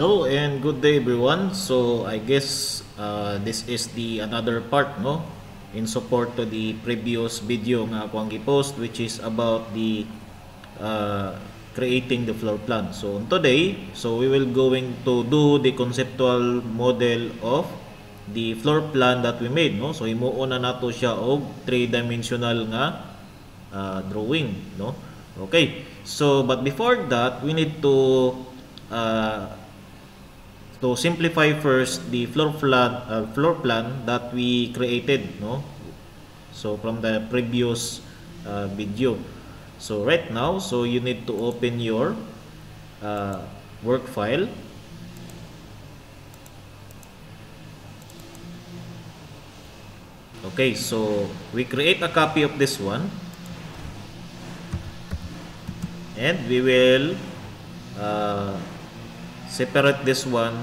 Hello and good day everyone. So I guess this is the another part no in support to the previous video nga ako ang gi-post, which is about the uh, creating the floor plan. So today, we will going to do the conceptual model of the floor plan that we made no. So himuon na nato siya og three-dimensional nga drawing no. Okay. So but before that, we need uh, to simplify first the floor plan that we created no, so from the previous video. So right now, so you need to open your work file. Okay, so we create a copy of this one and we will separate this one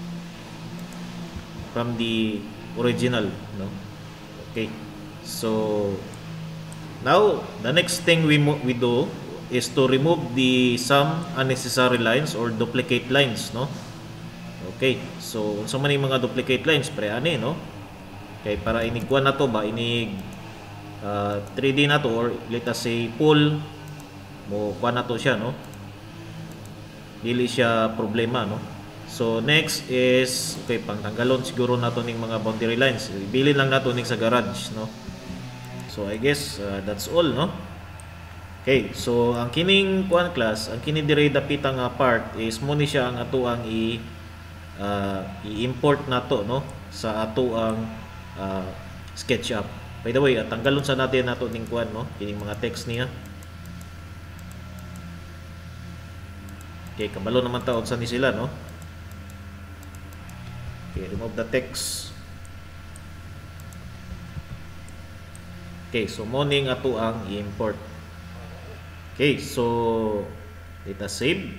from the original no. Okay, so now the next thing we do is to remove some unnecessary lines or duplicate lines no. Okay, so man yung mga duplicate lines pre ani no, kay para inigkuan na to ba inig 3D na to, or let us say full mo kuan na to siya no, dili siya problema no. So next is okay, pangtanggalon siguro nato ning mga boundary lines, ibili lang nato ning sa garage no. So I guess that's all no. Okay, so ang kining kuan class, ang kini dire dapita nga part is mo ni siya ang ato ang i-import nato no sa ato ang SketchUp. By the way, tanggalon sa natin nato ning kuan no, kining mga text niya. Okay, kabalo naman taon sa ni sila no. Okay, remove the text. Okay, so morning ato ang i-import. Okay, so let us save.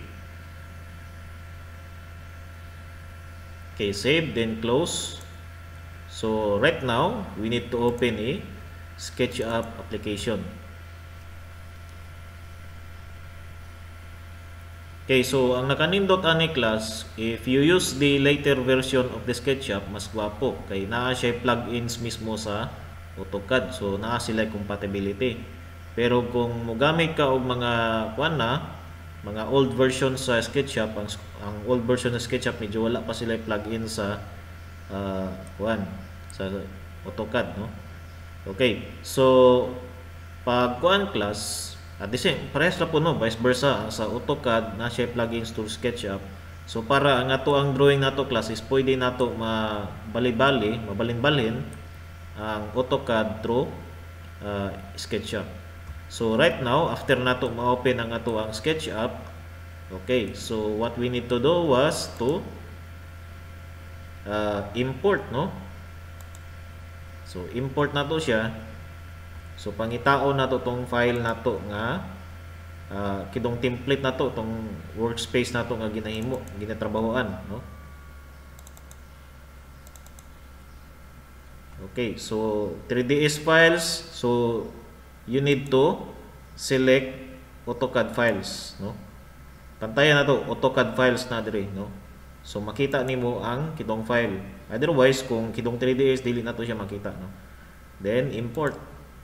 Okay, save then close. So right now we need to open a SketchUp application. Okay, so ang nakanindot ani class, if you use the later version of the SketchUp, mas gwapo kay naa siya plugins mismo sa AutoCAD, so naa sila compatibility. Pero kung mogamit ka og mga kuan na mga old version sa SketchUp, ang old version ng SketchUp medyo wala pa sila plugin sa kuan sa AutoCAD no. Okay, so pag kuan class at the same, parehas na po no, vice versa sa AutoCAD na siya plugins to SketchUp. So para ang ato ang drawing nato class is pwede nato mabalin-balin ang AutoCAD through SketchUp. So right now, after nato ma-open ang ato ang SketchUp, okay, so what we need to do was to import no. So import nato siya. So pangitaon nato tong file nato nga kidong template nato tong workspace nato nga ginatrabahoan no. Okay, so 3ds files, so you need to select AutoCAD files no. Pantayan nato AutoCAD files na dire no. So makita nimo ang kidong file. Otherwise kung kidong 3ds dili nato siya makita no. Then import.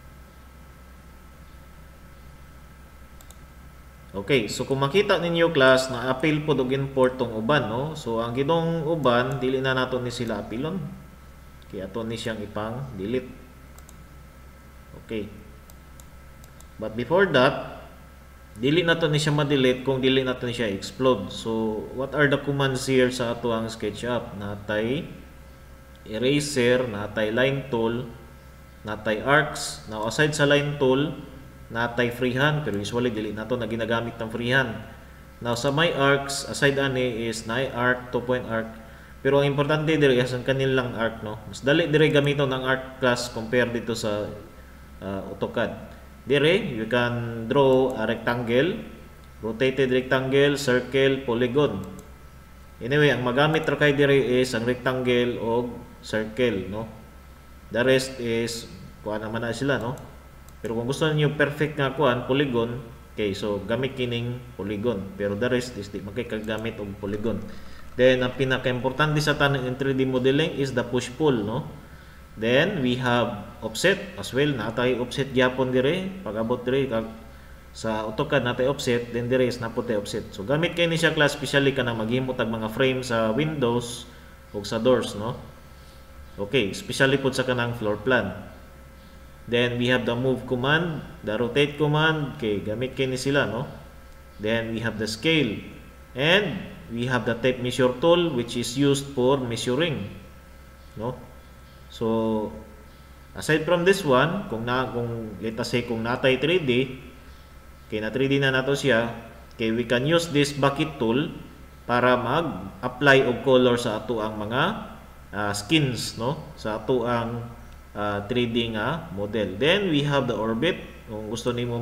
Okay, so kung makita ninyo class na appeal po og import tong uban no. So ang gidong uban dili na nato ni sila apilon. Kaya ato ni siyang ipang delete. Okay. But before that, dili nato ni siya ma-delete kung dili nato ni siya explode. So what are the commands here sa ato ang SketchUp? Natay eraser, natay line tool, natay arcs. Now aside sa line tool, natay freehand, pero usually dili nato na ginagamit ng freehand. Now sa my arcs, aside ani is na arc, 2-point arc. Pero ang importante dire is ang kanilang arc no. Mas dali dire gamiton ng arc class compare dito sa AutoCAD. Dire you can draw a rectangle, rotated rectangle, circle, polygon. Anyway, ang magamit ra kay dire is ang rectangle o circle no. The rest is kuha naman na sila no. Pero kung gusto niyo perfect nga kuan polygon, okay, so gamit kining polygon. Pero the rest is di magkakagamit og polygon. Then ang pinaka-importante sa tanong in 3D modeling is the push-pull, no? Then we have offset as well. Natay offset gyapon dire, pag-abot dire sa AutoCAD natay offset, then dire is naputay offset. So gamit kay ni siya class especially kanang maghimo tag mga frame sa windows ug sa doors, no? Okay, especially pud sa kanang floor plan. Then we have the move command, the rotate command, kay gamit kay ni sila, no? Then we have the scale, and we have the tape measure tool which is used for measuring, no? So aside from this one, kung let us say kung natay 3D, kay na 3D na nato siya, kay we can use this bucket tool para mag-apply og color sa ato ang mga skins, no? Sa ato ang 3D nga model. Then we have the orbit. Kung gusto nimo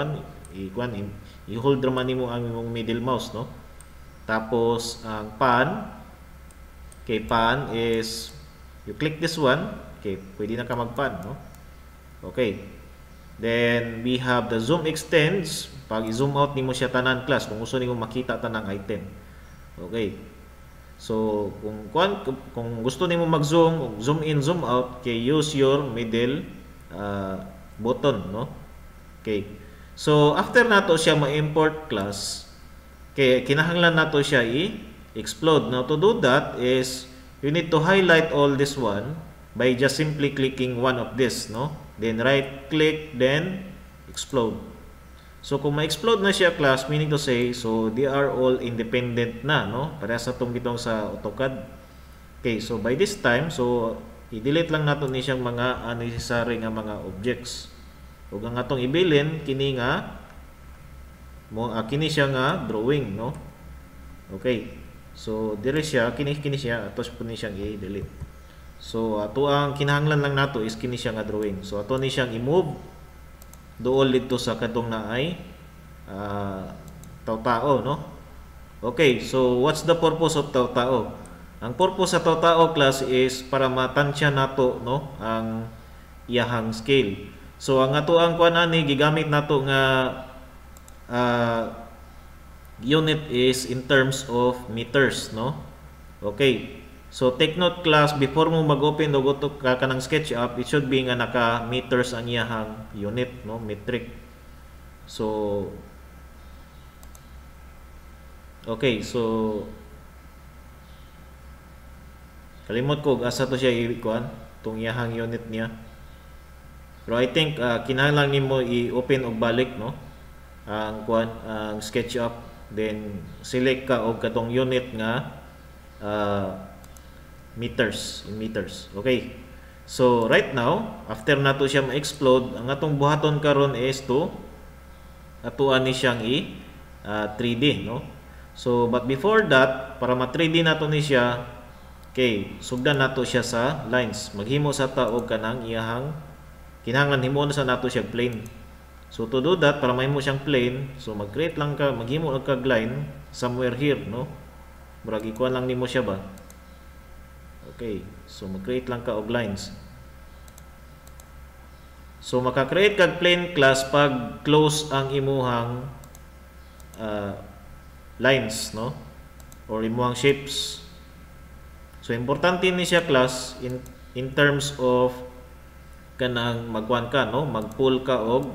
i-hold naman nimo ang imong middle mouse, no? Tapos ang pan, kay pan is you click this one, okay, pwede na ka mag-pan, no? Okay. Then we have the zoom extends. Pag i-zoom out nimo siya tanan class kung gusto nimo makita tanang item. Okay. So kung gusto nimo mag-zoom, zoom in, zoom out, kay use your middle button, no? Okay. So after nato siya ma-import class, kay kinahanglan nato siya i-explode. Now to do that is you need to highlight all this one by just simply clicking one of this, no? Then right click, then explode. So kung ma-explode na siya class, meaning to say, so they are all independent na, no? Para sa itong gitong sa AutoCAD. Okay, so by this time, so i-delete lang nato ni siyang mga unnecessary nga mga objects. Ug ang atong ibilin kini nga kini siya nga drawing, no? Okay. So dire siya kini siya atos pud ni siyang i-delete. So ato ang kinahanglan lang nato is kini siya nga drawing. So ato ni siyang i-move dool dito sa kadtong naay taw-tao, no? Okay, so what's the purpose of taw-tao? Ang purpose sa taw-tao class is para matansya nato, no, ang iyahang scale. So ang ato ang kuan ani gigamit nato nga unit is in terms of meters, no? Okay. So take note class, before mo mag-open og kanang SketchUp, it should be nga naka meters ang iyahang unit, no, metric. So okay, so kalimot ko asa to siya i-kuan tong iyahang unit niya. Pero I think kinahanglan nimo i-open og balik, no, ang kuan ang SketchUp, then select ka og katong unit nga meters, in meters. Okay. So right now, after nato siya ma-explode, ang atong buhaton karon is to atuan ni siyang 3D, no? So but before that, para ma-3D nato ni siya, okay, sugdan nato siya sa lines. Maghimo sa ta og kanang iyahang kinahanglan himo na sa nato siya plane. So to do that, para mahimo siyang plane, so mag-create lang ka, maghimo og kag line somewhere here, no? Murag ikuan lang nimo siya ba? Okay, so mag-create lang ka og lines. So maka-create kag plane class pag close ang imuhang lines, no, or imuhang shapes. So importante ni siya class in terms of kanang magkuan ka, no, mag-pull ka og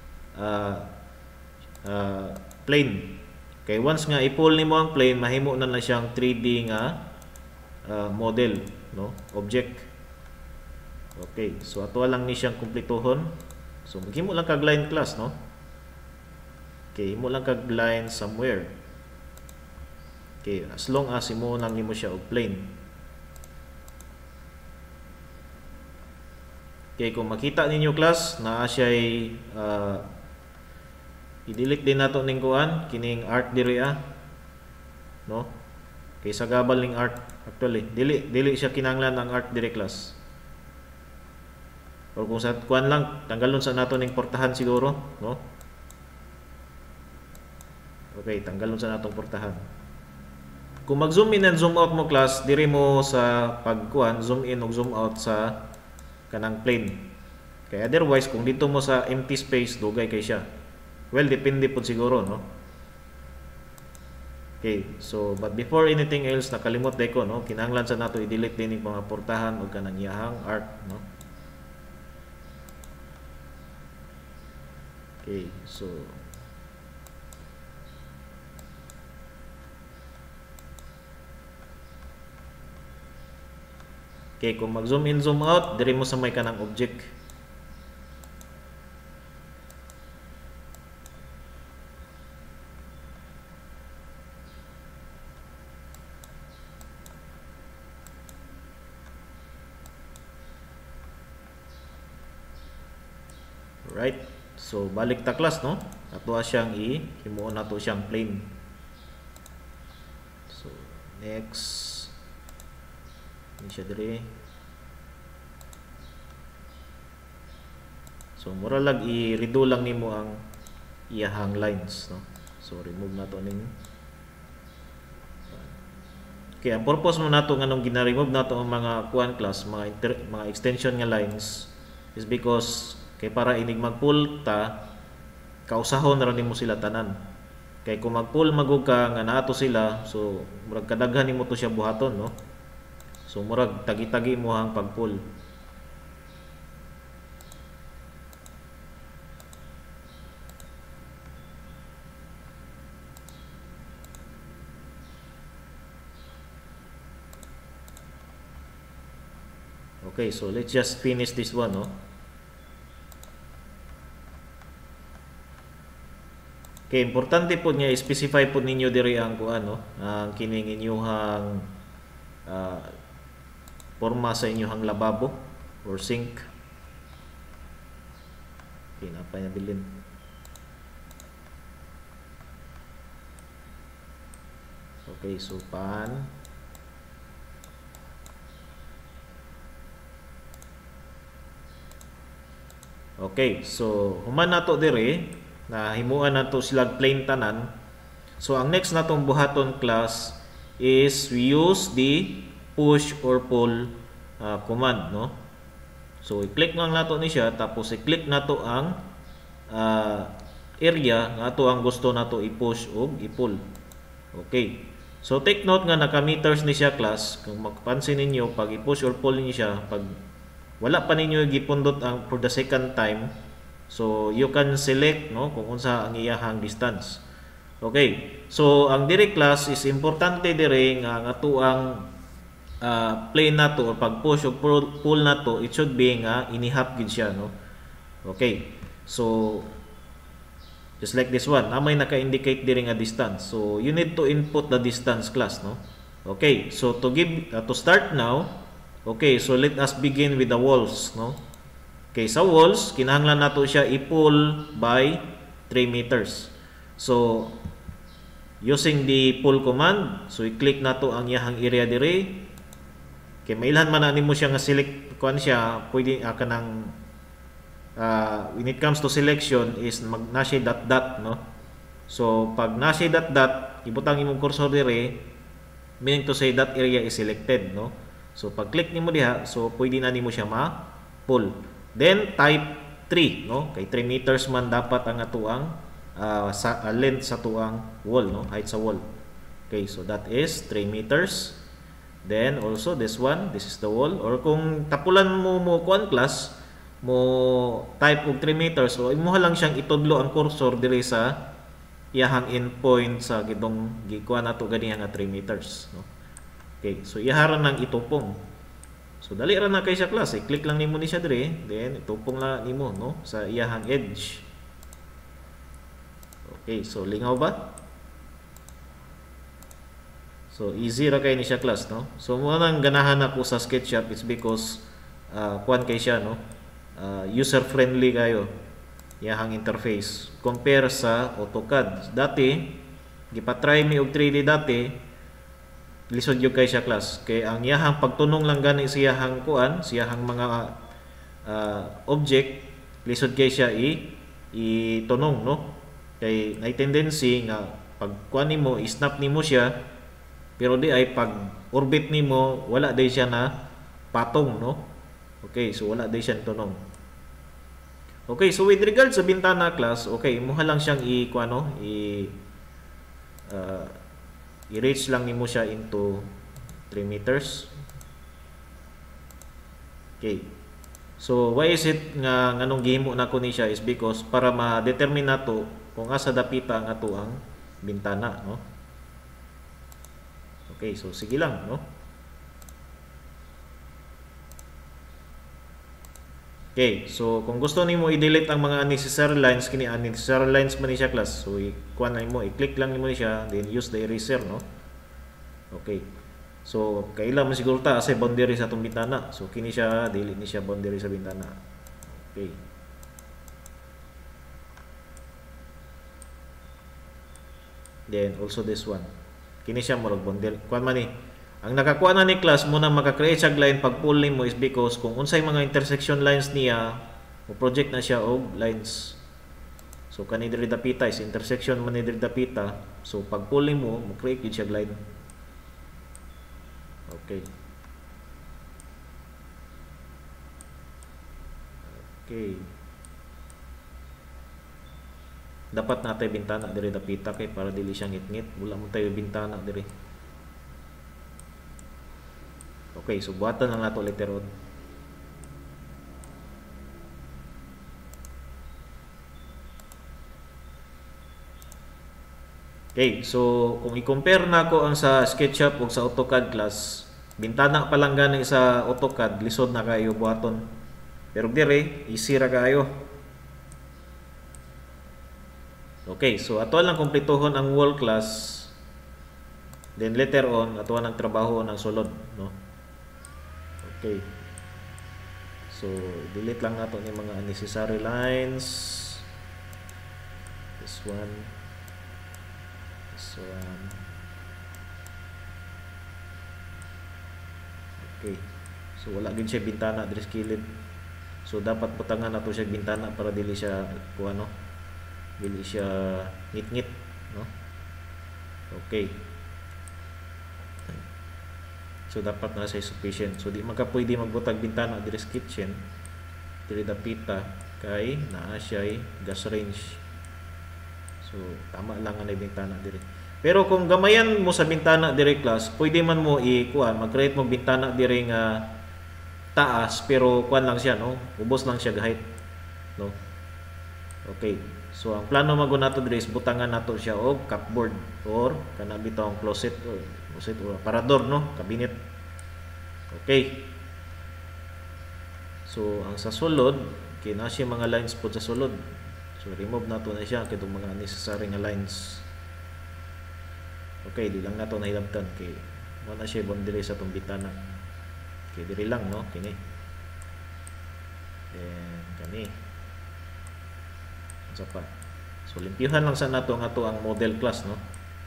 plane. Kay once nga i-pull nimo ang plane, mahimo na lang siyang 3D nga model, no, object. Okay, so ato lang ni siyang kumpletohon. So maghimo lang kag line class, no. Okay, himo lang kag line somewhere. Okay, as long as imo lang nimo siya og plane. Okay, kung makita ninyo class na siya i-delete din nato ning kuan kining art diri, no. Okay, sa gabal ning art actually dili siya kinahanglan ang art diri class. Or kung sa kuan lang tanggalon sa nato ning portahan siguro, no. Okay, tanggalon sa natong portahan. Kung mag-zoom in and zoom out mo class, diri mo sa pagkuan zoom in ug zoom out sa kanang plane. Kaya otherwise kung dito mo sa empty space dugay kay siya. Well, depende po siguro, no. Okay, so but before anything else, nakalimot day ko, no, kinahanglan sa nato i-delete din yung mga portahan o kanang iyahang art, no. Okay, so okay, kung mag-zoom in, zoom out, diri mo sa may kanang object. Right? So balik ta class, no? Ato siyang himuon nato siyang plane. So next, ini siya dire. So mura lang i-redo lang nimo ang iyahang lines, no? So remove nato ning. Okay, ang purpose mo nato nganong gina-remove nato ang mga kuan class, mga extension nga lines is because kay para inig mag-pull ta, kausahon ra nimo sila tanan. Kay kung mag-pull magug ka nga naato sila, so murag kadaghan nimo to siya buhaton, no? So murag tagi-tagi mo ang pag-pull. Okay, so let's just finish this one, no? Okay, importante po niya i-specify po ninyo diri ang kuan, no, ang kining inyuhang forma sa inyuhang lababo or sink. Okay, napay na bilin. Okay, so pan. Okay, so human nato diri na himuan nato sila plain tanan. So ang next natong buhaton class is we use the push or pull command, no. So i-click lang nato ni siya, tapos i-click nato ang area nga ato ang gusto nato i-push o i-pull. Okay, so take note nga naka meters ni siya class. Kung mapapansin ninyo, pag i-push or pull niyo siya, pag wala pa ninyo gipundot ang for the second time, so you can select, no, kung unsa ang iyahang distance. Okay, so ang direct class is importante dire nga ato ang plane nato or pag push o pull nato, it should be nga inihap gid siya, no. Okay, so just like this one, namay naka-indicate dire nga distance. So you need to input the distance class, no. Okay, so to start now, okay, so let us begin with the walls, no. Okay, sa walls, kinahanglan nato siya i-pull by 3 meters. So, using the pull command, so i-click nato ang iyahang area dire. Okay, mailhan man na nimo siya nga select kuan siya, pwede kanang when it comes to selection is na siya dot, no. So, pag na siya dot, ibutang imong cursor dire, meaning to say that area is selected, no. So, pag click nimo diha, so pwede na nimo siya ma-pull. Then type 3, no, kay 3 meters man dapat ang atuang length sa tuang wall, no, height sa wall. Okay, so that is 3 meters. Then also this one, this is the wall. Or kung tapulan mo kuan class mo type og 3 meters, so imuha lang siyang itudlo ang cursor diri sa iyahang endpoint sa gidong gikuan nato ganiya nga 3 meters, no. Okay, so iyaharan nang itupong. So dali ra na kay siya class, i-click lang nimo ni siya dire, then itupong lang nimo, no, sa iyahang edge. Okay, so lingaw ba? So easy ra kay ni siya class, no. So mo nang ganahan ako sa SketchUp is because kuan kay siya, no, user friendly kayo iyahang interface compare sa AutoCAD. Dati gipatry mi og 3D dati, lisod yung kay siya class. Kay ang iyahang pagtunong lang gani siyahang kuan, siyahang mga object, lisod kay siya itunong, no. Kay may tendency nga pag kuan nimo, i-snap nimo siya, pero di ay pag orbit nimo wala day siya na patong, no. Okay, so wala day siya tunong. Okay, so with regard sa bintana class, okay, imuha lang siyang i-reach lang nimo siya into 3 meters. Okay. So why is it nga nganong gihimo na ko ni siya is because para ma-determine nato kung asa dapita ang ato ang bintana, no? Okay, so sige lang, no? Okay, so kung gusto nimo i-delete ang mga unnecessary lines, kini unnecessary lines man ni siya class. So i-kuan lang mo, i-click lang nimo ni siya, then use the eraser, no? Okay. So kailan man siguro ta sa boundary sa atong bintana. So kini siya delete ni siya boundary sa bintana. Okay. Then also this one. Kini siya murag boundary. Kuan man ni. Ang nakakuha na ni class mo na maka-create siya line pag pull nimo is because kung unsay mga intersection lines niya, mo project na siya og lines. So kani diri dapita is intersection man ni diri dapita. So pag pull nimo, mo create gyud siya line. Okay. Okay. Dapat natay bintana diri dapita kay para dili siya ngit-ngit. Wala mo tayo bintana diri. Okay, so buhatan lang nato later on. Okay, so kung i-compare nako ang sa SketchUp ug sa AutoCAD class, bintana pa lang gani sa AutoCAD, lisod na kayo buhaton. Pero dire, easy ra kayo. Okay, so ato lang kumpletohon ang wall class. Then later on, ato ang trabaho ng sulod, no? Okay. So delete lang nato ni mga unnecessary lines. This one. So, okay. So wala gid siya bintana diri sa kilid. So dapat butangan nato siya bintana para dili siya kuha, no? Dili siya ngit-ngit, no? Okay. So dapat na siya sufficient. So di man ka pwede magbutag bintana diri sa kitchen. Diri dapita kay naa siya gas range. So tama lang ang bintana diri. Pero kung gamayan mo sa bintana diri class, pwede man mo i-kuan, mag-create mo bintana diri nga taas pero kuan lang siya, no? Ubos lang siya height, no? Okay. So ang plano mago nato diri is butangan nato siya og cupboard or kana bitaw closet or aparador, no? Cabinet. Okay. So ang sa sulod, kina siya mga lines po sa sulod. So remove nato na siya kitong mga unnecessary nga lines. Okay, di lang nato nahilabtan kay mo na siya boundary sa tong bitana. Okay, diri lang, no? Kini. Then kani. Unsa pa? So limpyuhan lang sa nato ang ato ang model class, no?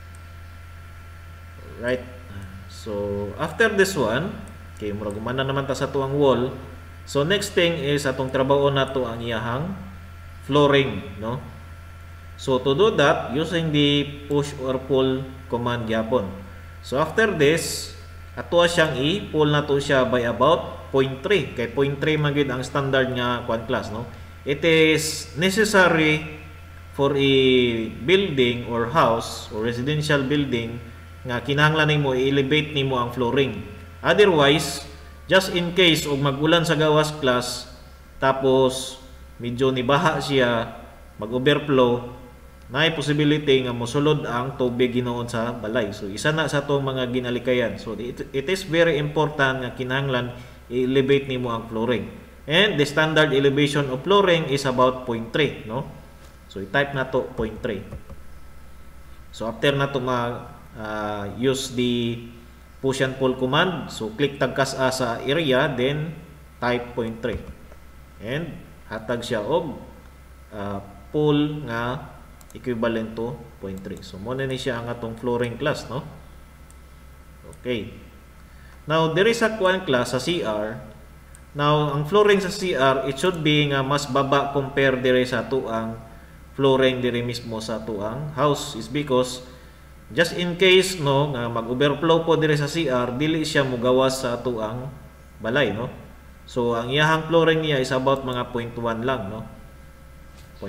Right. So after this one, okay, murag humana naman ta sa tuang wall. So next thing is atong trabaho nato ang iyahang flooring, no? So to do that, using the push or pull command gyapon. So after this, ato siyang i-pull nato siya by about 0.3. Kay 0.3 man gyud ang standard nga kuan class, no? It is necessary for a building or house or residential building nga kinahanglan nimo i-elevate nimo ang flooring. Otherwise, just in case og mag-ulan sa gawas class tapos medyo nibaha siya, mag-overflow, naay possibility nga mosulod ang tubig ginoon sa balay. So isa na sa atong mga ginalikayan. So it is very important nga kinahanglan i-elevate nimo ang flooring. And the standard elevation of flooring is about 0.3, no? So i-type nato 0.3. So after nato use the push and pull command, so click tagkas sa area, then type 0.3. And hatag siya og pull nga equivalent to 0.3. So mo na ni siya ang atong flooring class, no? Okay. Now there is a kuan class sa CR. Now ang flooring sa CR, it should be nga mas baba compare dire sa tuang flooring dire mismo sa tuang house, is because just in case, no, nga mag-overflow po dire sa CR, dili siya mogawas sa tuang balay, no? So ang iyahang flooring niya is about mga 0.1 lang, no?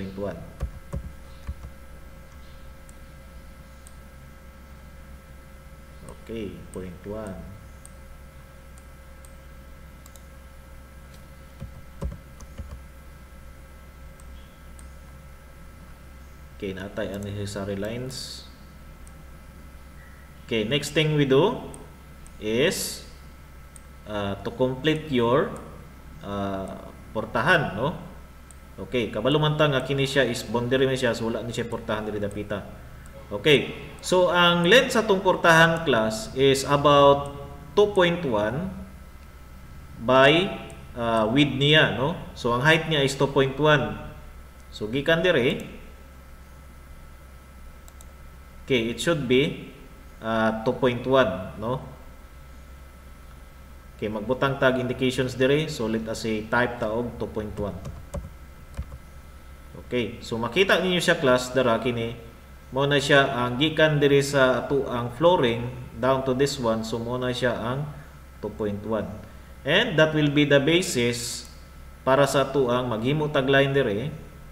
0.1. Okay, point 1. Okay, natay unnecessary lines. Okay, next thing we do is to complete your portahan, no? Okay, kabalo man ta nga kini siya is boundary man siya, so wala ni siya portahan diri dapita. Okay, so ang length sa tong portahan class is about 2.1 by width niya, no? So ang height niya is 2.1. So gikan dire, okay, it should be 2.1, no? Okay, magbutang tag indications dire, so let us say type ta og 2.1. Okay, so makita ninyo siya class dara kini mo na siya ang gikan diri sa ato ang flooring down to this one, so mo na siya ang 2.1. And that will be the basis para sa ato ang maghimo tag line dire.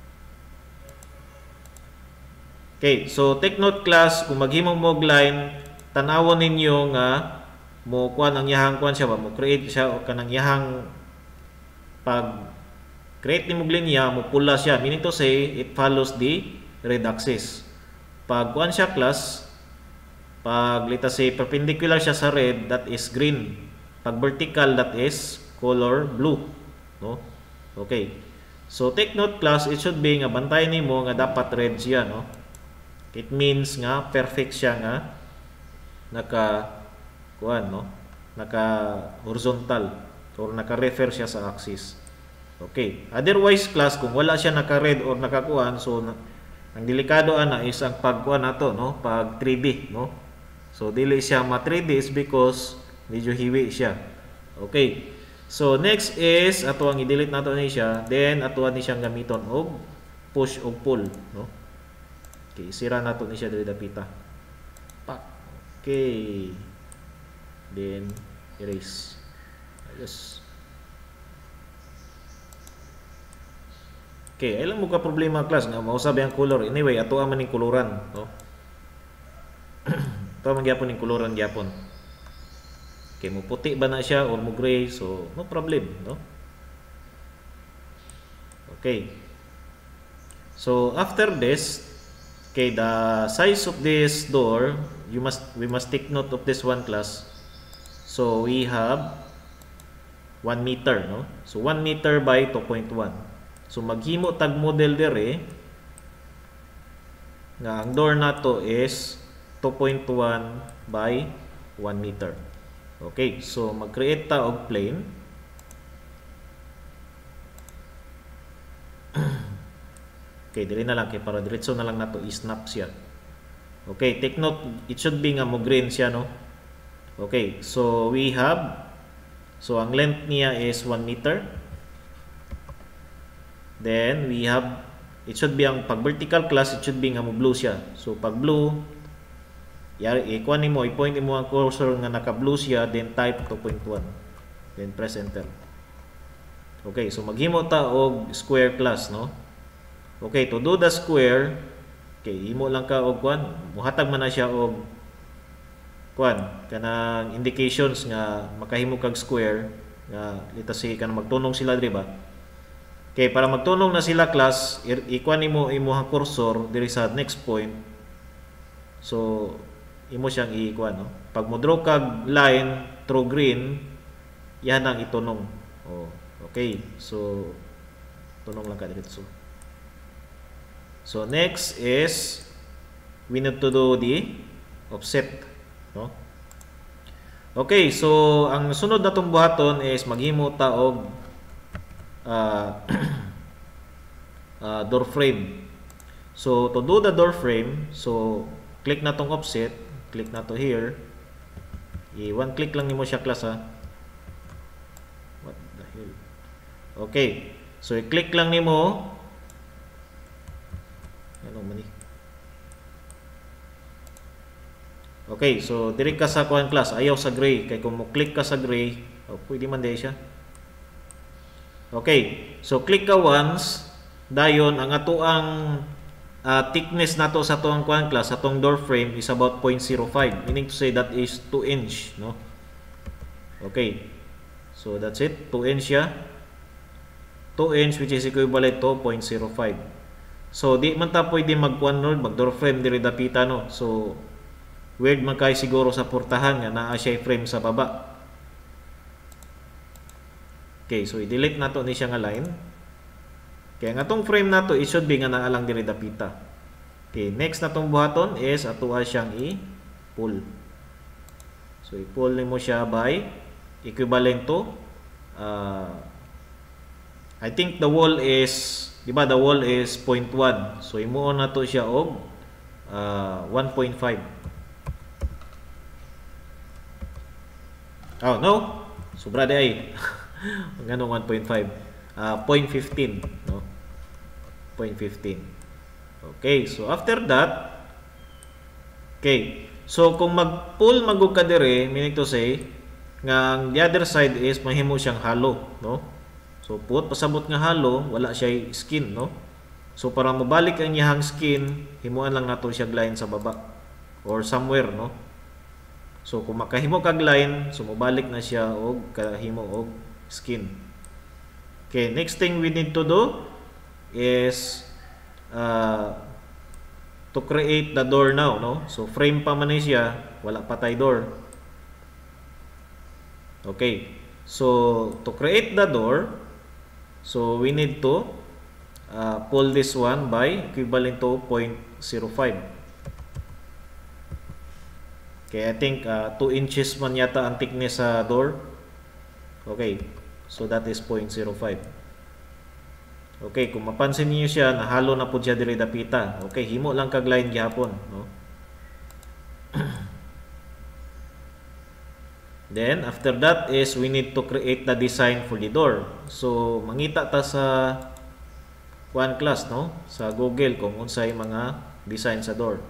Okay, so take note class, kung maghimo mo og line, tanawon ninyo nga mo kuan ang yahang kuan siya ba, mo create siya o kanang yahang pag create ni mo linya, mo pula siya, meaning to say it follows the red axis. Pag kuan siya class, pag let us say perpendicular siya sa red, that is green. Pag vertical, that is color blue, no? Okay, so take note class, it should be nga bantay nimo nga dapat red siya, no? It means nga perfect siya nga naka kuan, no? Naka horizontal or naka-refer siya sa axis. Okay, otherwise class, kung wala siya naka-red or naka-kuan, so ang delikado ana is ang pagkuan nato, no? Pag 3D, no? So dili siya ma 3D is because medyo hiwi siya. Okay, so next is ato ang i-delete nato ni siya, then ato ni siyang gamiton og push og pull, no? Okay, sira nato ni siya diri dapita. Pak. Okay, then erase. Ayos. Okay, ilang mo ka problema class nga mausab ang color. Anyway, ato man ning koloran, no? Ato man gyapon ning koloran gyapon. Okay, mo puti ba na siya or mo gray, so no problem, no? Okay. So after this, okay, the size of this door, we must take note of this one class. So we have 1 meter, no? So 1 meter by 2.1. So maghimo tag model dire nga ang door nato is 2.1 by 1 meter. Okay, so mag-create ta og plane. Okay, dili na lang kay para diretso na lang nato i-snap siya. Okay, take note, it should be nga mo green siya, no? Okay, so we have, so ang length niya is 1 meter. Then we have, it should be ang pag vertical class, it should be nga mo blue siya. So pag blue, yari ikuan nimo, i-point nimo ang cursor nga naka blue siya, then type 2.1. Then press enter. Okay, so maghimo ta og square class, no? Okay, to do the square, okay, imo lang ka og kuan, muhatag man na siya og kuan kanang indications nga makahimo kag square nga let us say kanang magtunong sila diri ba. Okay, para magtunong na sila class, ikuan nimo imong cursor diri sa next point. So imo siyang ikuan, no? Pag mo draw kag line through green, yan ang itunong. Oh, okay. So tunong lang ka diretso. So next is we need to do the offset, no? Okay, so ang sunod na tong buhaton is maghimo ta og door frame. So to do the door frame, so click na tong offset, click na to here. One click lang nimo siya class, ha. What the hell? Okay, so i-click lang nimo. Ano man ni? Okay, so diri ka sa kuan class, ayaw sa gray kay kung mo click ka sa gray, pwede man day siya. Okay, so click ka once, dayon ang ato ang thickness nato sa tong kuan class sa tong door frame is about 0.05, meaning to say that is 2 inch, no? Okay, so that's it, 2 inch siya, 2 inch which is equivalent to 0.05. So di man ta pwede magkuan no, mag door frame diri dapita, no? So weird man kay siguro sa portahan nga naa siya frame sa baba. Okay, so i-delete nato ni siya nga line. Kaya nga tong frame nato, it should be nga naa lang diri dapita. Okay, next na tong buhaton is atuwa siyang i-pull. So i-pull nimo siya by equivalent to I think the wall is, di ba, the wall is 0.1. So imuon nato siya og 1.5. Oh, no. Sobra di ay. Ganong 1.5. 0.15, no? 0.15. Okay, so after that, okay, so kung mag-pull magug ka dire, meaning to say nga ang the other side is mahimo siyang hollow, no? So put pasabot nga hollow, wala siya skin, no? So para mabalik ang iyang skin, himuan lang nato siya line sa baba or somewhere, no? So kung makahimo kag line, so mabalik na siya og kahimo og skin. Okay, next thing we need to do is to create the door now, no? So frame pa man siya, wala pa tay door. Okay, so to create the door, so we need to pull this one by equivalent to 0.05. Okay, I think 2 inches man yata ang thickness sa door. Okay, so that is 0.05. Okay, kung mapansin niyo siya, nahalo na po siya diri dapita. Okay, himo lang kag line gyapon, no? Then after that is we need to create the design for the door. So mangita ta sa kuan class, no? Sa Google kung unsay mga design sa door.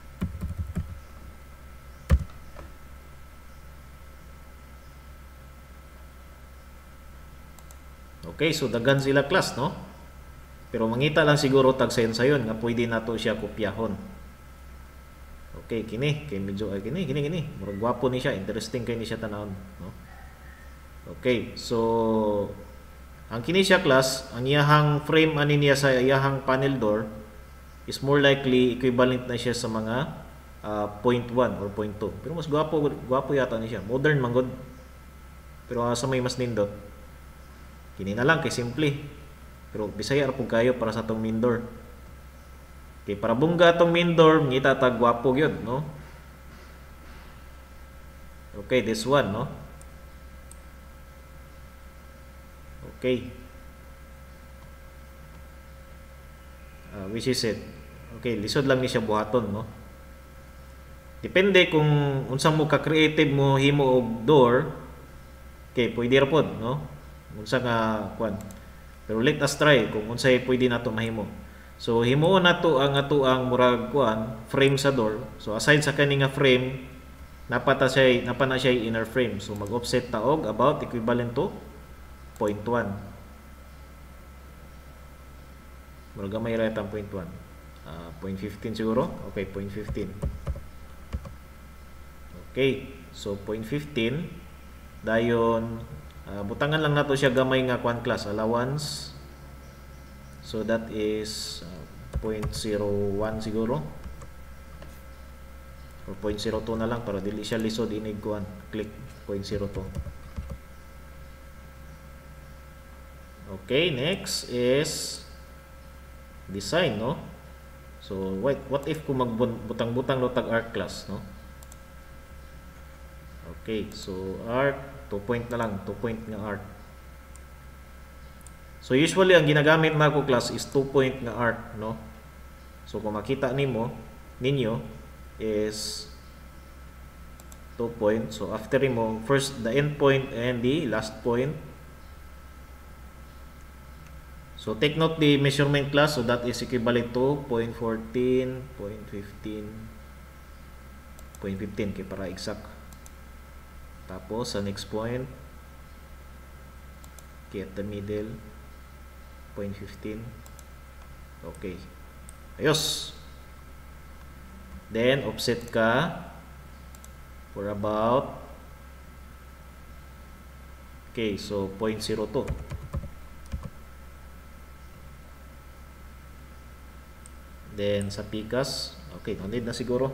Okay, so daghan sila class, no? Pero mangita lang siguro tag sayon nga pwede nato siya kopyahon. Okay, kini kay medyo ay kini. Murag gwapo ni siya, interesting kay ni siya tanawon, no? Okay, so ang kini siya class, ang iyahang frame ani niya sa iyahang panel door is more likely equivalent na siya sa mga 0.1 or 0.2. Pero mas gwapo yata ni siya. Modern man gud. Pero sa may mas nindot. Kini na lang kay simple. Pero Bisaya ra pud kayo para sa tong main door. Okay, para bungga tong main door, ngita ta gwapo gyud, no? Okay, this one, no? Okay. Which is it? Okay, lisod lang ni siya buhaton, no? Depende kung unsa mo ka creative mo himo og door. Okay, pwede ra pod, no? Unsa nga kuan. Pero let us try kung unsay pwede nato mahimo. So himuon nato ang atoang murag kuan frame sa door. So aside sa kani nga frame, napa na siya inner frame. So mag-offset ta og about equivalent to 0.1. Murag gamay ra tang 0.1. 0.15 siguro. Okay, 0.15. Okay, so 0.15 dayon butangan lang nato siya gamay nga kuan class allowance. So that is 0.01 siguro or 0.02 na lang para dili siya lisod inig kuan. Click 0.02. Okay, next is design, no? So what if kung magbutang-butang no tag art class, no? Okay, so art 2 point na lang, 2 point nga art. So usually ang ginagamit na ko class is 2 point nga art, no? So kung makita ninyo is 2 point. So after mo first the end point and the last point. So take note the measurement class, so that is equivalent to 0.14, 0.15, 0.15 kay para exact. Tapos sa next point, okay, at the middle 0.15. Okay. Ayos. Then offset ka for about, okay, so 0.02. Then sa pikas, okay, no need na siguro.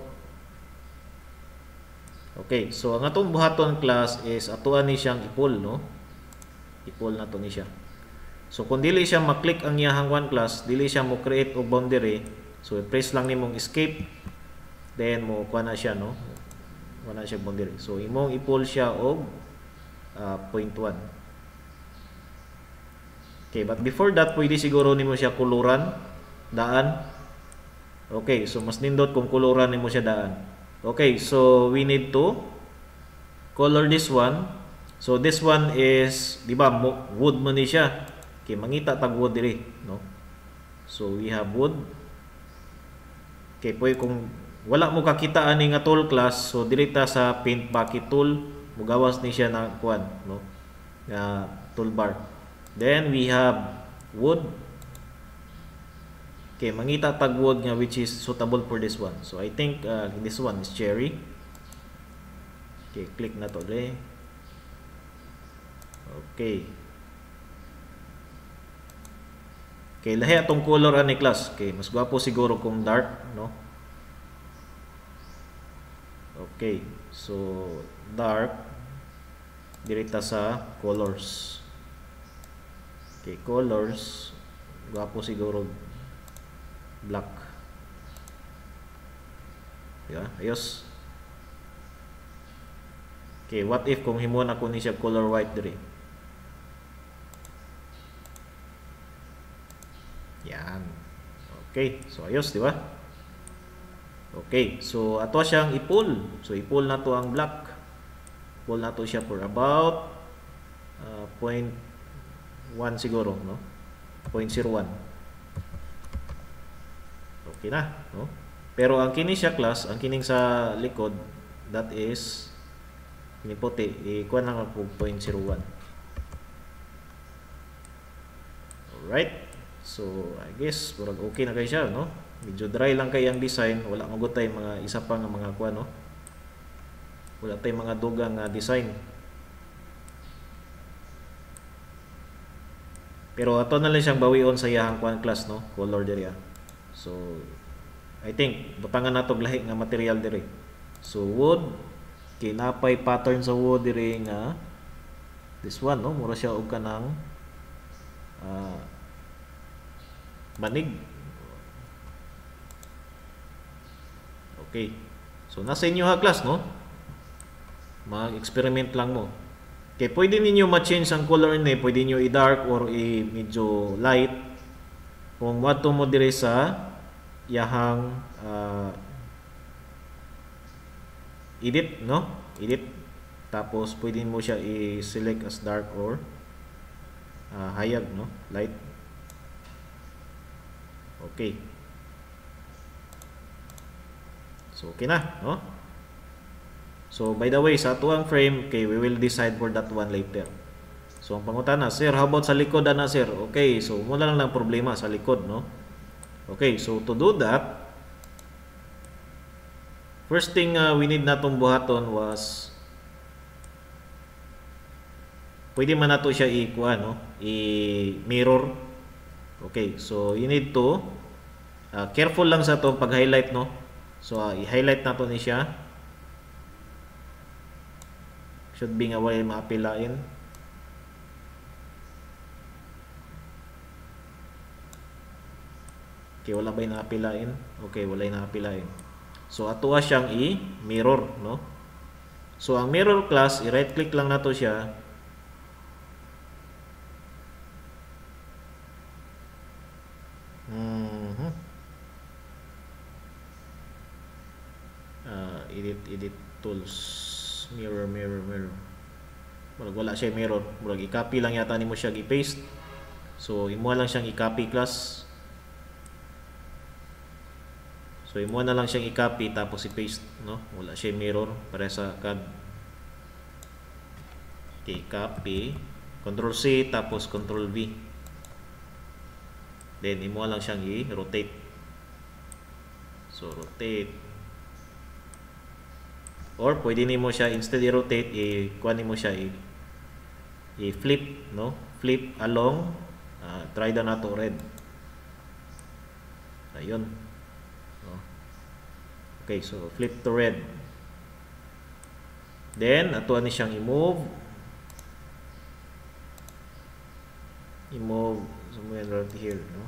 Okay, so ang atong buhaton class is atuan ni siyang ipul, no? Ipul na to ni siya. So kung dili siya maklik ang iyahang one class, dili siya mo create og boundary, so press lang nimong escape, then mo kuha na siya, no? Kuha na siya boundary. So imong ipul siya og 0.1. Okay, but before that, pwede siguro nimo siya kuluran, daan. Okay, so mas nindot kung kuluran nimo siya daan. Okay, so we need to color this one. So this one is, di ba, wood man ni siya. Okay, mangita tag wood diri, no? So we have wood. Okay, pwede kung wala mo kakita ani nga tool class, so dirita sa paint bucket tool, mugawas ni siya na kuan, no? Nga toolbar. Then we have wood. Okay, mangita tag wood nga which is suitable for this one. So I think this one is cherry. Okay, click na to dre. Okay. Okay, lahi atong color ani class. Okay, mas gwapo siguro kung dark, no? Okay, so dark dirita sa colors. Okay, colors gwapo siguro black. Yeah, ayos. Okay, what if kung himuon ako ni siya color white diri? Yan. Okay, so ayos, di ba? Okay, so ato siyang ipul. So ipul na to ang black. Ipul na to siya for about 0.1 siguro, no? 0.01. Okay na, no? Pero ang kini siya class, ang kining sa likod, that is kini puti, ikuha lang ako 0.01. Alright, so I guess murag okay na kayo siya, no? Medyo dry lang kay ang design, wala magutay mga isa pa nga mga kuha, no? Wala tay mga dugang design. Pero ato na lang siyang bawion sa iyahang kuan class, no? Color diri. So I think butangan nato lahi nga material diri. So wood, kinapay pattern sa wood diri nga this one, no? Mura siya og kanang manig. Okay. So nasa inyo ha class, no? Mag-experiment lang mo. Okay, pwede ninyo ma-change ang color ni, pwede niyo i-dark or i-medyo light. Kung wato mo dire sa yahang edit, no? Edit. Tapos pwede mo siya i-select as dark or hayag, no? Light. Okay. So okay na, no? So by the way, sa tuang frame, okay, we will decide for that one later. So ang pangutana, sir, how about sa likod na, sir? Okay, so muna lang problema sa likod, no? Okay, so to do that, first thing we need natong buhaton was pwede man nato siya i-kuha, no? I-mirror. Okay, so you need to careful lang sa to pag-highlight, no? So i-highlight nato ni siya. Should be nga wala maapilain. Okay, wala ba yung naapilain? Okay, wala yung naapilain. So ato siyang i-mirror, no? So ang mirror class, i-right click lang nato siya. Edit tools, mirror. Wala siya mirror. Murag i-copy lang yata nimo siya i-paste. So imo lang siyang i-copy class. So imo na lang siyang i-copy tapos i-paste, no? Wala siya mirror para sa CAD. Okay, copy, Control C tapos Control V. Then imo lang siyang i-rotate. So rotate. Or pwede nimo siya instead i-rotate, kuha nimo siya i-flip, no? Flip along, try down na to red. Ayun. No? Okay, so flip to red. Then ato ni siyang i-move somewhere right here, no?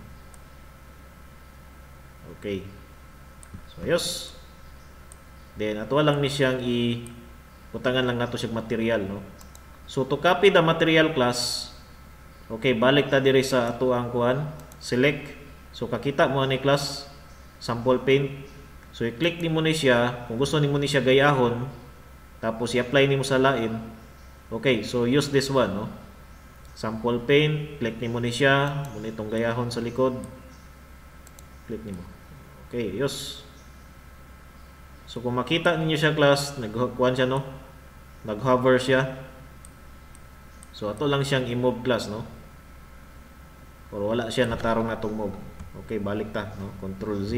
Okay. So ayos. Then ato lang ni siyang utangan lang nato siyang material, no? So to copy the material class, okay, balik ta diri sa ato ang kuan, select. So kakita mo ani class sample paint. So i-click nimo ni siya kung gusto nimo ni siya gayahon, tapos i-apply nimo sa lain. Okay, so use this one, no? Sample paint, click nimo ni siya, muna itong gayahon sa likod. Click nimo. Okay, use. So kung makita ninyo siya class, nag-kuan siya, no? Nag-hover siya. So ato lang siyang i-move class, no? Pero wala siya natarong natong move. Okay, balik ta, no? Control Z.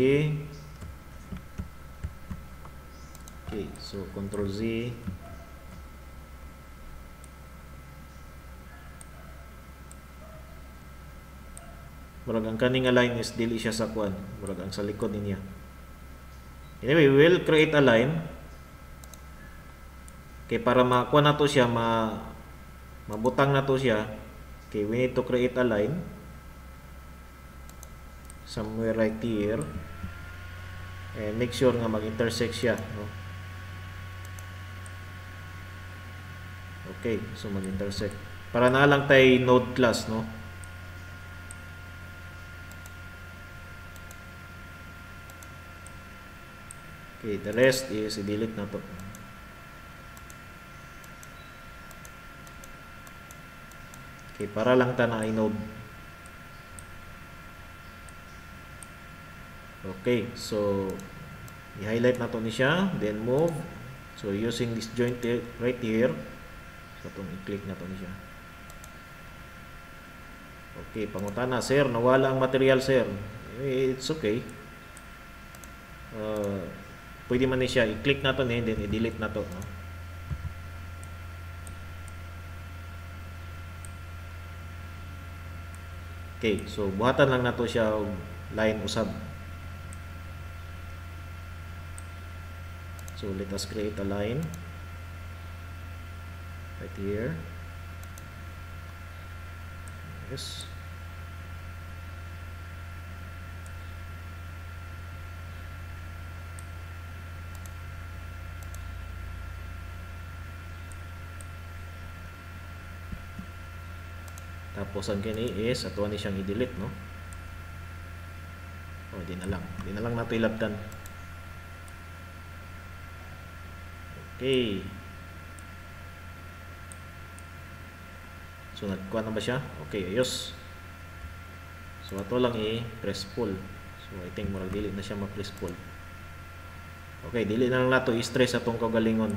Okay, so Control Z. Murag ang kaning line is dili siya sa kuan, murag ang sa likod niya. Anyway, we will create a line. Okay, para makuha na to siya, mabutang na to siya. Okay, we need to create a line somewhere right here, and make sure nga mag-intersect siya, no? Okay, so mag-intersect para na lang tay node class, no? Okay, the rest is i-delete na to. Okay, para lang ta na i-node. Okay, so i-highlight na to ni siya, then move. So using this joint right here, so itong i-click na to ni siya. Okay, pangutana, sir, nawala ang material, sir. It's okay. Pwede man ni siya i-click na to, then i-delete na to, no? Okay, so buhatan lang na to siya line usab. So let us create a line right here. Yes. Tapos ang kini is ato ni siyang i-delete, no? O di na lang nato ilabtan. Okay. So nagkuha na ba siya? Okay, ayos. So ato lang i-press pull. So I think murag dili na siya ma-press pull. Okay, dili na lang nato i-stress atong kagalingon.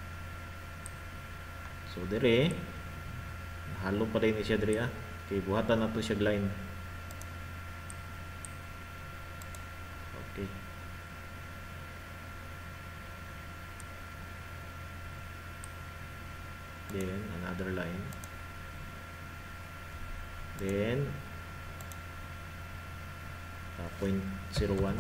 So dire halo pa rin siya diri. Okay, buhatan na to siya line. Okay. Then another line. Then 0.01.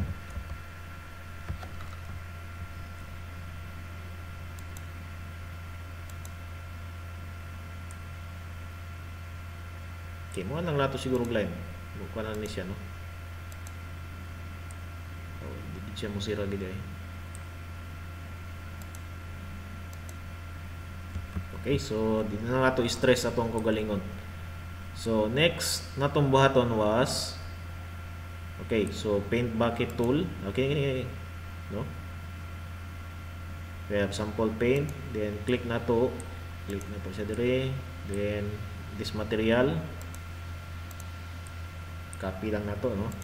Okay, mo nang nato siguro line. Bukuan na ni siya, no? Oh, di siya mo sira gid ay. Okay, so di na nato stress atong kagalingon. So next natong buhaton was, okay, so paint bucket tool. Okay, no? We have sample paint, then click na to siya dire, then this material, copy lang na to, no?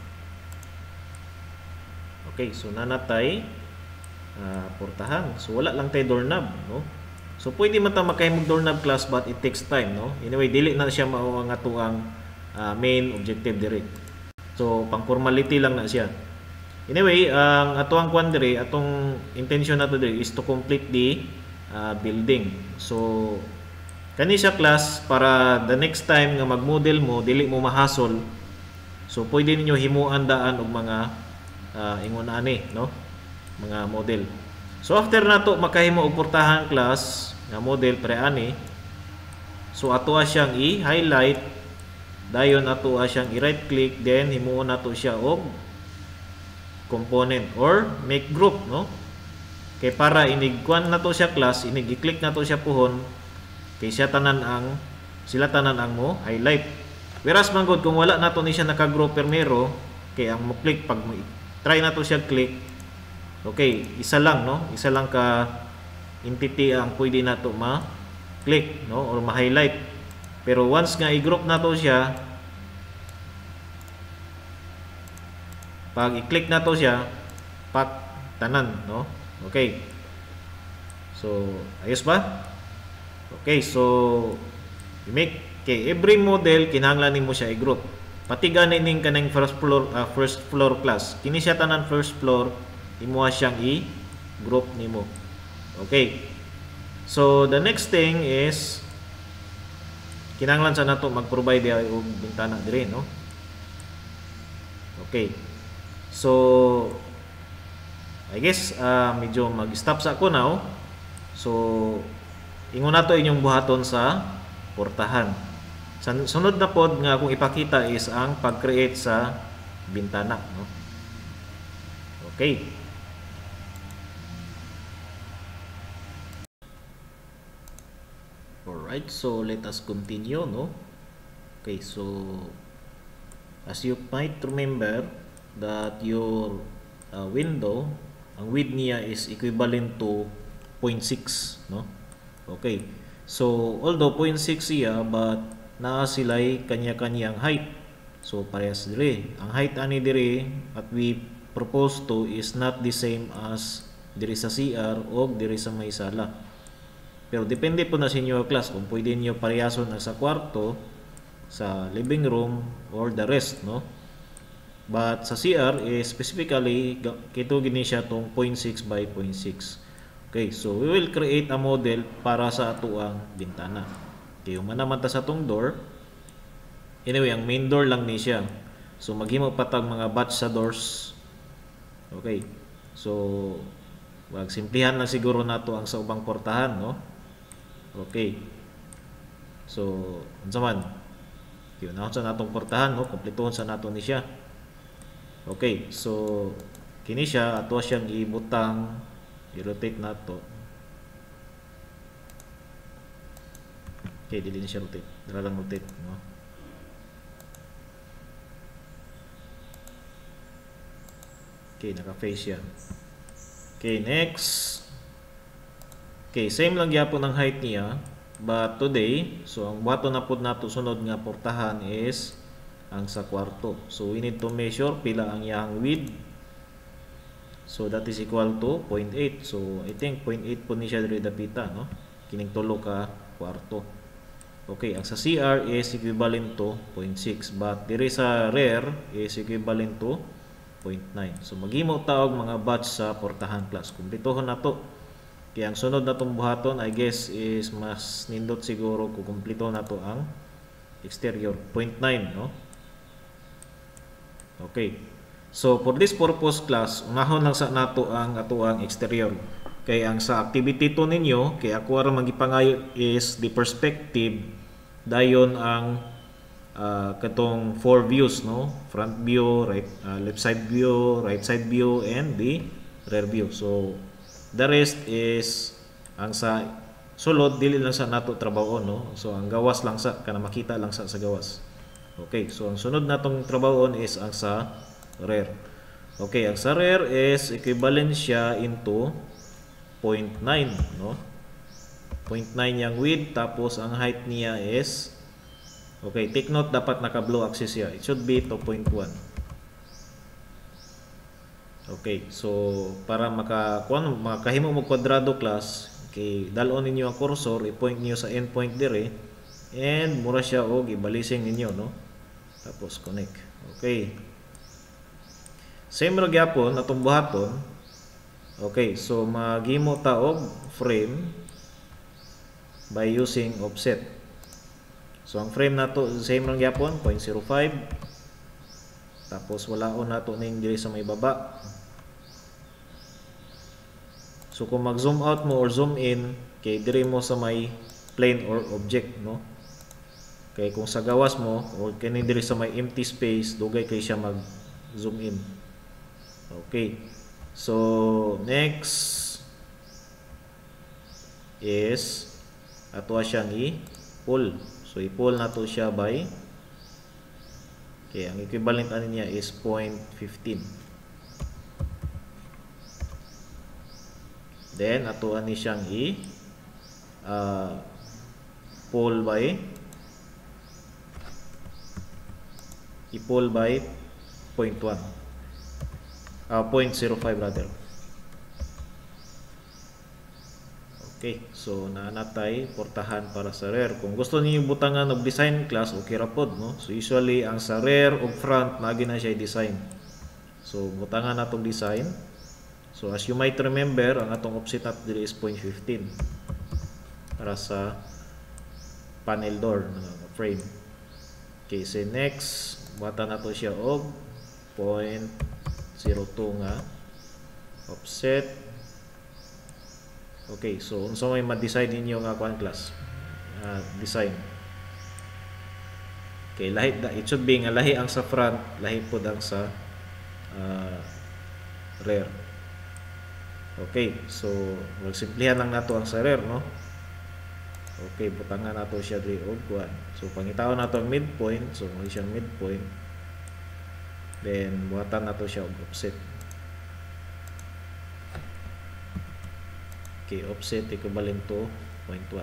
Okay, so nanatay portahan. So wala lang tay doorknob, no? So pwede man ta makahimog doorknob class, but it takes time, no? Anyway, dili na siya mao ang ato ang main objective dire. So pang formality lang na siya. Anyway, ang atuang kwan diri, atong intention nato diri is to complete the building. So kani siya class para the next time nga mag-model mo dili mo mahasol. So pwede ninyo himuan daan og mga ingon ani, no? Mga model. So after nato makahimo og portahan class nga model pre ani, so atoa siyang i-highlight, dayon atoa siyang i-right click, then himuon nato siya og component or make group, no? Kay para inigkuan nato siya class, inig-click nato siya puhon, kay sila tanan ang mo highlight. Whereas manggod kung wala nato ni siya naka-group primero, kay ang mo click pag mo try nato siya click, okay, isa lang, no? Isa lang ka entity ang pwede nato ma-click, no, or ma-highlight. Pero once nga i-group nato siya, pag i-click nato siya, pak tanan, no? Okay. So, ayos ba? Okay, so every model kinahanglan nimo siya i-group. Pati gani ning kanang first floor class. Kini siya tanan first floor, imuha siyang i-group nimo. Okay. So, the next thing is kinahanglan sa nato mag-provide og bintana dire, no? Okay. So, I guess medyo mag-stop sa ako now. So, ingon nato inyong buhaton sa portahan. Sa sunod na pod nga akong ipakita is ang pag-create sa bintana, no? Okay. Alright, so let us continue, no? Okay, so as you might remember that your window, ang width niya is equivalent to 0.6, no? Okay. So although 0.6 siya, but naa sila'y kanya-kanyang height. So parehas dire. Ang height ani dire at we propose to is not the same as dire sa CR o dire sa may sala. Pero depende po na sa inyo class kung pwede niyo parehason sa kwarto, sa living room, or the rest, no? But sa CR specifically kito gini siya tong 0.6 by 0.6. Okay, so we will create a model para sa atuang bintana. Okay, human ta sa tong door. Anyway, ang main door lang ni siya. So maghimo patag mga batch sa doors. Okay. So wag simplihan lang siguro nato ang sa ubang portahan, no? Okay. So unsa man? Yun na sa natong portahan, no? Kompletuhon sa nato ni siya. Okay, so kini siya ato siyang ibutang, i-rotate nato. Okay, dili na siya rotate. Dala lang rotate, no? Okay, naka-face siya. Okay, next. Okay, same lang gyapon ang height niya, but today, so ang buhaton na pud nato sunod nga portahan is ang sa kwarto. So we need to measure pila ang iyang width. So that is equal to 0.8. So I think 0.8 po ni siya diri dapita, no? Kining tulo ka kwarto. Okay, ang sa CR is equivalent to 0.6, but diri sa rear is equivalent to 0.9. So maghimo ta og mga batch sa portahan class. Kumpletuhon nato. Kaya ang sunod natong buhaton I guess is mas nindot siguro kung kumpleto nato ang exterior 0.9, no? Okay. So for this purpose class, unahon lang sa nato ang atuang exterior. Kay ang sa activity to ninyo, kay ako ra magipangayo is the perspective, dayon ang katong four views, no? Front view, left side view, right side view, and the rear view. So the rest is ang sa sulod dili lang sa nato trabaho, no? So ang gawas lang sa kana makita lang sa gawas. Okay, so ang sunod natong trabahon is ang sa rear. Okay, ang sa rear is equivalent siya into 0.9, no? 0.9 yung width, tapos ang height niya is, okay, take note dapat naka-blue axis siya. It should be 2.1. Okay, so para makahimo mo kwadrado class, okay, dalon ninyo ang cursor, i-point niyo sa endpoint dire, and mura siya og ibalising ninyo, no? Tapos connect. Okay. Same ra gyapon atong buhaton. Okay, so maghimo ta og frame by using offset. So ang frame nato same lang gyapon 0.05. Tapos walaon nato ning diri sa may baba. So kung mag-zoom out mo or zoom in, kay diri mo sa may plane or object, no? Kay kung sa gawas mo or kini diri sa may empty space, dugay kay siya mag-zoom in. Okay. So next is ato siyang i-pull. So i-pull nato siya by, okay, ang equivalent ani niya is 0.15. Then ato ani siyang pull by 0.1. 0.05 rather. Okay, so naanatay portahan para sa rear. Kung gusto niyo butangan og design class, okay ra pod, no? So usually ang sa rear ug front magi na siya design. So butangan natong design. So as you might remember, ang atong offset at diri is 0.15 para sa panel door na frame. Okay, so next, buhatan nato siya og 0.02 nga offset. Okay, so unsa may ma-decide ninyo nga kuan class design. Okay, lahi it should be nga lahi ang sa front, lahi pod ang sa rear. Okay, so magsimplihan lang nato ang sa rear, no? Okay, butangan nato siya diri og kuan. So pangitawon nato ang midpoint, so mo siyang midpoint. Then buhatan nato siya og offset. Okay, offset equivalent to 0.1.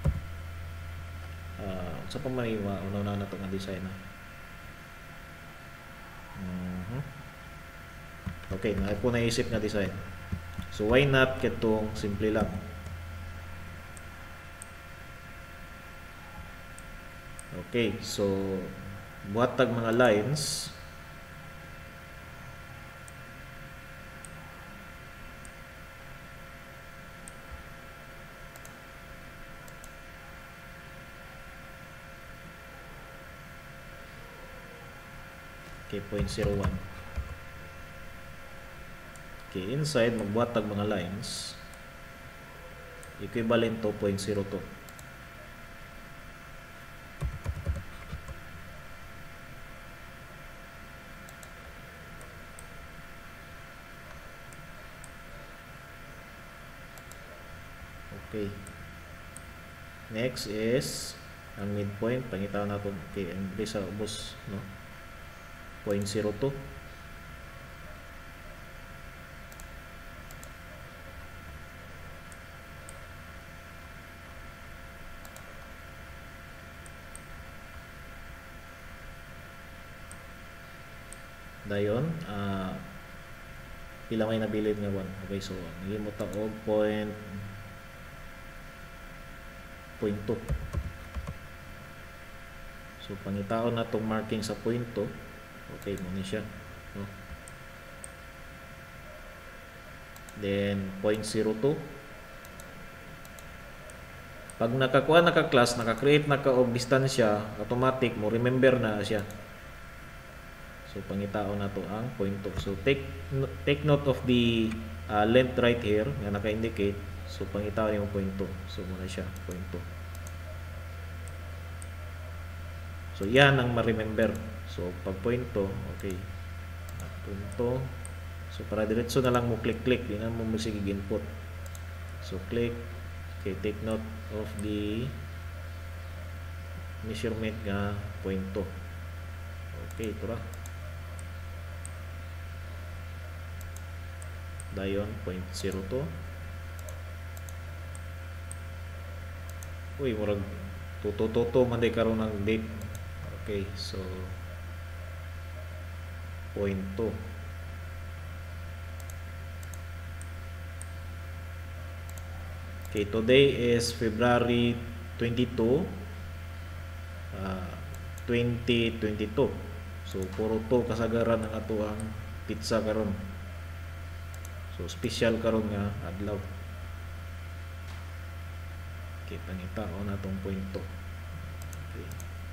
Sa pa may una na itong design na. Okay, na po naisip nga design. So why not kitong simple lang. Okay, so buhat tag mga lines. Okay, 0.01. Okay, inside magbuhat tag mga lines equivalent to 0.02. Okay. Next is ang midpoint, pangitaw natin kay ang sa ubos, no? 0.02. Dayon, pila may nabilid nga 1. Okay, so nagimot ta og 0.2. So pangitaon na tong marking sa 0.2. Okay, mo ni siya, no? Then 0.02. Pag nakakuha na ka class, naka-create na ka og distansya, automatic mo remember na siya. So pangitaon na to ang 0.2. So take note of the length right here nga naka-indicate. So pangitaon yung 0.2. So muna siya 0.2. So yan ang ma-remember. So pag 0.2, okay. 0.2. So para diretso na lang mo click-click, di na mo sige input. So click. Okay, take note of the measurement nga 0.2. Okay, ito ra. Dayon 0.02. Uy, murag tuto man day karon ng date. Okay, so 0.2. Okay, today is February 22, 2022. So puro to kasagaran ng ato ang pizza karon. So special karon nga adlaw. Okay, pangita-on na tong point 2. Okay.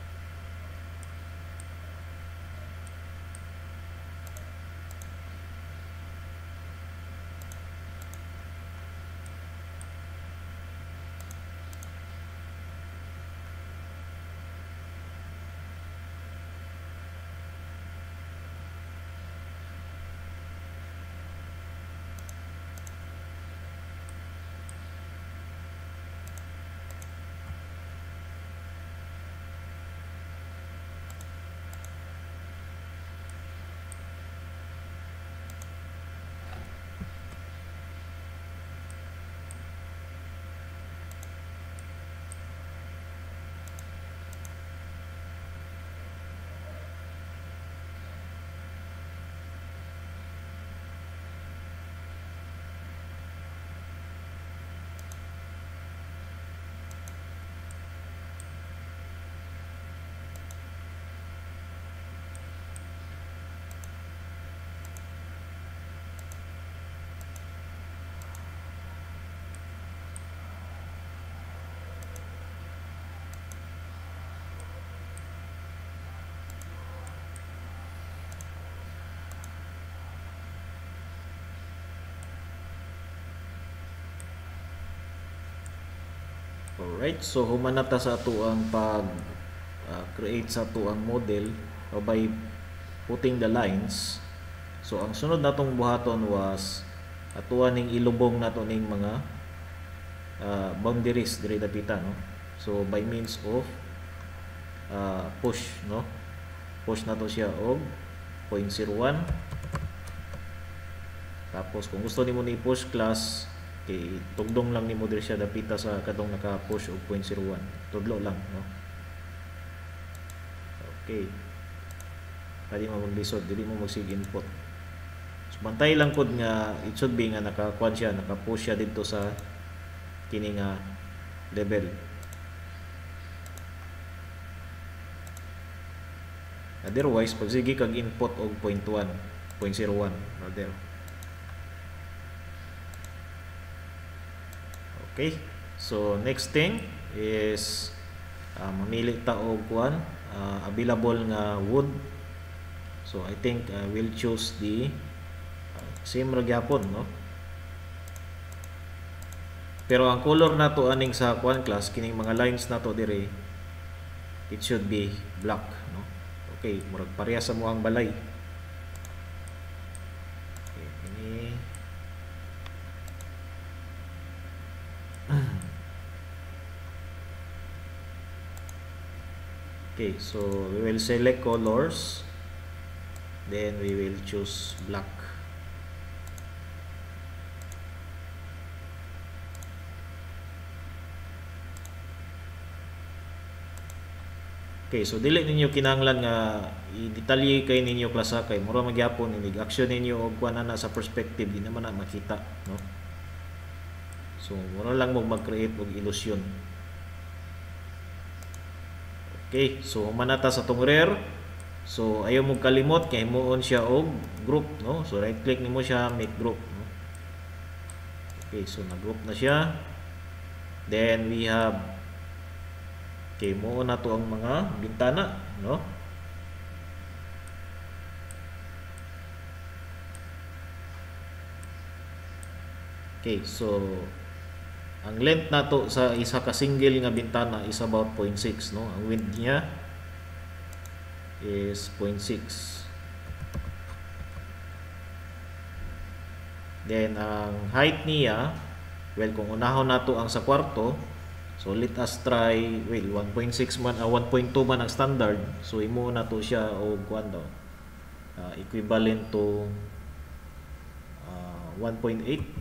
Alright, so human na ta sa ato ang pag create sa ato ang model by putting the lines. So ang sunod natong buhaton was atuan ning ilubong nato ning mga boundaries diri dapita, no. So by means of push, no. Push nato siya og 0.01. Tapos kung gusto nimo ni push class, okay, tugdong lang nimo diri siya dapita sa katong naka-push og 0.01. Tudlo lang, no. Okay. Pwede mo maglisod, dili mo magsig input. So bantay lang pod nga it should be nga naka-kuan siya, naka-push siya dito sa kini nga level. Otherwise, pag sige kag input og 0.1, 0.01 rather. Okay, so next thing is mamili ta og kuan available nga wood. So I think we'll choose the same ra gyapon, no. Pero ang color nato aning sa kuan class kining mga lines nato dire, it should be black, no. Okay, murag pareha sa muang balay. Okay, ini okay, so we will select colors, then we will choose black. Okay, so dili ninyo kinahanglan nga i-detalye kay ninyo klasa kay mura magyapon inig action ninyo og kuan na sa perspective di naman na makita, no. So mura lang mo mag-create og illusion. Okay, so manata sa tong rear. So ayaw mo kalimot kay himuon siya og group, no. So right click nimo siya, make group, no. Okay, so na-group na siya. Then we have okay, mo na to ang mga bintana, no. Okay, so ang length nato sa isa ka single nga bintana is about 0.6, no. Ang width niya is 0.6. Then ang height niya, well, kung unahon nato ang sa kwarto, so let us try, well, 1.6 man 1.2 man ang standard. So imo na to siya og kuan daw, equivalent to 1.8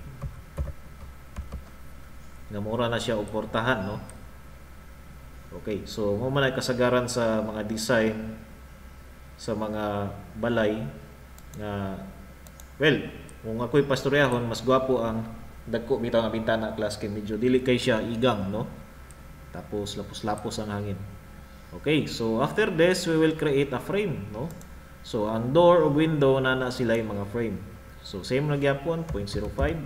nga mura na siya og portahan, no. Okay, so mo man ay kasagaran sa mga design sa mga balay nga, well, kung ako'y pastoryahon, mas gwapo ang dagko bitaw nga bintana class kay medyo dili kay siya igang, no. Tapos lapos-lapos ang hangin. Okay, so after this we will create a frame, no. So ang door o window na sila yung mga frame. So same na gyapon 0.05.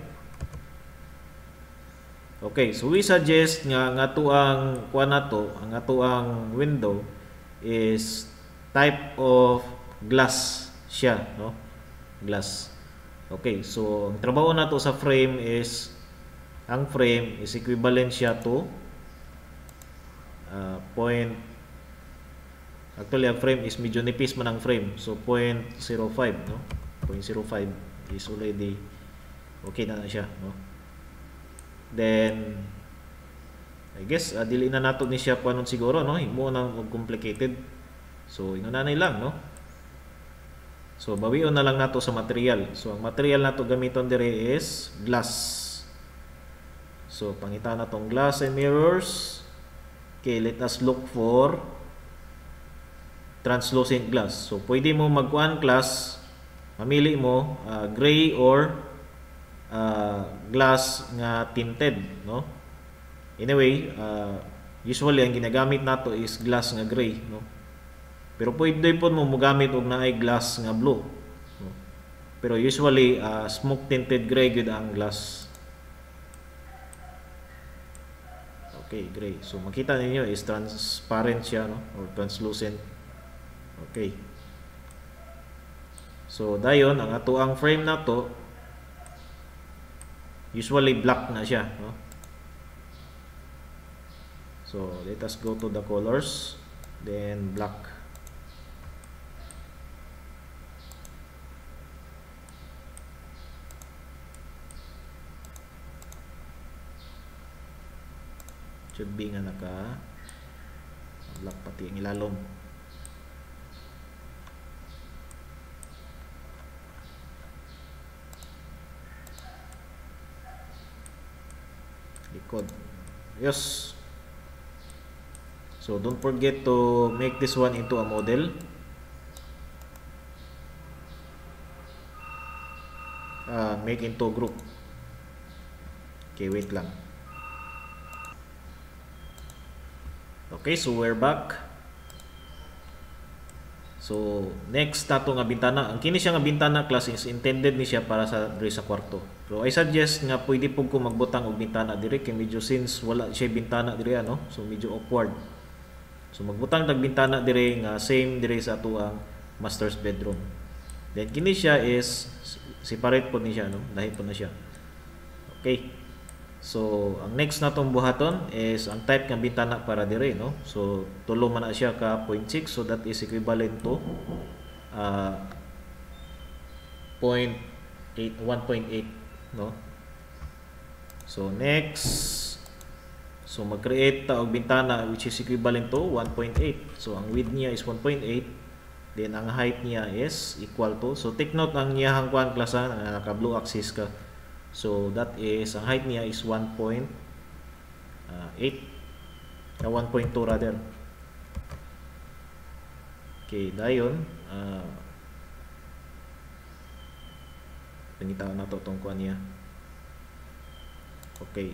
Okay, so we suggest nga ato ang kuan nato, ang ato ang window is type of glass siya, no? Glass. Okay, so ang trabaho nato sa frame is ang frame is equivalent siya to actually ang frame is medyo nipis man ang frame. So 0.05, no? 0.05 is already okay na siya, no? Then I guess dili na nato ni siya kuanon siguro, no? Himo na complicated. So inunanay lang, no? So bawion na lang nato sa material. So ang material nato gamiton dire is glass. So pangita na tong glass and mirrors. Okay, let us look for translucent glass. So pwede mo magkuan class, mamili mo gray or glass nga tinted, no? Anyway, usually ang ginagamit nato is glass nga gray, no? Pero pwede po mo mogamit og naay glass nga blue, no? Pero usually smoke tinted gray gud ang glass. Okay, gray. So makita ninyo is transparent siya, no? Or translucent. Okay. So dayon ang ato ang frame nato usually black na siya, no? So let us go to the colors, then black. Should be nga naka black pati ang ilalom. Likod. Yes. So don't forget to make this one into a model. Make into a group. Okay, wait lang. Okay, so we're back. So next nato nga bintana. Ang kini siya nga bintana class is intended ni siya para sa diri sa kwarto. So I suggest nga pwede pug ko magbutang og bintana diri kay medyo since wala siya bintana diri, ano? So medyo awkward. So magbutang tag bintana diri nga same diri sa ato ang master's bedroom. Then kini siya is separate po ni siya, no? Lahi po na siya. Okay. So ang next natong buhaton is ang type ng bintana para dire, no? So tulo man na siya ka 0.6, so that is equivalent to 1.8, no? So next, so mag-create ta og bintana which is equivalent to 1.8. So ang width niya is 1.8, then ang height niya is equal to, so take note ang iyang kuan klasa nga naka blue axis ka. So that is, ang height niya is 1.8 1.2 rather. Okay, dayon pangitaon na to tong kuan niya. Okay.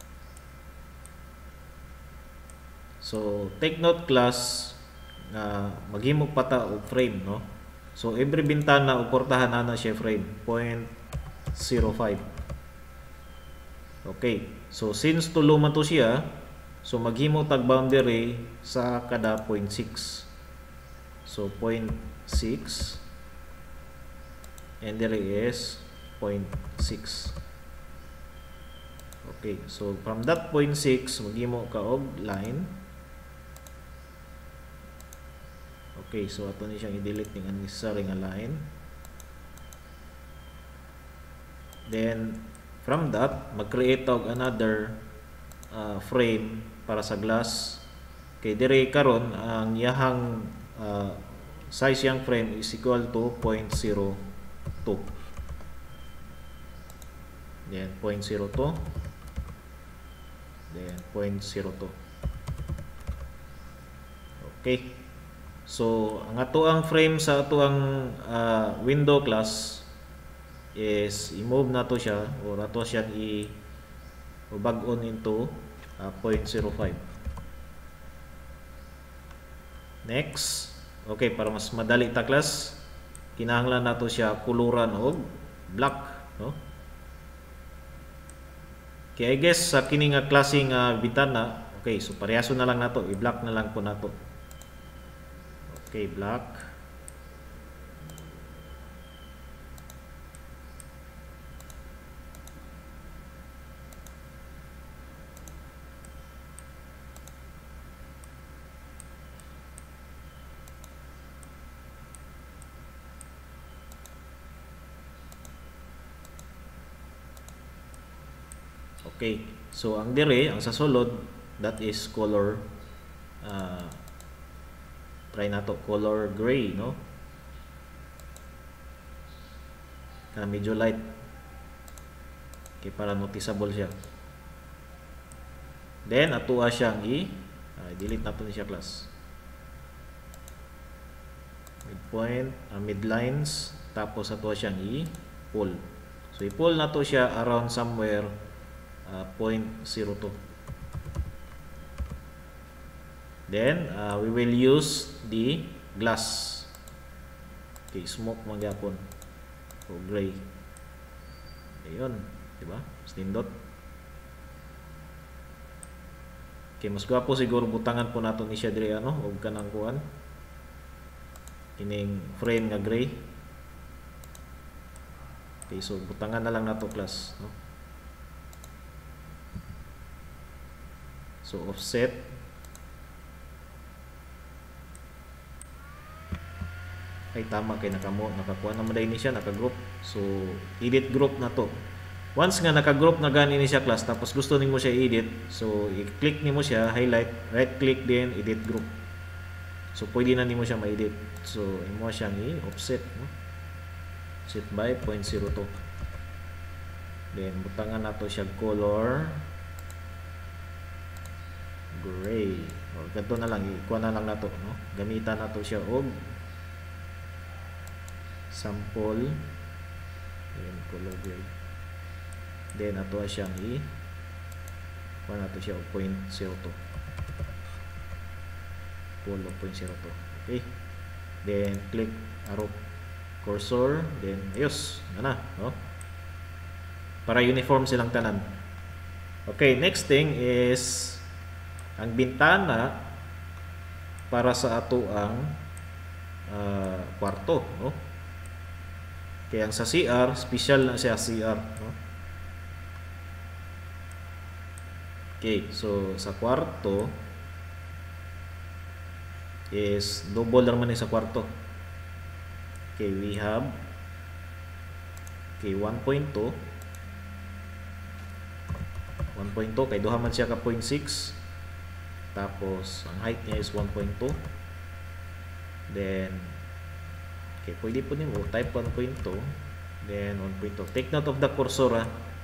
So take note class na maghimog pata og frame, no? So every bintana og portahan na siya frame 0.05. Okay, so since tulo man to siya, so maghimo tag boundary sa kada 0.6. So 0.6 and there is 0.6. Okay, so from that 0.6 maghimo ka og line. Okay, so ato ni siyang i-delete ning unnecessary nga line. Then from that, mag-create og another frame para sa glass. Kay dire karon ang yahang size yang frame is equal to 0.02. Then 0.02. Then 0.02. Okay. So ang ato ang frame sa ato ang window class is i-move na to siya or ato siyang i-bag-on into 0.05. Next, okay, para mas madali ta class, kinahanglan nato siya kuluran og black, no? Kaya I guess sa kini nga klase nga bintana, okay, so parehaso na lang nato, i-black na lang po nato. Okay, black. Okay, so ang dire, ang sa sulod, that is color, try nato color gray, no? Kana medyo light. Okay, para noticeable siya. Then atuwa siyang delete nato ni siya class. Midpoint, midlines, tapos atuwa siyang i-pull. So i-pull nato siya around somewhere 0.02. Then we will use the glass. Okay, smoke magyapon o gray. Ayun, di ba? Stindot. Okay, mas gwapo siguro butangan po nato ni siya dire ano, og kanang kuan. Kining frame nga gray. Okay, so butangan na lang nato class, no? So offset, ay tama kay nakakuha naman dahil ni siya, naka-group. So edit group na to. Once nga naka-group na gani ni siya class, tapos gusto nimo siya i-edit, so i-click nimo siya, highlight, right click din, edit group. So pwede na nimo siya ma-edit. So imo siyang i-offset, no? Set by 0.02. Then butangan nato siya color gray. O ganito na lang, ikuha na lang nato, no? Gamitan nato siya og sample. Ayan, color gray. Then ato siyang ikuha nato siya og 0.02. Pull og 0.02. Okay. Then click arrow cursor, then ayos na, no? Para uniform silang tanan. Okay, next thing is ang bintana para sa ato ang kwarto, no? Kaya ang sa CR, special na siya CR, no? Okay, so sa kwarto is double naman sa kwarto. Okay, we have 1.2 kay duha man siya ka 0.6. Tapos ang height niya is 1.2. Then okay, pwede po nimo type 1.2, then 1.2. Take note of the cursor,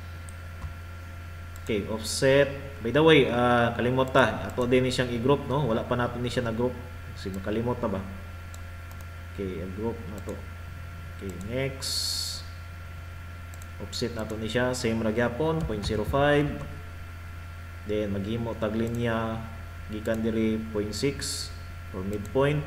Okay, offset. By the way, kalimot ta, ato din ni siyang i-group, no? Wala pa natin ni siya na group. Kasi makalimot ta ba? Okay, i-group na to. Okay, next. Offset nato ni siya, same ra gyapon, 0.05. Then maghimo tag linya gikan diri 0.6 for midpoint.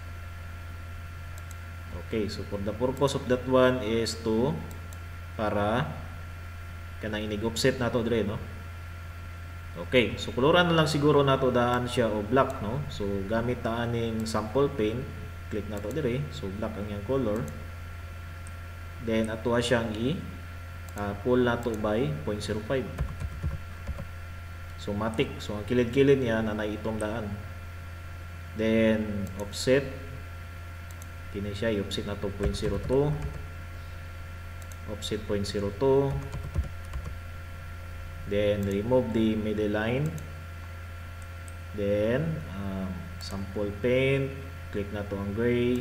Okay, so for the purpose of that one is to para kanang inig-offset nato dire, no? Okay, so kuluran na lang siguro nato daan siya o black, no? So gamit ta aning sample paint, click nato dire, so black ang yang color. Then ato siyang pull nato by 0.05. So matic, so ang kilid-kilid niya nanay itong daan. Then offset, kini siya i-offset nato 0.02, offset 0.02. Then remove the middle line. Then sample paint, click na to ang gray.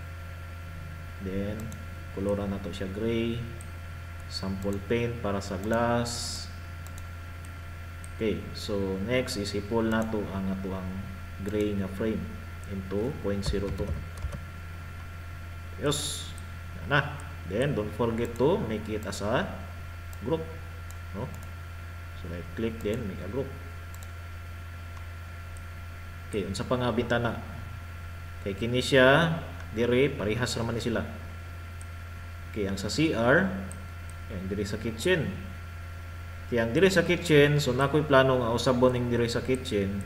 Then koloran na to siya gray. Sample paint para sa glass. Okay, so next is i-pull na to ang atuang gray nga frame into 0.02. Yes, na. Then don't forget to make it as a group, no? So right click, then make a group. Okay, unsa pa nga bintana? Kay kini siya dire parehas naman ni sila. Kaya ang sa CR, yan diri sa kitchen. Kaya ang diri sa kitchen, so nakoy plano nga usabon ning diri sa kitchen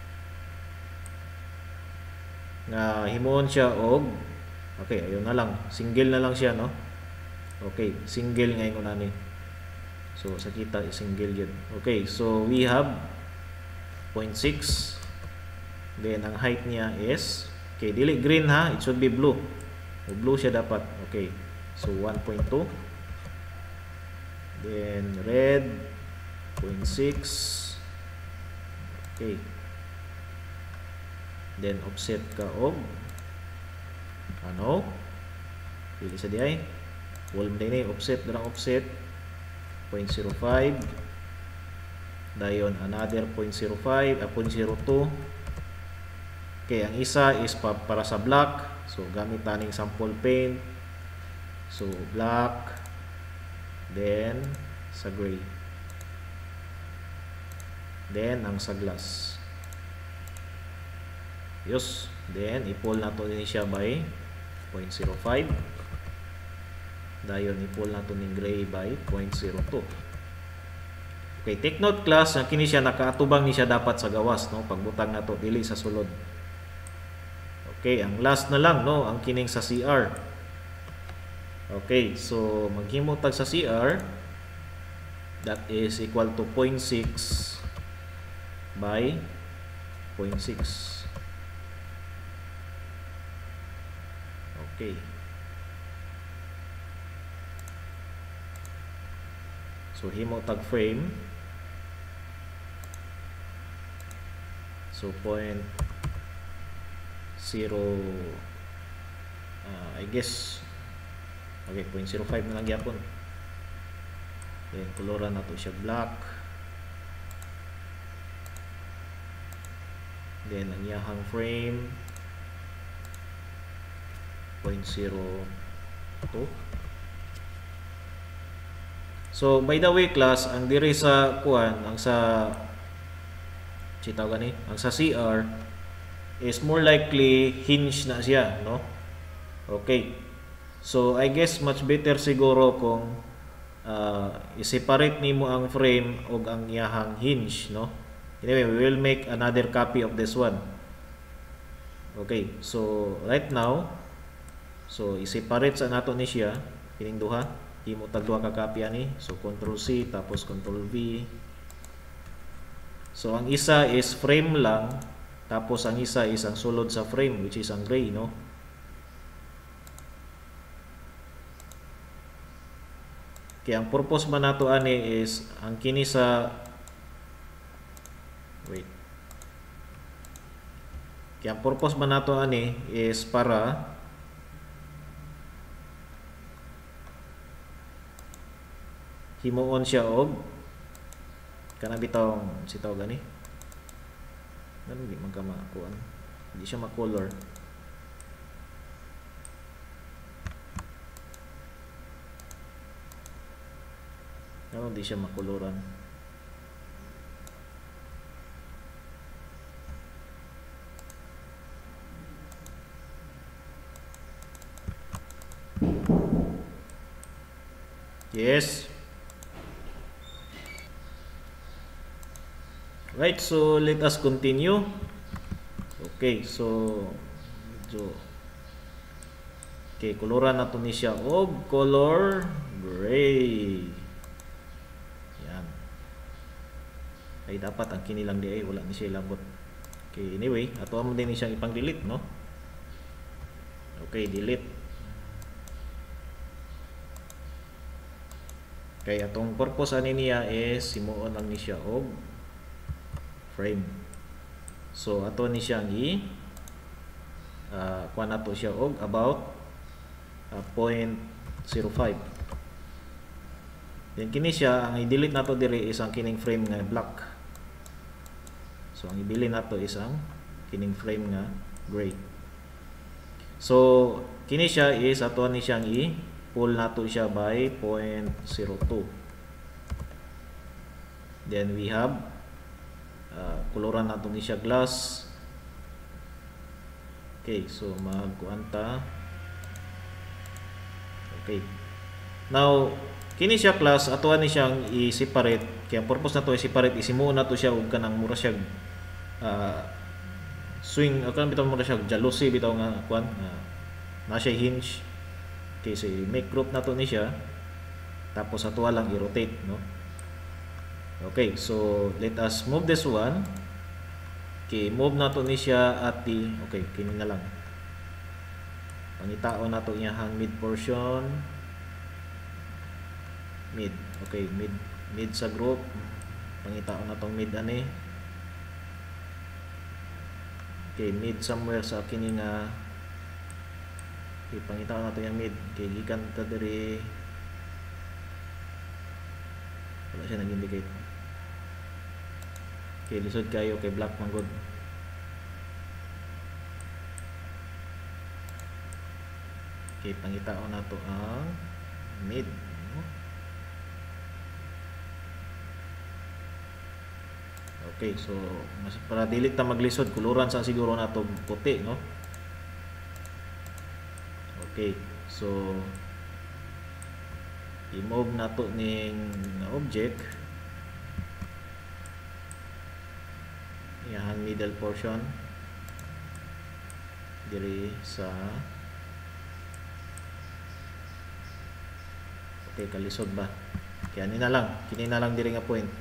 nga himuon siya og okay, ayun na lang. Single na lang siya, no? Okay, single nga ingon ani. So sa kita single yun. Okay, so we have 0.6. Then ang height niya is okay, dili green ha, it should be blue. O blue siya dapat. Okay. So 1.2. Then red 0.6. Okay. Then offset ka og ano? Pili sa diay. Wall mo din offset, darang offset 0.05. Dayon another 0.05, 0.02. Okay, ang isa is para sa black. So gamit taning sample paint. So black, then sa gray, then ang sa glass. Yes, then i-pull nato din siya by 0.05. Dayon i-pull nato ning gray by 0.02. Okay, take note class na kini siya nakaatubang ni siya dapat sa gawas, no, pagbutang nato dili sa sulod. Okay, ang last na lang, no, ang kining sa CR. Okay, so maghimo tag sa CR, that is equal to 0.6 by 0.6. Okay. So himo tag frame. So 0.0 I guess okay, 0.05 na lang gyapon. Then koloran nato siya black. Then ang iyahang frame 0.02. So by the way class, ang diri sa kuan, ang sa chitaw gani, ang sa CR is more likely hinge na siya, no? Okay. So I guess much better siguro kung i-separate nimo ang frame ug ang iyahang hinge, no? Anyway, we will make another copy of this one. Okay. So right now, so i-separate sa nato ni siya kining duha. Himo tag duha ka copy ani. So Control C tapos Control V. So ang isa is frame lang, tapos ang isa is ang sulod sa frame, which is ang gray, no? Kaya ang purpose man nato ani is ang kini sa Kaya ang purpose man nato ani is para himuon siya og kanang bitawng sitaw gani. Ano di man ka makuan. Hindi siya ma-color. Ano di siya makoloran. Yes. Right, so let us continue. Okay, so okay, koloran nato ni siya og color gray. Yan. Ay dapat ang kini lang di ay wala ni siya labot. Okay, anyway, ato mo din ni siya ipang delete, no? Okay, delete. Kaya atong purpose ani niya is simuon lang ni siya og frame. So ato ni siyang kuha nato siya og about 0.05. Then kini siya, ang i-delete nato diri is ang kining frame nga black. So ang ibili nato is ang kining frame nga gray. So kini siya is ato ni siyang i-pull nato siya by 0.02. Then we have koloran nato ni siya glass. Okay, so magkuanta. Okay, Now, kini siya class atuan ni siyang i-separate. Kaya purpose na to i-separate, isimuon na to siya ug kanang mura siya swing, o kanang bitaw mura siya jealousy bitaw nga kuan na siya hinge. Okay, so make group na to ni siya. Tapos atuwa lang i-rotate, no? Okay, so let us move this one. Okay, move na to ni siya at the, okay, kini na lang. Pangitaon na to iyang mid portion. Mid. Okay, mid sa group. Pangitaon na tong mid ani. Okay, mid somewhere sa kini nga. Okay, pangitaon na to yung mid. Okay, gikan ta diri. Wala siya nag-indicate. Okay, lisod kayo kay black man good. Okay, pangitaon na to ang mid. Okay, so para dili ta maglisod, kuluran sa siguro na to puti, no? Okay, so i-move na to ning object. Yang middle portion diri sa, okay, kalisod ba? Kaya ni na lang, kini na lang diri nga point.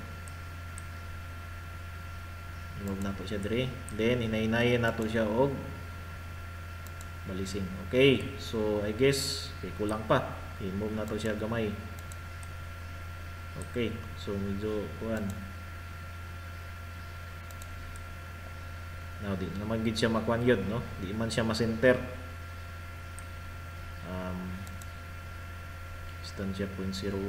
I-move na to siya diri. Then hinay-hinayin na to siya og balising. Okay, so I guess okay, kulang pa. I-move na to siya gamay. Okay, so medyo kuan. Now, di naman gid siya makuan yun, no? Di man siya ma-center. Stand siya 0.01.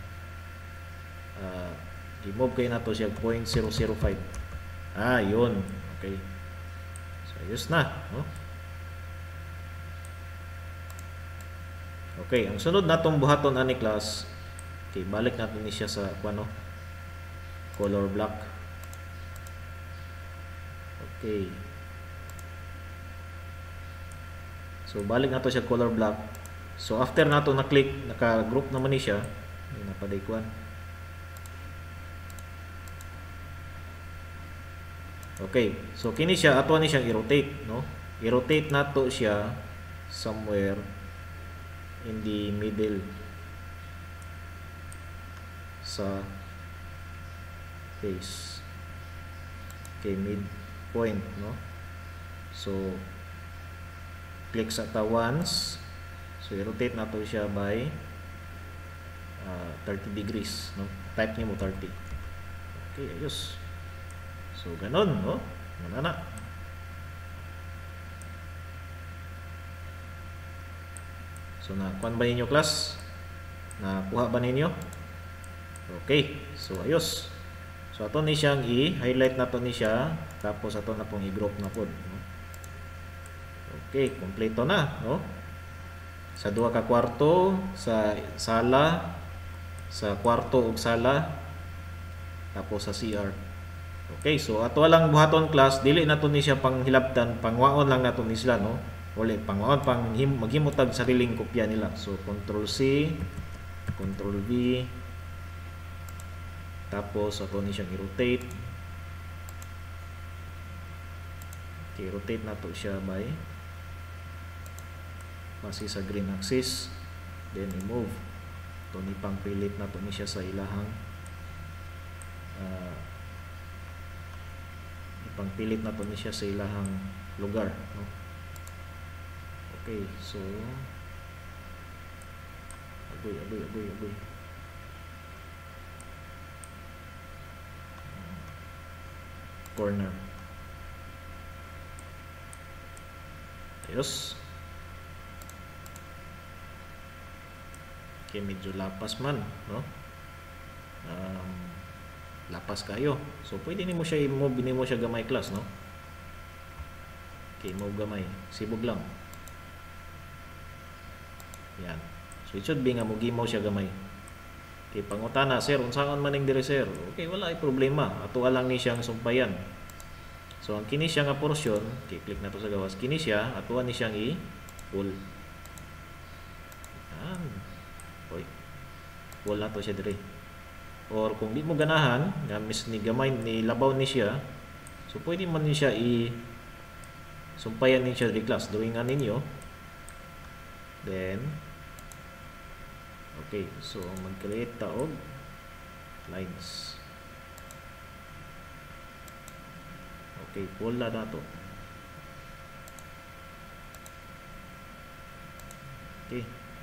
I-move kayo na to siya 0.005. Yun. Okay. So, ayos na, no? Okay, ang sunod natong buhaton ani class. Okay, balik natin ni siya sa kuno color block. Okay. So balik nato siya color block. So after nato na click, naka-group naman ni siya. Ay napaday kuan. Okay, so kini siya ato ni siyang i-rotate, no? I-rotate nato siya somewhere in the middle sa face. Okay, mid point, no? So click sa ta once. So i-rotate nato siya by 30 degrees, no? Type niyo mo 30. Okay, ayos. So ganon, no? Ganun na. So nakuha ba ninyo class? Nakuha ba ninyo? Okay, so ayos. So ato ni siyang i-highlight na to ni siya, tapos ato na pong i-group na pod, no? Okay, kompleto na, no? Sa duha ka kwarto, sa sala, sa kwarto ug sala, tapos sa CR. Okay, so ato lang buhaton class, dili na to ni siya panghilabtan, pangwaon lang nato ni sila, no? Wala pangwaon, maghimutag sariling kopya nila. So Control C, Control V, tapos ato ni siyang i-rotate. Okay, rotate na to siya by base sa green axis, then i-move. Ito ni pangpilit na to ni siya sa ilahang pangpilit na to ni siya sa ilahang lugar, no? Okay, so agoy corner. Ayos. Okay, medyo lapas man, no? Lapas kayo. So pwede nimo siya i-move, nimo siya gamay class, no? Okay, move gamay. Sibog lang. Yan. So it should be nga mo siya gamay. Okay, pangutana, sir, unsaon man ning dire, sir? Okay, wala ay problema. Ato lang ni siyang sumpayan. So ang kini siya nga portion, okay, click na to sa gawas. Kini siya, ato ni siyang i-pull. Yan. Oy, pull na to siya dire. Or kung di mo ganahan nga mis ni gamay ni labaw ni siya, so pwede man ni siya sumpayan ni siya di class, drawingan ninyo. Then okay, so mag-create ta og lines. Okay, pull na to. Okay.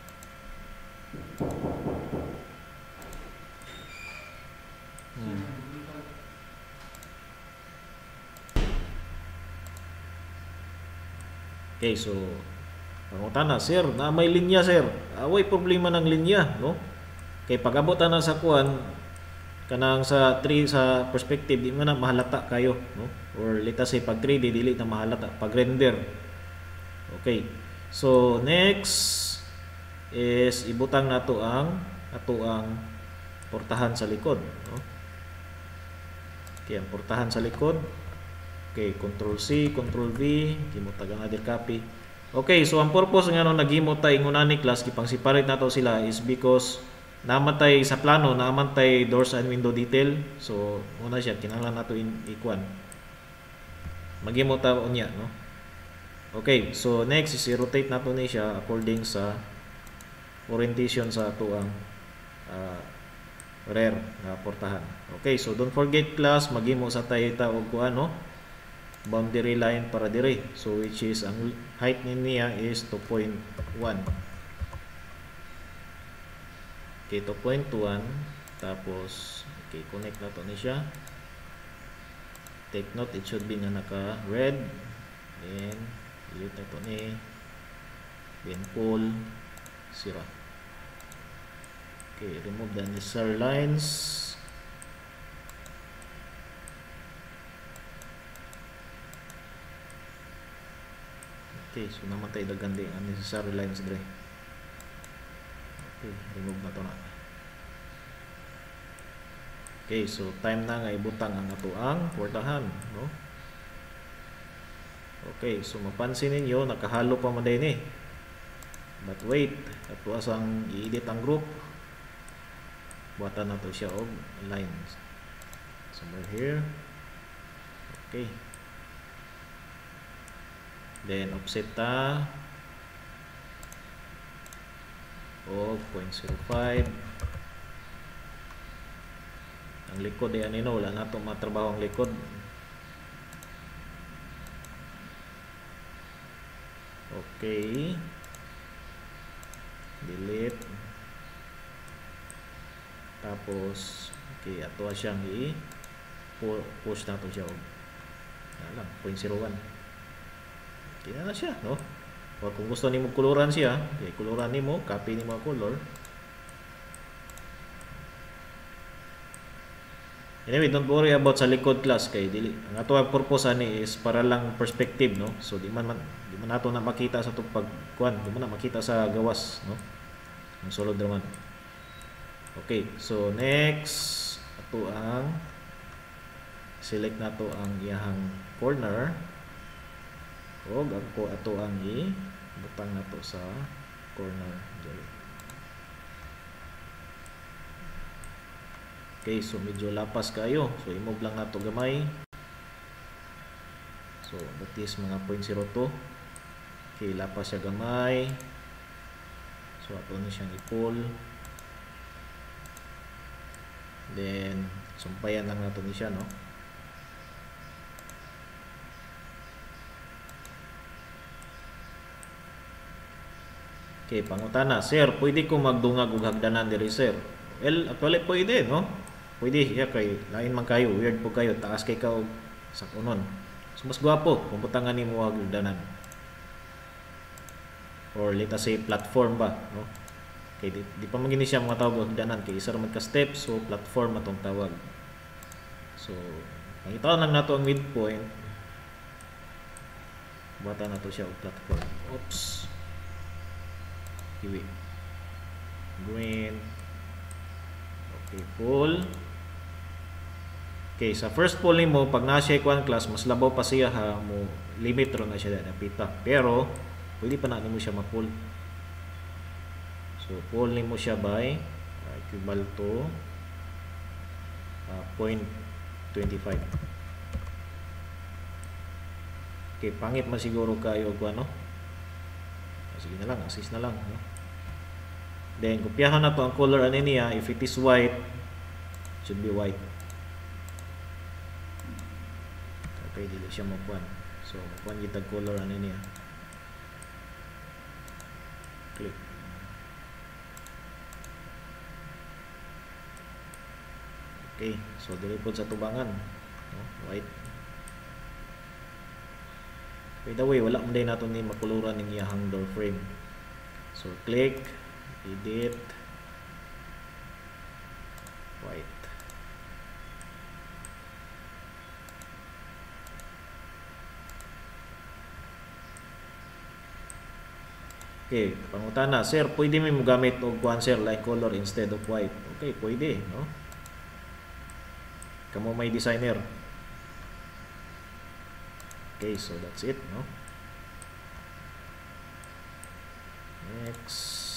Okay, so pangutana, sir, na may linya sir. Away problema ng linya, no? Kay pag-abot na sa kuan kanang sa 3 sa perspective di man na mahalata kayo, no? Or let us say pag 3D dili na mahalata pag render. Okay. So next is ibutang nato ang portahan sa likod, no? Okay, ang portahan sa likod. Okay, Control C, Control V, gimutag ang other copy. Okay, so ang purpose nga nung naghimot tay ingon ni class kipang separate nato sila is because namatay sa plano, namatay doors and window detail. So una siya kinahanglan nato ikuan. Maghimot ta unya, no? Okay, so next is i-rotate nato ni siya according sa orientation sa atuang rear na portahan. Okay, so don't forget class, maghimo sa tayo og kuan, no? Boundary line para dire. So which is ang height niya is 2.1. Okay, 2.1. Tapos okay, connect na to ni siya. Take note, it should be na naka red. Then delete na to ni. Then pull sira. Okay, remove the unnecessary lines. Okay, so namatay dagan din unnecessary lines dire. Okay, remove na to na. Okay, so time na nga ibutang ang atuang portahan, no? Okay, so mapansin ninyo nakahalo pa man din eh. But wait, ato asang i-edit ang group. Buhatan na to siya og lines. Somewhere here. Okay. Then offset ta og 0.05. Ang likod ay anino, wala na to matrabaho ang likod. Okay. Delete. Tapos okay, ato siyang i-push na to siya og lang 0.01. Okay na siya, no? O kung gusto nimo kuluran siya, okay, kuluran nimo, copy nimo ang color. Anyway, don't worry about sa likod class kay dili. Ang ato ang purpose ani is para lang perspective, no? So di man nato na makita sa tug pagkuan, di man na makita sa gawas, no? Ang sulod naman. Okay, so next ato ang select nato ang iyang corner. O ako ato ang butang nato sa corner dili. Okay, so medyo lapas kayo. So i-move lang nato gamay. So that is mga 0.02. Okay, lapas siya gamay. So ato na siyang i-pull. Then sumpayan lang nato ni siya, no? Okay, pangutana, sir, pwede ko magdungag og hagdanan diri, sir? Well, actually pwede, no? Pwede, yeah, kay lain man kayo, weird po kayo, taas kay ka og sakunon. So mas gwapo kung butangan nimo og hagdanan. Or let us say platform ba, no? Okay, di pa magini siya mga tawag og hagdanan kay isa ra man ka step, so platform atong tawag. So, makita lang nato ang midpoint. Buhatan nato siya og platform. Oops. Kiwi. Green. Okay, pull. Okay, sa first pull nimo pag na-siya kuan class, mas labaw pa siya ha, mo limit ron na siya na pita. Pero pwede pa na nimo siya ma-pull. So pull nimo siya by equal to 0.25. Okay, pangit man siguro kayo ko ano. Sige na lang, assist na lang, no? Then kopyahan na to ang color ani niya. If it is white, it should be white. Okay, dili siya makuan. So kuan kita color ani niya. Click. Okay, so dili po sa tubangan, no? White. By the way, wala man din nato ni makuluran ning iyang door frame. So click, edit, white. Okay, pangutana, sir, pwede mo gamit og kuan sir like color instead of white. Okay, pwede, no? Kamo may designer. Okay, so that's it, no? Next.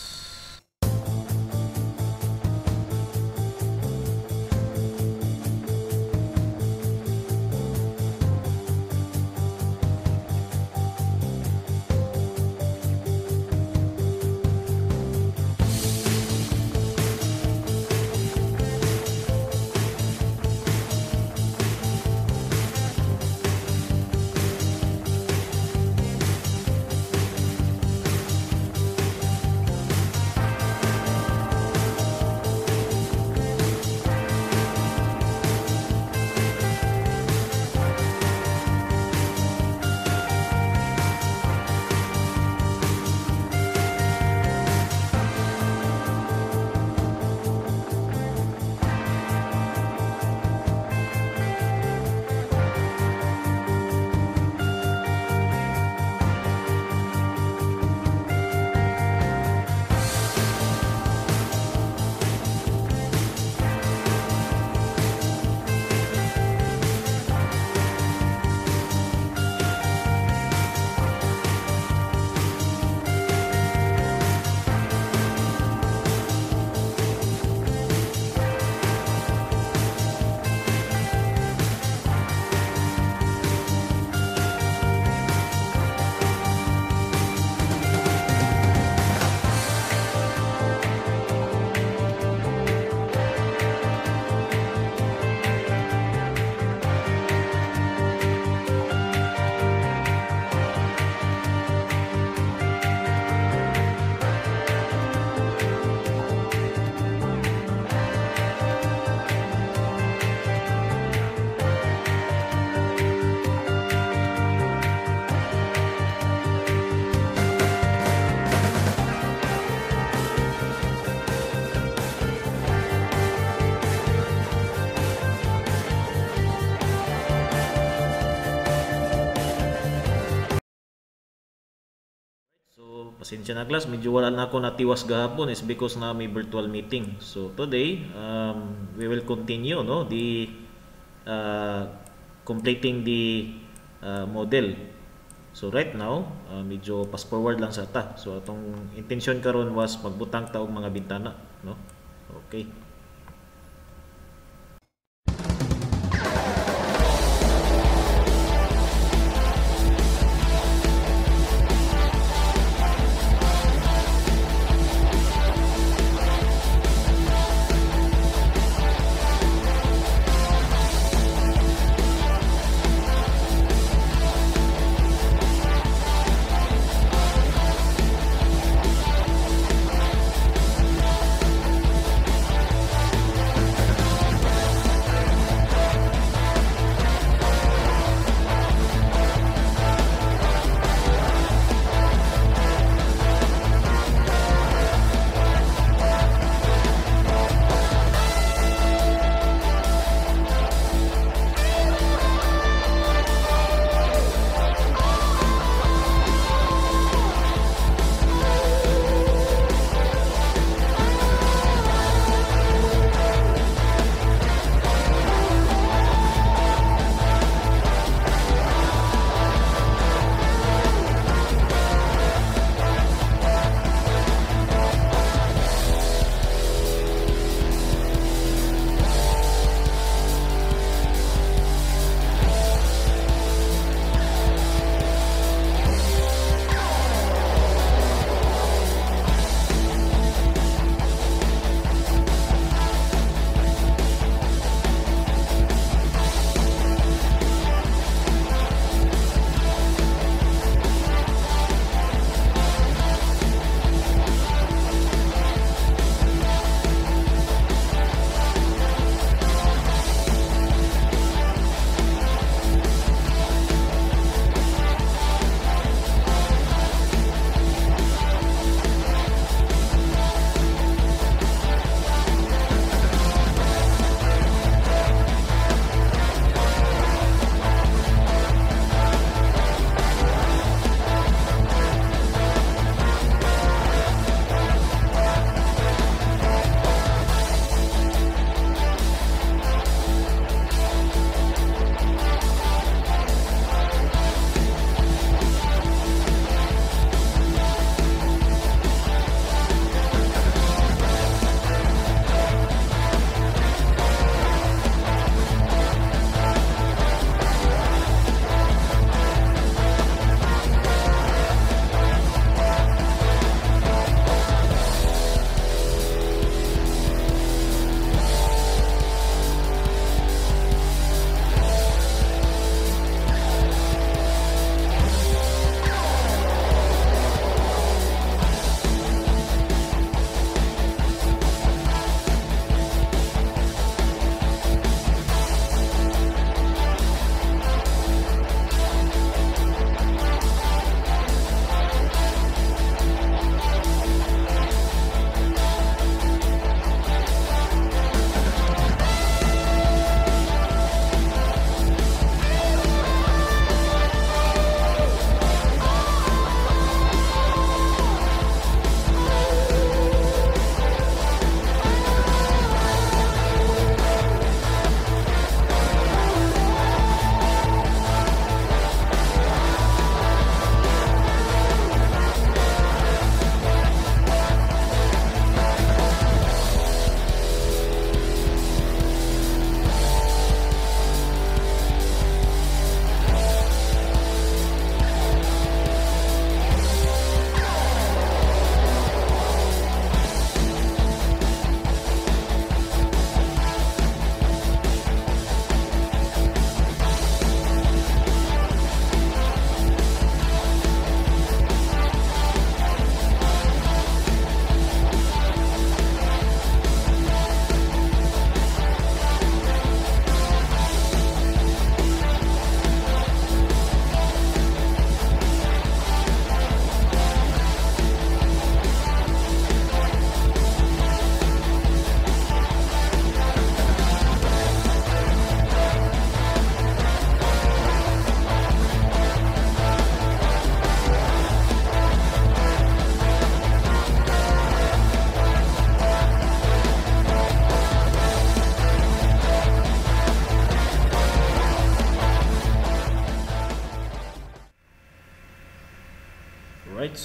Pasensya na class, medyo wala na ako natiwas gahapon is because na may virtual meeting. So today, we will continue, no, the completing the model. So right now, medyo pass forward lang sa ta. So atong intention karon was magbutang ta og mga bintana, no? Okay.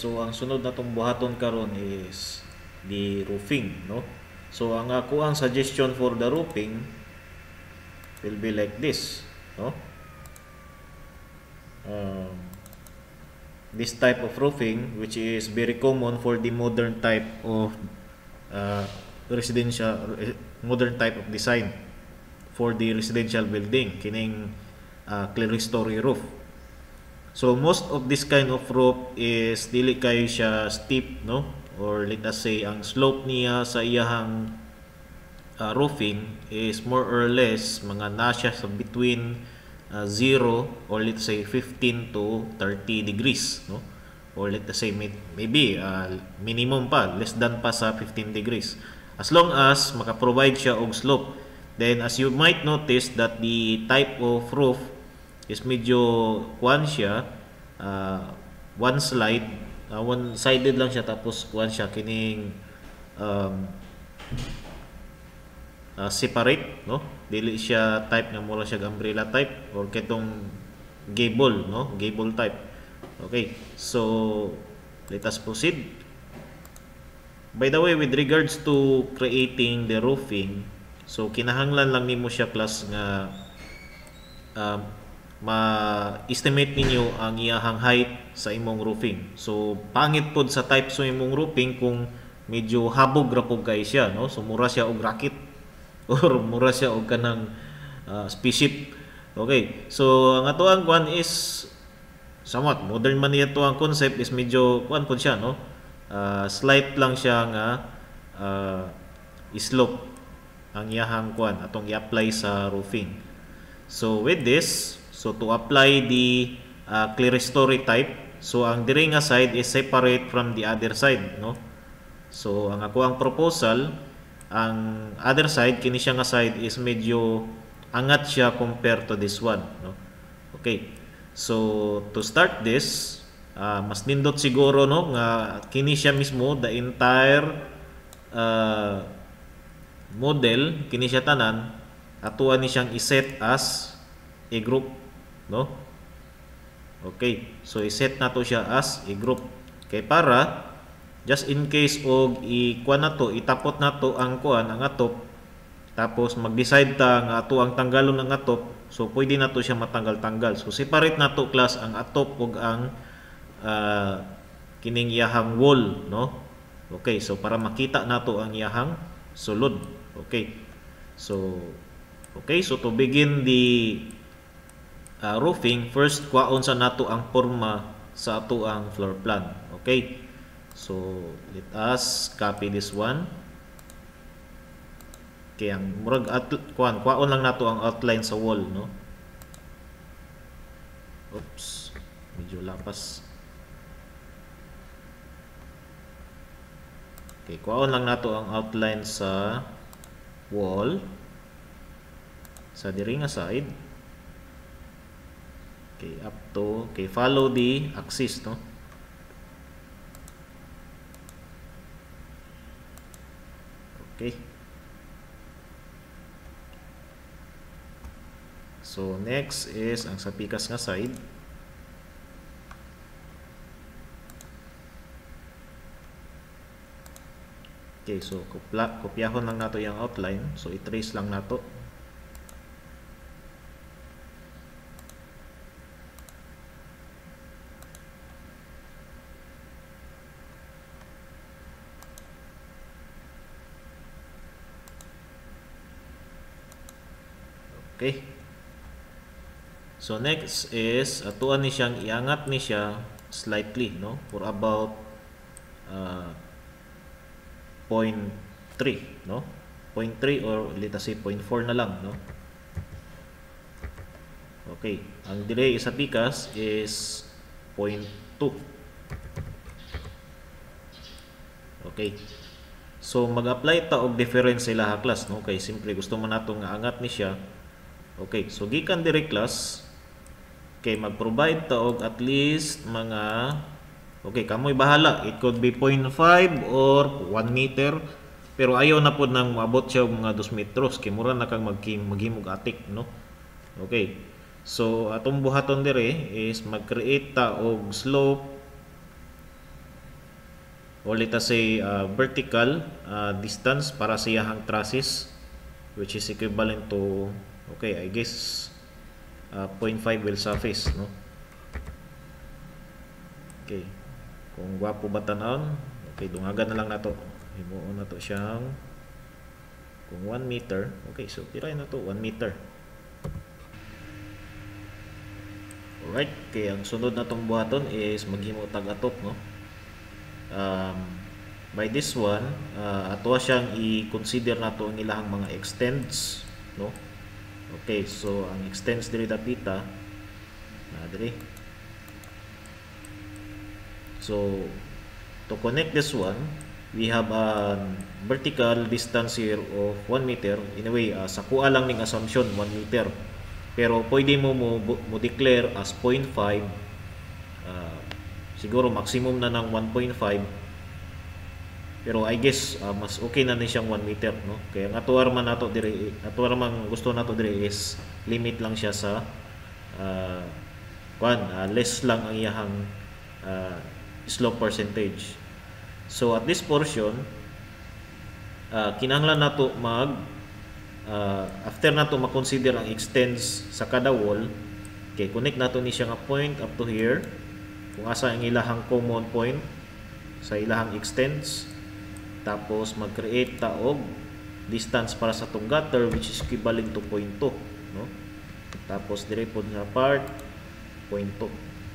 so ang sunod natong buhaton karon is the roofing, no? So ang ako ang suggestion for the roofing will be like this, no? This type of roofing, which is very common for the modern type of modern type of design for the residential building, kining clerestory roof. So most of this kind of roof is dili kayo siya steep, no? Or let us say ang slope niya sa iyahang roofing is more or less mga nasya sa between 0 or let's say 15 to 30 degrees, no? Or let's say maybe minimum pa, less than pa sa 15 degrees. As long as maka-provide siya og slope. Then as you might notice that the type of roof is medyo kuan siya, one-sided lang siya, tapos kuan siya kining separate, no? Dili siya type nga mura siya umbrella type or ketong gable, no? Gable type. Okay, so let us proceed. By the way, with regards to creating the roofing, so kinahanglan lang nimo siya class nga ma-estimate ninyo ang iyahang height sa imong roofing. So pangit pod sa type sa imong roofing kung medyo habog ra pud kay siya, no? So mura siya og rocket or mura siya og kanang spaceship. Okay, so ang atoang kuan is somewhat modern man niya to, ang concept is medyo kuan pod siya, no? Slight lang siya nga slope ang iyahang kuan atong i-apply sa roofing. So with this, so to apply the clerestory type, so ang diri nga side is separate from the other side, no? So ang ako ang proposal, ang other side kini siya nga side is medyo angat siya compared to this one, no? Okay, so to start this, mas nindot siguro, no, nga kini siya mismo the entire model, kini siya tanan atuan ni siyang iset as a group, no? Okay, so iset nato siya as a group kay para just in case og ikuan nato, itapot nato ang kuan, ang atop, tapos mag-decide ta nga ato ang tanggalon ng atop, so pwede nato siya matanggal-tanggal. So separate nato class ang atop ug ang kining iyahang wall, no? Okay, so para makita nato ang iyahang sulod. Okay, so to begin the roofing, first kuhaon sa nato ang forma sa ato ang floor plan. Okay, so let us copy this one. Okay, ang murag kuhaon lang nato ang outline sa wall, no? Oops, medyo lapas. Okay, kuhaon lang nato ang outline sa wall sa diri nga side. Okay, up to, okay, follow the axis, no? Okay, so next is ang sa pikas nga side. Okay, so kopyahon lang nato yung outline. So i-trace lang nato. Okay. So next is atuan ni siyang iangat ni siya slightly, no? For about 0.3, no? 0.3 or let us say 0.4 na lang, no? Okay, ang delay sa pikas is 0.2. Okay, so mag-apply ta og difference sa ilaha class, no? Kay simple gusto mo nato nga angat ni siya. Okay, so gikan diri class, okay, mag-provide ta og at least mga, okay, kamoy bahala, it could be 0.5 or 1 meter, pero ayaw na po nang maabot siya mga 2 metros, kay mura na kang maghimog atik, no? Okay, so atong buhaton dire is mag-create ta og slope or let us say vertical distance para sa iyahang trusses, which is equivalent to, okay, I guess 0.5 well surface, no? Okay, kung gwapo ba tanawon, okay, dungagan na lang nato, himuon na to siyang kung 1 meter. Okay, so tirahin na to 1 meter. Alright, kaya ang sunod na tong buhaton is maghimo tag atop, no? By this one, ato siyang i-consider nato ang ilahang mga extends, no? Okay, so ang extends diri dapita na diri. So to connect this one, we have a vertical distance here of 1 meter. Anyway, sa kuha lang ning assumption 1 meter. Pero pwede mo declare as 0.5. Siguro maximum na ng 1.5. Pero I guess mas okay na ni siyang 1 meter, no? Kaya ang atuar man nato diri, atuar man gusto nato diri is limit lang siya sa less lang ang iyahang slope percentage. So at this portion, kinahanglan nato after nato ma-consider ang extends sa kada wall, okay, connect nato ni siya nga point up to here kung asa ang ilahang common point sa ilahang extends. Tapos mag-create ta og distance para sa tong gutter, which is equivalent to 0.2, no? Tapos dire pod nga part 0.2.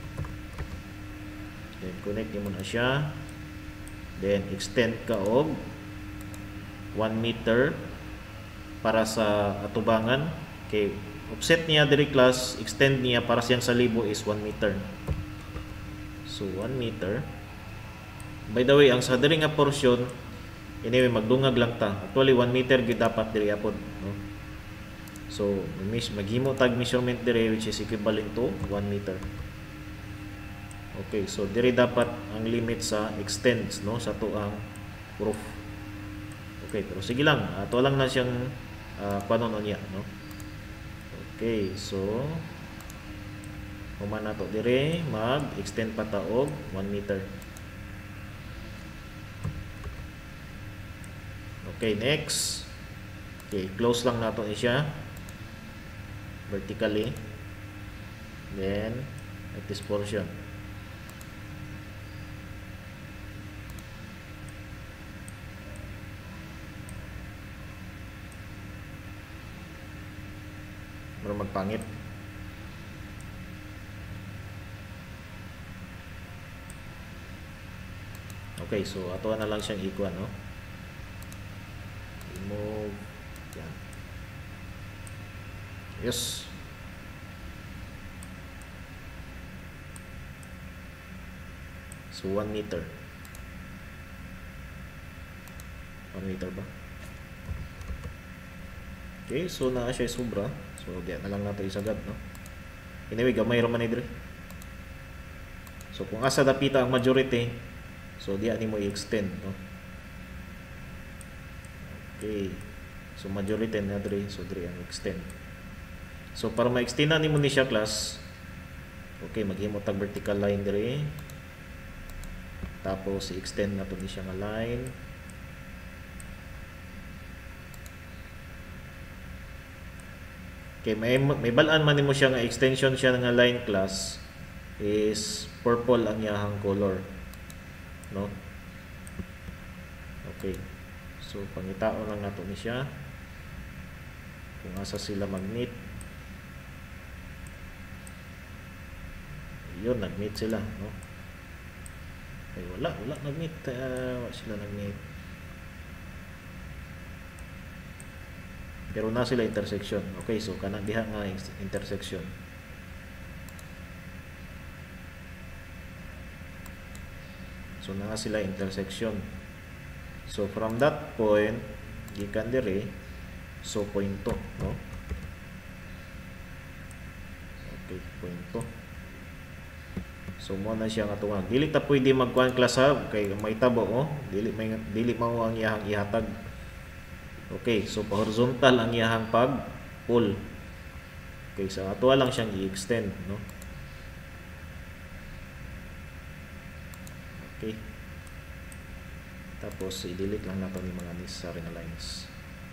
Then connect mo na siya. Then extend ka og 1 meter para sa atubangan. Okay, offset niya dire class, extend niya para siyang sa libo is 1 meter. So 1 meter. By the way, ang sa dire nga portion, anyway, magdungag lang ta. Actually 1 meter gyud dapat diri apod, no? So maghimo tag measurement dire, which is equivalent to 1 meter. Okay, so dire dapat ang limit sa extends, no, sa tuang roof. Okay, pero sige lang, ato lang na siyang panon niya, no? Okay, so human nato dire mag-extend pa ta og 1 meter. Okay, next. Okay, close lang nato ni siya vertically. Then at this portion. Para magpangit. Okay, so ato na lang siyang ikuan, no? Remove. Yan. Yes. So 1 meter. 1 meter ba? Okay, so naa siya sobra. So diyan na lang natin isagad, no? Anyway, gamay ra man ni dire. So kung asa dapita ang majority, so diyan nimo i-extend, no? Okay. So majority na dire, so dire ang extend. So para ma-extend na nimo ni siya class, okay, maghimo tag vertical line dire. Tapos i-extend na to ni siya nga line. Okay, may balaan man nimo siya nga extension siya nga line class is purple ang iyahang color, no? Okay. So pangitaon lang nato ni siya kung asa sila mag-meet. Yun, nag-meet sila, no? Okay, wala nag-meet, wala sila nag-meet. Pero na sila intersection. Okay, so kana diha nga intersection. So na sila intersection. So from that point, gikan dire, so point 2, no? Okay, point 2. So mo na siya nga tuwag. Dili ta pwede magkuan class ha, kay may tabo, oh. Dili mao ang iyahang ihatag. Okay, so horizontal ang iyahang pag pull. Okay, so ato lang siyang i-extend, no? Okay. Tapos i-delete lang nato ni mga necessary na lines.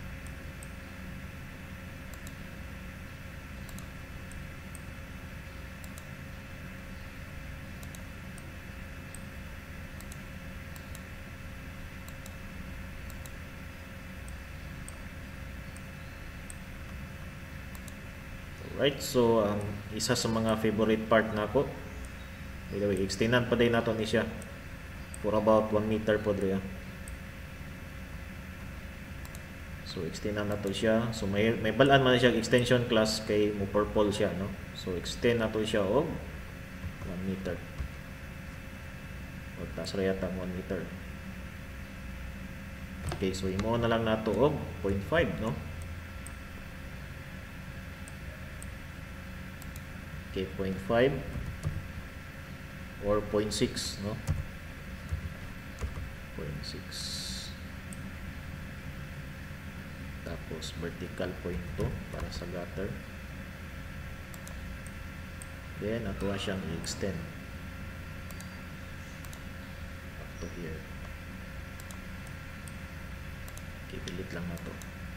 Right, so ang isa sa mga favorite part nako, by the way, extendan pa din nato ni siya for about 1 meter po dre. So extendan nato siya. So may balaan man siya extension class kay mo purple siya, no? So extend nato siya og 1 meter. O taas ra yata 1 meter. Okay, so imo na lang nato og 0.5, no? Okay, 0.5 or 0.6, no? 0.6. Tapos vertical point to para sa gutter. Then ato siyang i-extend up to here. Okay, pilit lang na to.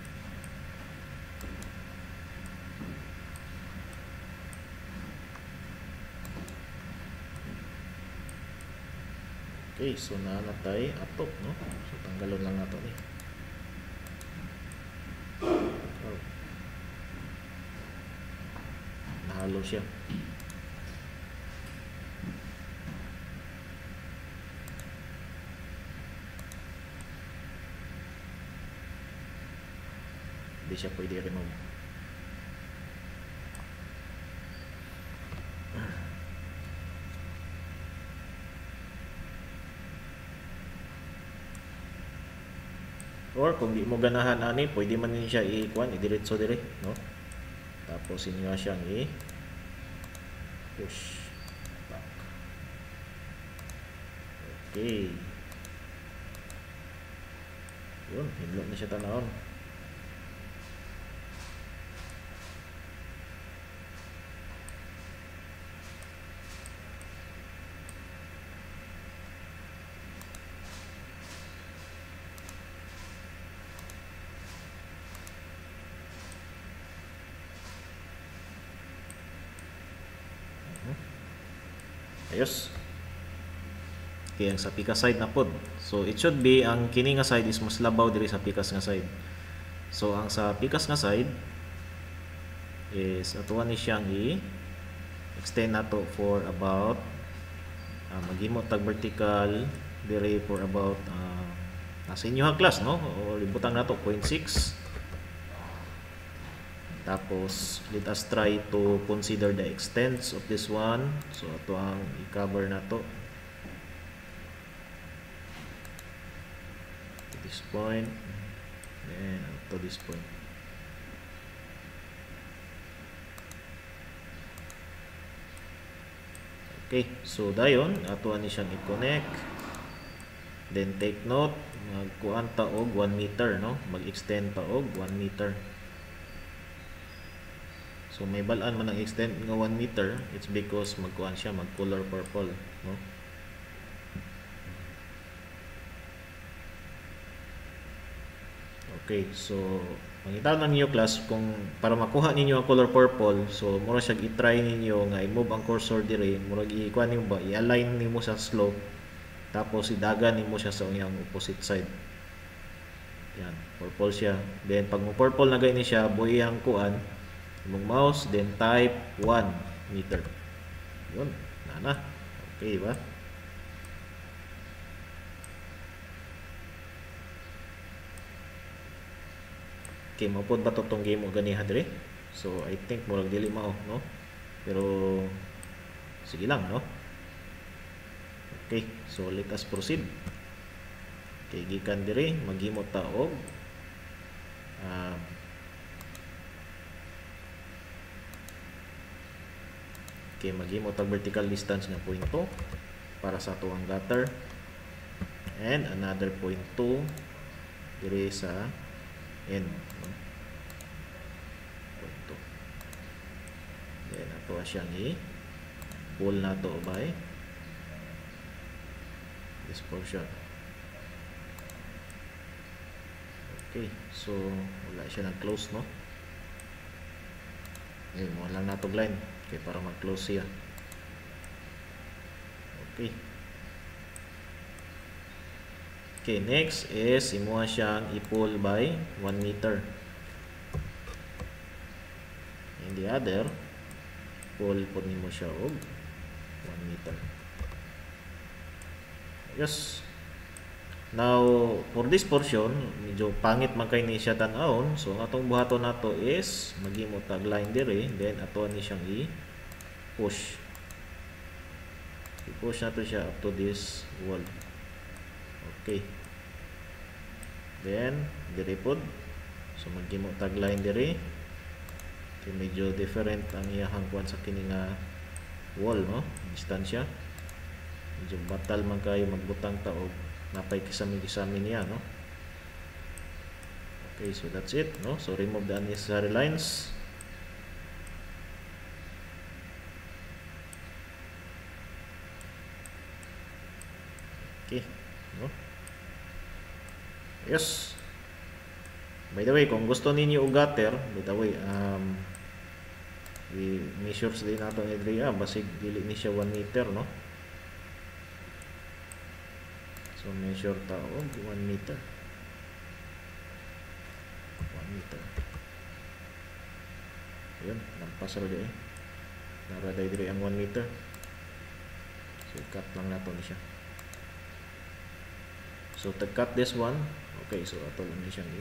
Okay, so naanatay atop, no? So tanggalon lang nato ni. Oh. Nahalo siya. Hindi siya pwede remove. Or kung di mo ganahan ani, pwede man din siya i-kuan, i-diretso dire, no? Tapos inyo siyang i-push back. Okay. Yun, hindlo na siya tanawon. Ayos. Okay, ang sa pikas side na pod. So it should be ang kini nga side is mas labaw diri sa pikas nga side. So ang sa pikas nga side is atuan ni siyang i-extend nato for about maghimo tag vertical diri for about nasa inyo ha class, no? O ibutang nato 0.6. Tapos, let us try to consider the extents of this one. So, ito ang i-cover na to. To this point. And to this point. Okay. So, dayon, ito ani siyang i-connect. Then, take note. Magkuhan ta og 1 meter, no? Mag-extend ta og 1 meter. So may balaan man ang extend nga 1 meter, it's because magkuhan siya, mag color purple, no? Okay, so mangitaw na ninyo class kung para makuha ninyo ang color purple, so mura siya i-try ninyo nga i-move ang cursor dire, mura i-kuha nimo ba, i-align nimo sa slope, tapos idagan nimo siya sa iyang opposite side. Yan, purple siya. Then pag mo purple na gani siya, buhi ang kuan mong mouse, then type 1 meter. Yun, na. Okay, ba? Okay, mapod ba itong game o ganihan dire? So, I think mo lang dili mao, no? Pero, sige lang, no? Okay, so let us proceed. Okay, gikan dire, maghimo ta og okay, maghimo tag vertical distance nga 0.2 para sa tuwang gutter and another 0.2 dire sa end, no? 0.2. Then ato siyang i-pull na to by this portion. Okay, so wala siya nag-close, no? Okay, mo lang natong line. Okay, para mag-close siya. Okay. Okay, next is imuha siyang i-pull by 1 meter. And the other, pull po nimo siya og 1 meter. Yes. Now, for this portion, medyo pangit man kay ni siya tan-awon. So, ang atong buhaton nato is maghimo tag line dire, then ato ni siyang i-push. I-push nato siya up to this wall. Okay. Then, dire pod. So, maghimo tag line dire. Okay, medyo different ang iyahang kuan sa kini nga wall, no? Distansya. Medyo batal man kayo magbutang ta og napay kisami-kisami niya, no? Okay, so that's it, no? So remove the unnecessary lines. Okay, no? Yes. By the way, kung gusto ninyo og gutter, by the way, i-measures din nato ni Adria, basig dili ni siya 1 meter, no? So, measure ta og 1 meter. 1 meter. Ayan, lampas ra di. Naraday diri ang 1 meter. So, cut lang nato ni siya. So, to cut this one, okay, so ato lang ni siyang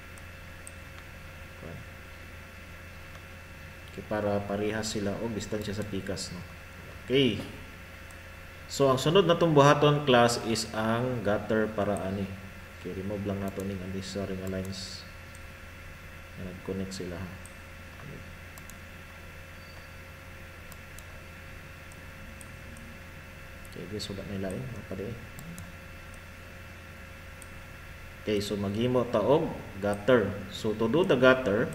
okay, para parehas sila og distansya sa pikas, no? Okay. So, ang sunod na itong buhaton class is ang gutter para ani. Okay, remove lang nato ning unnecessary nga lines na nag-connect sila. Okay, guys, wala na lain. Okay, so maghimo ta og gutter. So, to do the gutter,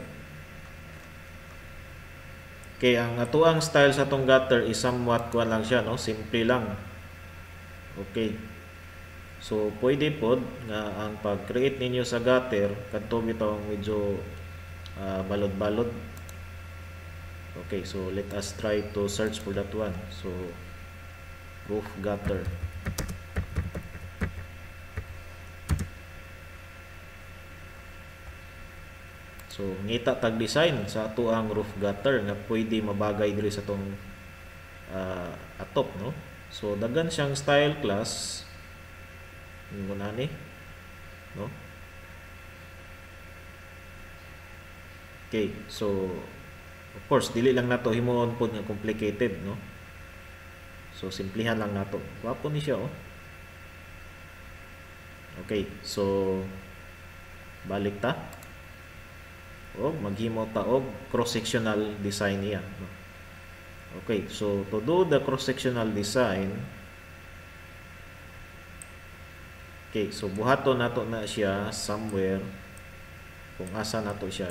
okay, ang atuang style sa tong gutter is somewhat kuan lang siya, no? Simple lang. Okay. So, pwede pod nga ang pag-create ninyo sa gutter kadto bitaw medyo balod-balod. Okay, so let us try to search for that one. So, roof gutter. So, ngita tag design sa ato ang roof gutter nga pwede mabagay diri sa tong atop, no? So, dagan siyang style class. Muna ni, no? Okay, so of course dili lang nato himuon pod nga complicated, no? So, simplihan lang nato. Wapo ni siya, oh. Okay, so balik ta. Maghimo ta og cross-sectional design niya, no? Okay, so to do the cross-sectional design, okay, so buhaton nato na siya somewhere kung asa nato siya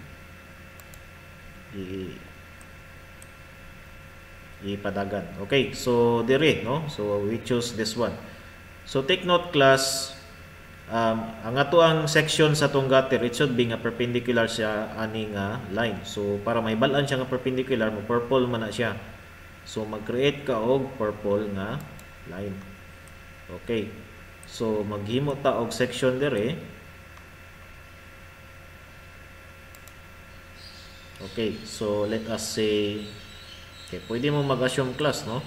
ipadagan. Okay, so dire, no? So we choose this one. So take note class, ang ato ang section sa tong gutter, it should be nga perpendicular siya ani nga line. So para may balan siya nga perpendicular, mo purple man na siya. So mag-create ka og purple nga line. Okay. So maghimo ta og section dire. Okay, so let us say, okay, pwede mo mag-assume class, no?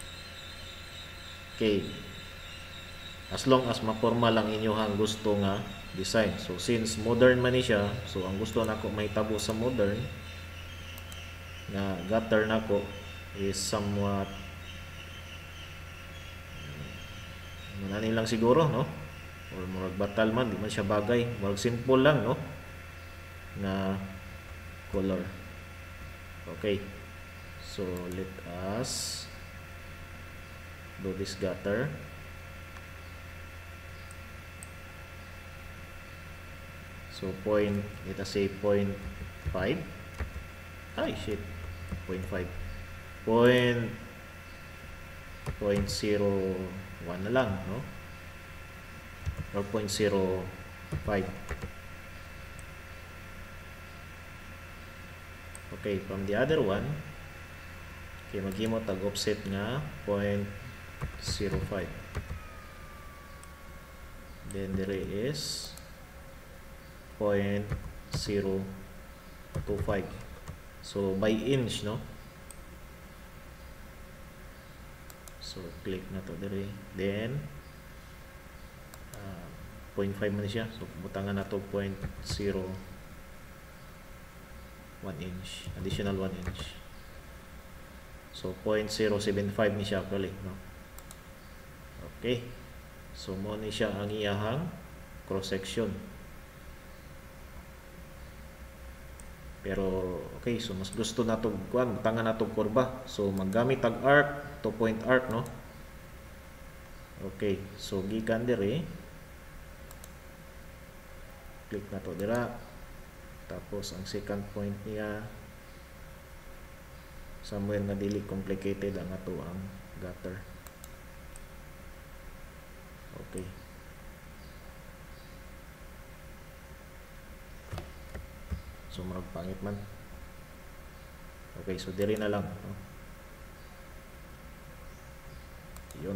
Okay. As long as maporma lang inyohang gusto nga design. So since modern man ni siya, so ang gusto nako mahitabo sa modern nga gutter nako is somewhat manani lang siguro, no? Or murag batal man, di man siya bagay. Murag simple lang, no? Na color. Okay. So let us do this gutter. So let us say 0.5. Ay, shit. 0.5. 0.01 na lang, no? Or 0.05. Okay, from the other one, okay, maghimo tag offset nga 0.05. Then there is 0.025. So by inch, no? So click na to dire. Then 0.5 man siya. So butangan na to 0.01 inch, additional 1 inch. So 0.075 ni siya actually, no? Okay. So mo ni siya ang iyahang cross section. Pero okay, so mas gusto na to kuan, butangan na to kurba. So maggamit tag arc, 2-point arc, no? Okay, so gikan dire, click na to dira. Tapos ang second point niya somewhere na dili complicated ang ato ang gutter. Okay. So marag pangit man. Okay, so diri na lang, no? Yun.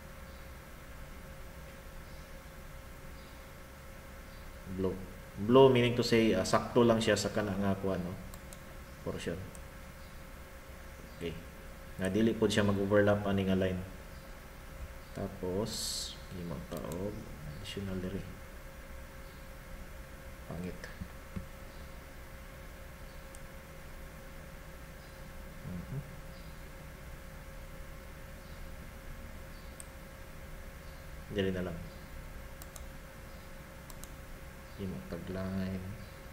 Blow. Blow meaning to say sakto lang siya sa kana nga kuan, no? Portion. Okay. Nga dili pod siya mag-overlap ani nga line. Tapos imo taog additional diri. Pangit. Dili na lang. Imo tagline.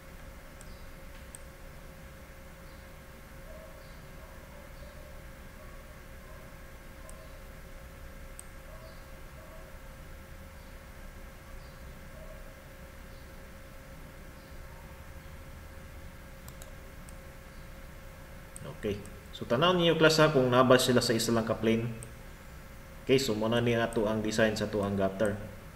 Okay. So tanaw niyo klase kung nabas sila sa isa lang ka plane. Okay, so muna ni ato ang design sa ato ang gutter.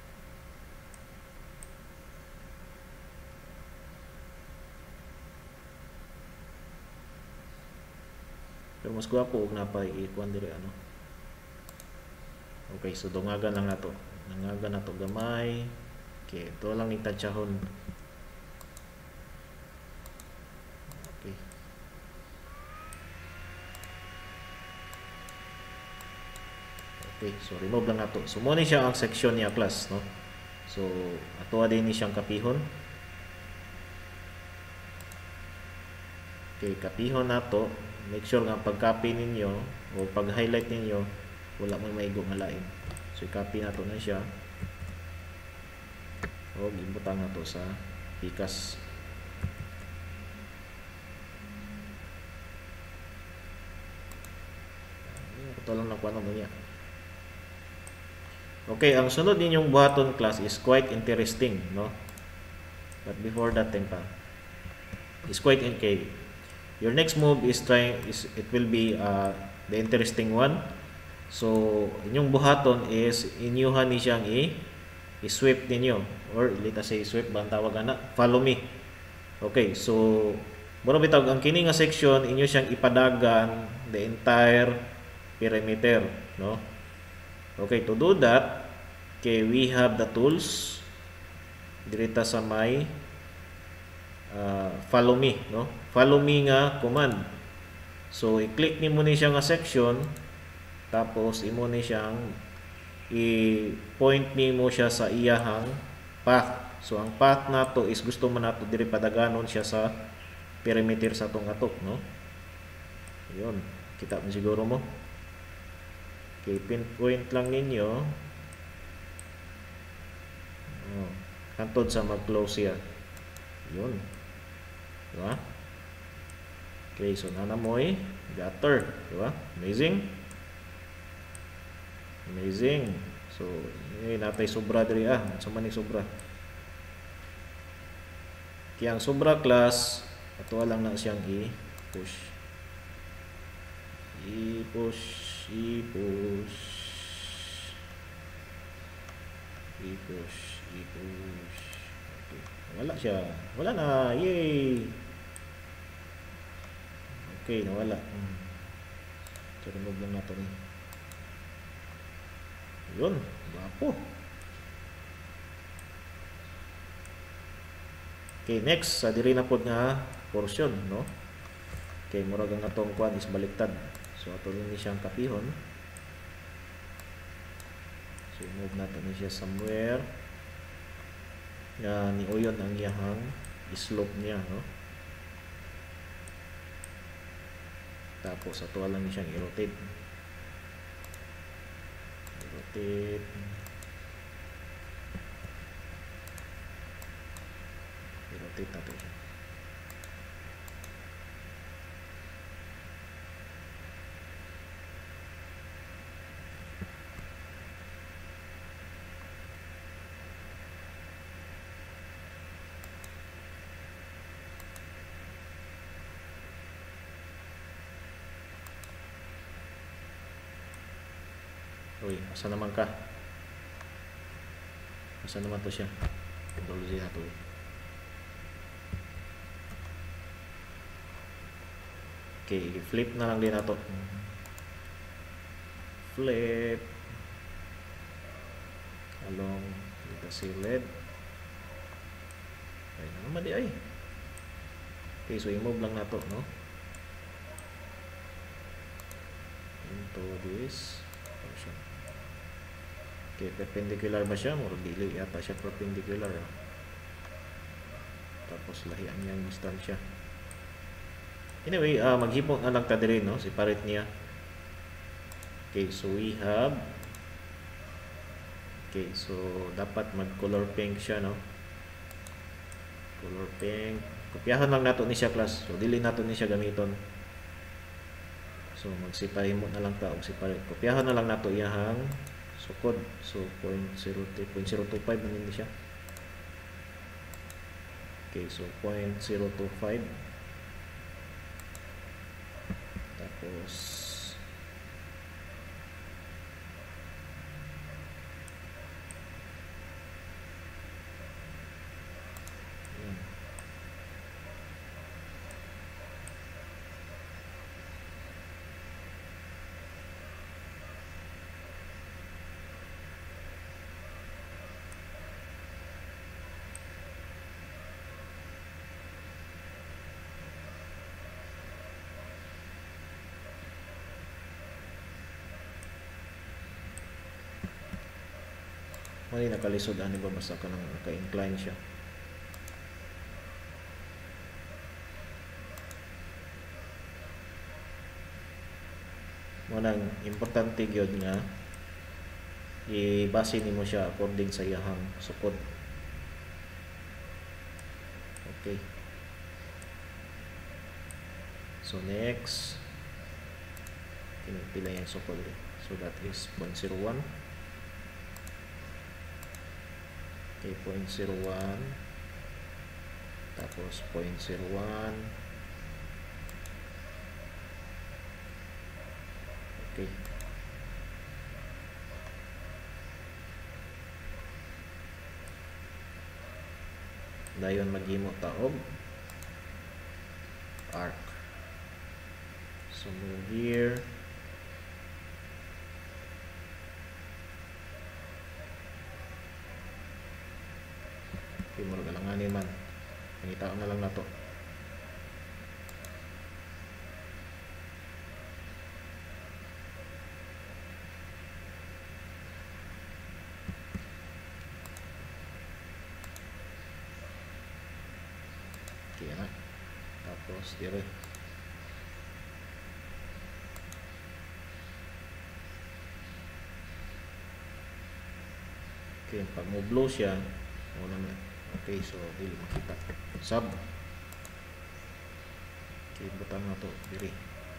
Pero mas gwapo og napay ikuan diri ano. Okay, so dungagan lang nato. Dungagan nato gamay. Okay, ito lang ni tansyahon. Okay. Okay, so remove lang nato. So mo ni siya ang section niya class, no? So ato din ni siyang kapihon. Okay, kapihon nato. Make sure nga pag-copy ninyo o pag-highlight ninyo wala may maigo nga lain. So i-copy nato na siya. O gibutang nato sa pikas. Ito lang nakuha naman niya. Okay, ang sunod ninyong buhaton class is quite interesting, no? But before that thing pa, is quite okay. Your next move is it will be the interesting one. So inyong buhaton is inyuhan ni siyang i-sweep ninyo, or let's say sweep ba ang tawag ana, follow me. Okay, so mura bitaw ang kini nga section inyo siyang ipadagan the entire perimeter, no? Okay, to do that, okay, we have the tools dirita sa may follow me, no? Follow me nga command. So i-click nimo ni siya nga section, tapos imo ni siyang i-point nimo siya sa iyahang path. So ang path nato is gusto man nato diri padaganon siya sa perimeter sa tong atok, no? Ayun, kita mo siguro mo. Okay, pinpoint lang ninyo. Hantod sa mag-close siya. Yun. Diba? Okay, so nanamoy gutter. Diba? Amazing. Amazing. So, natay sobra diri sa maning sobra. Kaya ang sobra class, ato lang na siyang i-push. I-push. Okay. Wala siya. Wala na. Yay! Okay, nawala. So, remove lang nato ni. Yun, bapo. Okay, next, sa diri na pod nga portion, no? Okay, murag ang atong kuan is baliktad. So, ato ni siyang kapihon. So, move nato ni siya somewhere. Nga niuyon ang iyahang slope niya, no? Tapos, ato lang ni siyang i-rotate. I-rotate. I-rotate nato siya. Uy, asa naman ka? Asa naman to siya? Control Z na to. Okay, flip na lang din nato. Flip. Along dito si LED. Ay, naman di ay. Okay, so i-move lang nato, no? Into this portion. Okay, perpendicular ba siya? Mura dili yata siya perpendicular. Tapos lahian niya ang distansya. Anyway, maghipon na lang ta diri, no? Separate niya. Okay, so we have. Okay, so dapat mag-color pink siya, no? Color pink. Kopyahan lang nato ni siya, class. So dili nato ni siya gamiton. So mag-separate mo na lang ta og separate. Kopyahan na lang nato iyahang sukod. So 0.025 na nindi siya. Okay, so 0.025. Tapos yan. Mali nakalisod ani ba basta ka nang naka-incline siya. Manang importante gyud nga i-base nimo siya according sa iyahang sukod. Okay. So next, pila yung sukod. So that is 0.01. Okay, 0.01. Tapos 0.01. Okay. Dayon maghimo ta og arc. So move here. Okay, murag alanganin man. Pangitaon na lang nato. Okay na. Tapos dire. Okay, pag mo blow siya, muna na. Okay, so dili makita. Sub. Okay, butang na to diri.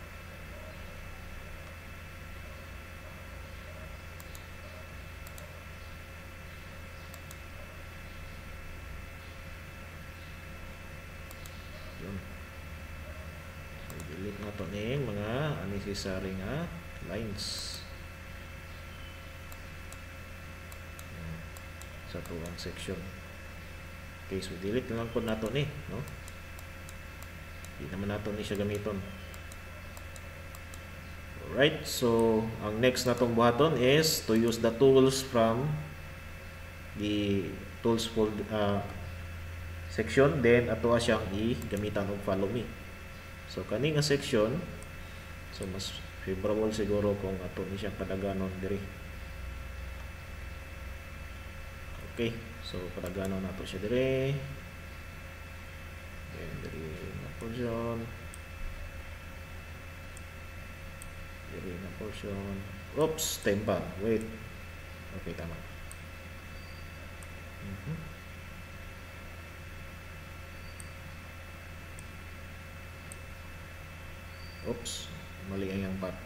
Yun. So delete na to ning mga unnecessary nga lines sa tuwang section. Okay, so delete lang po nato ni, no? Hindi naman nato ni siya gamiton. Alright, so ang next natong buhaton is to use the tools from the tools section, then ato siyang i-gamitan og follow me. So kani nga section, so mas favorable siguro kung ato ni siyang padaganon diri. Okay, so padaganon nato siya diri. Then diri na portion. Diri na portion. Oops, tempa. Wait. Okay, tama. Oops, mali ang yung part.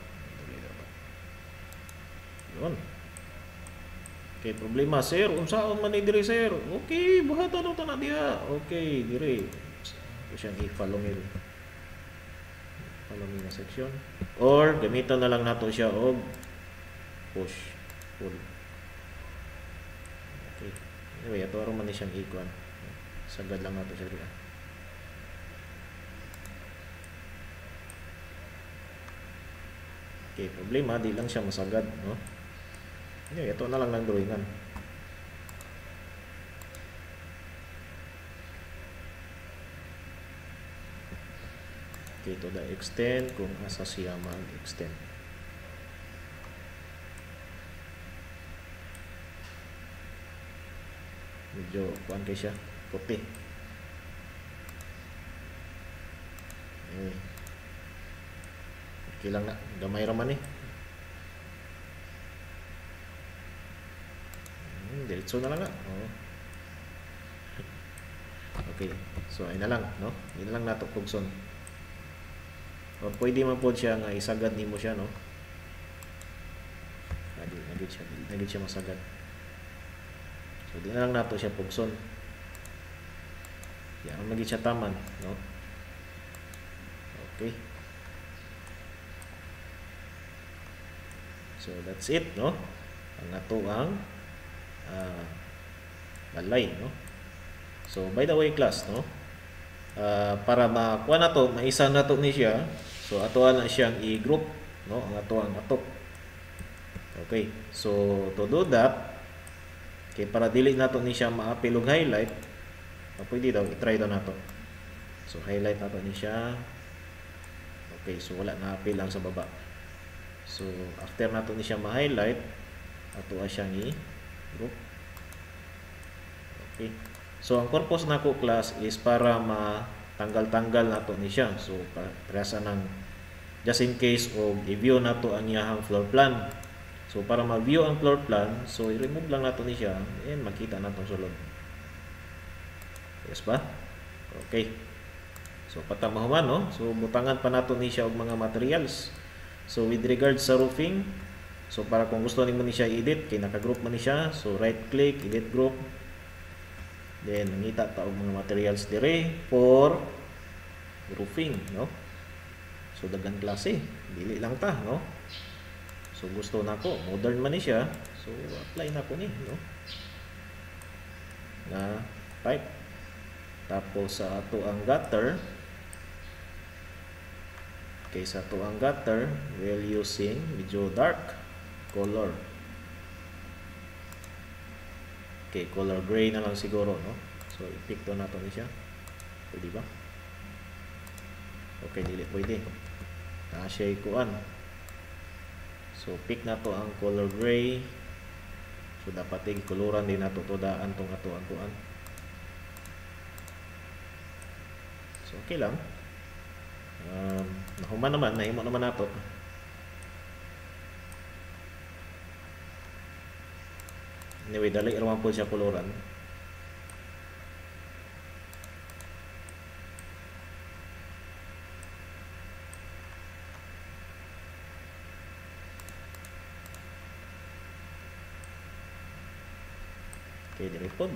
Yun. Okay, problema, sir. Unsaon man ni diri, sir? Okay, buhatan ito na diha. Okay, diri. Siyang i-follow me. Follow me na section. Or, gamitan na lang nato siya og push, pull. Okay. Anyway, ito aron man ni siyang ikuan. Sagad lang nato siya diri. Okay, problema, di lang siya masagad, no? Okay, ito na lang ng drawingan. Okay, to the extent kung asa siya mag-extend. Medyo kuan kay siya, puti. Okay lang na, gamay raman eh. Diretso na lang nga. Oh. Okay, so ay na lang, no? Yun lang nato pugson. O pwede man po siya nga isagad nimo siya, no? Nagit siya masagad. So di na lang nato siya pugson. Yan ang magit siya taman, no? Okay. So that's it, no? Ang ato ang balay, no? So by the way class, no? Para makuha na to, maisa na to ni siya. So ato na siyang i-group, no? Ang ato ang ato. Okay. So to do that, okay, para dili nato ni siya ma-appeal og highlight, pwede daw i-try daw nato. So highlight nato ni siya. Okay, so wala na appeal lang sa baba. So after nato ni siya ma-highlight, ato siyang i-group. Okay. So ang purpose nako class is para matanggal-tanggal nato ni siya. So presa ng just in case og i-view nato ang iyang floor plan. So para ma-view ang floor plan, so i-remove lang nato ni siya and makita nato sulod. Yes ba? Okay. So patamahuman, no? So butangan pa nato ni siya og mga materials. So with regards sa roofing, so para kung gusto nimo ni siya i-edit, kay naka-group man ni siya, so right click, edit group. Then nangita ta og mga materials dire for roofing, no? So daghang klase, dili lang ta, no? So gusto nako modern man ni siya, so apply nako ni, no? Na type. Tapos sa ato ang gutter, okay, sa ato ang gutter, we'll using medyo dark color. Okay, color gray na lang siguro, no? So, i-pick to nato ni siya. Pwede ba? Okay, dili pwede. Siya ikuan. So, pick na to ang color gray. So, dapat i-koloran din nato to daan tong ato ang kuan. So, okay lang. Nahuman naman, nahimo naman nato. Anyway, dali raman po siya koloran. Okay, dili po.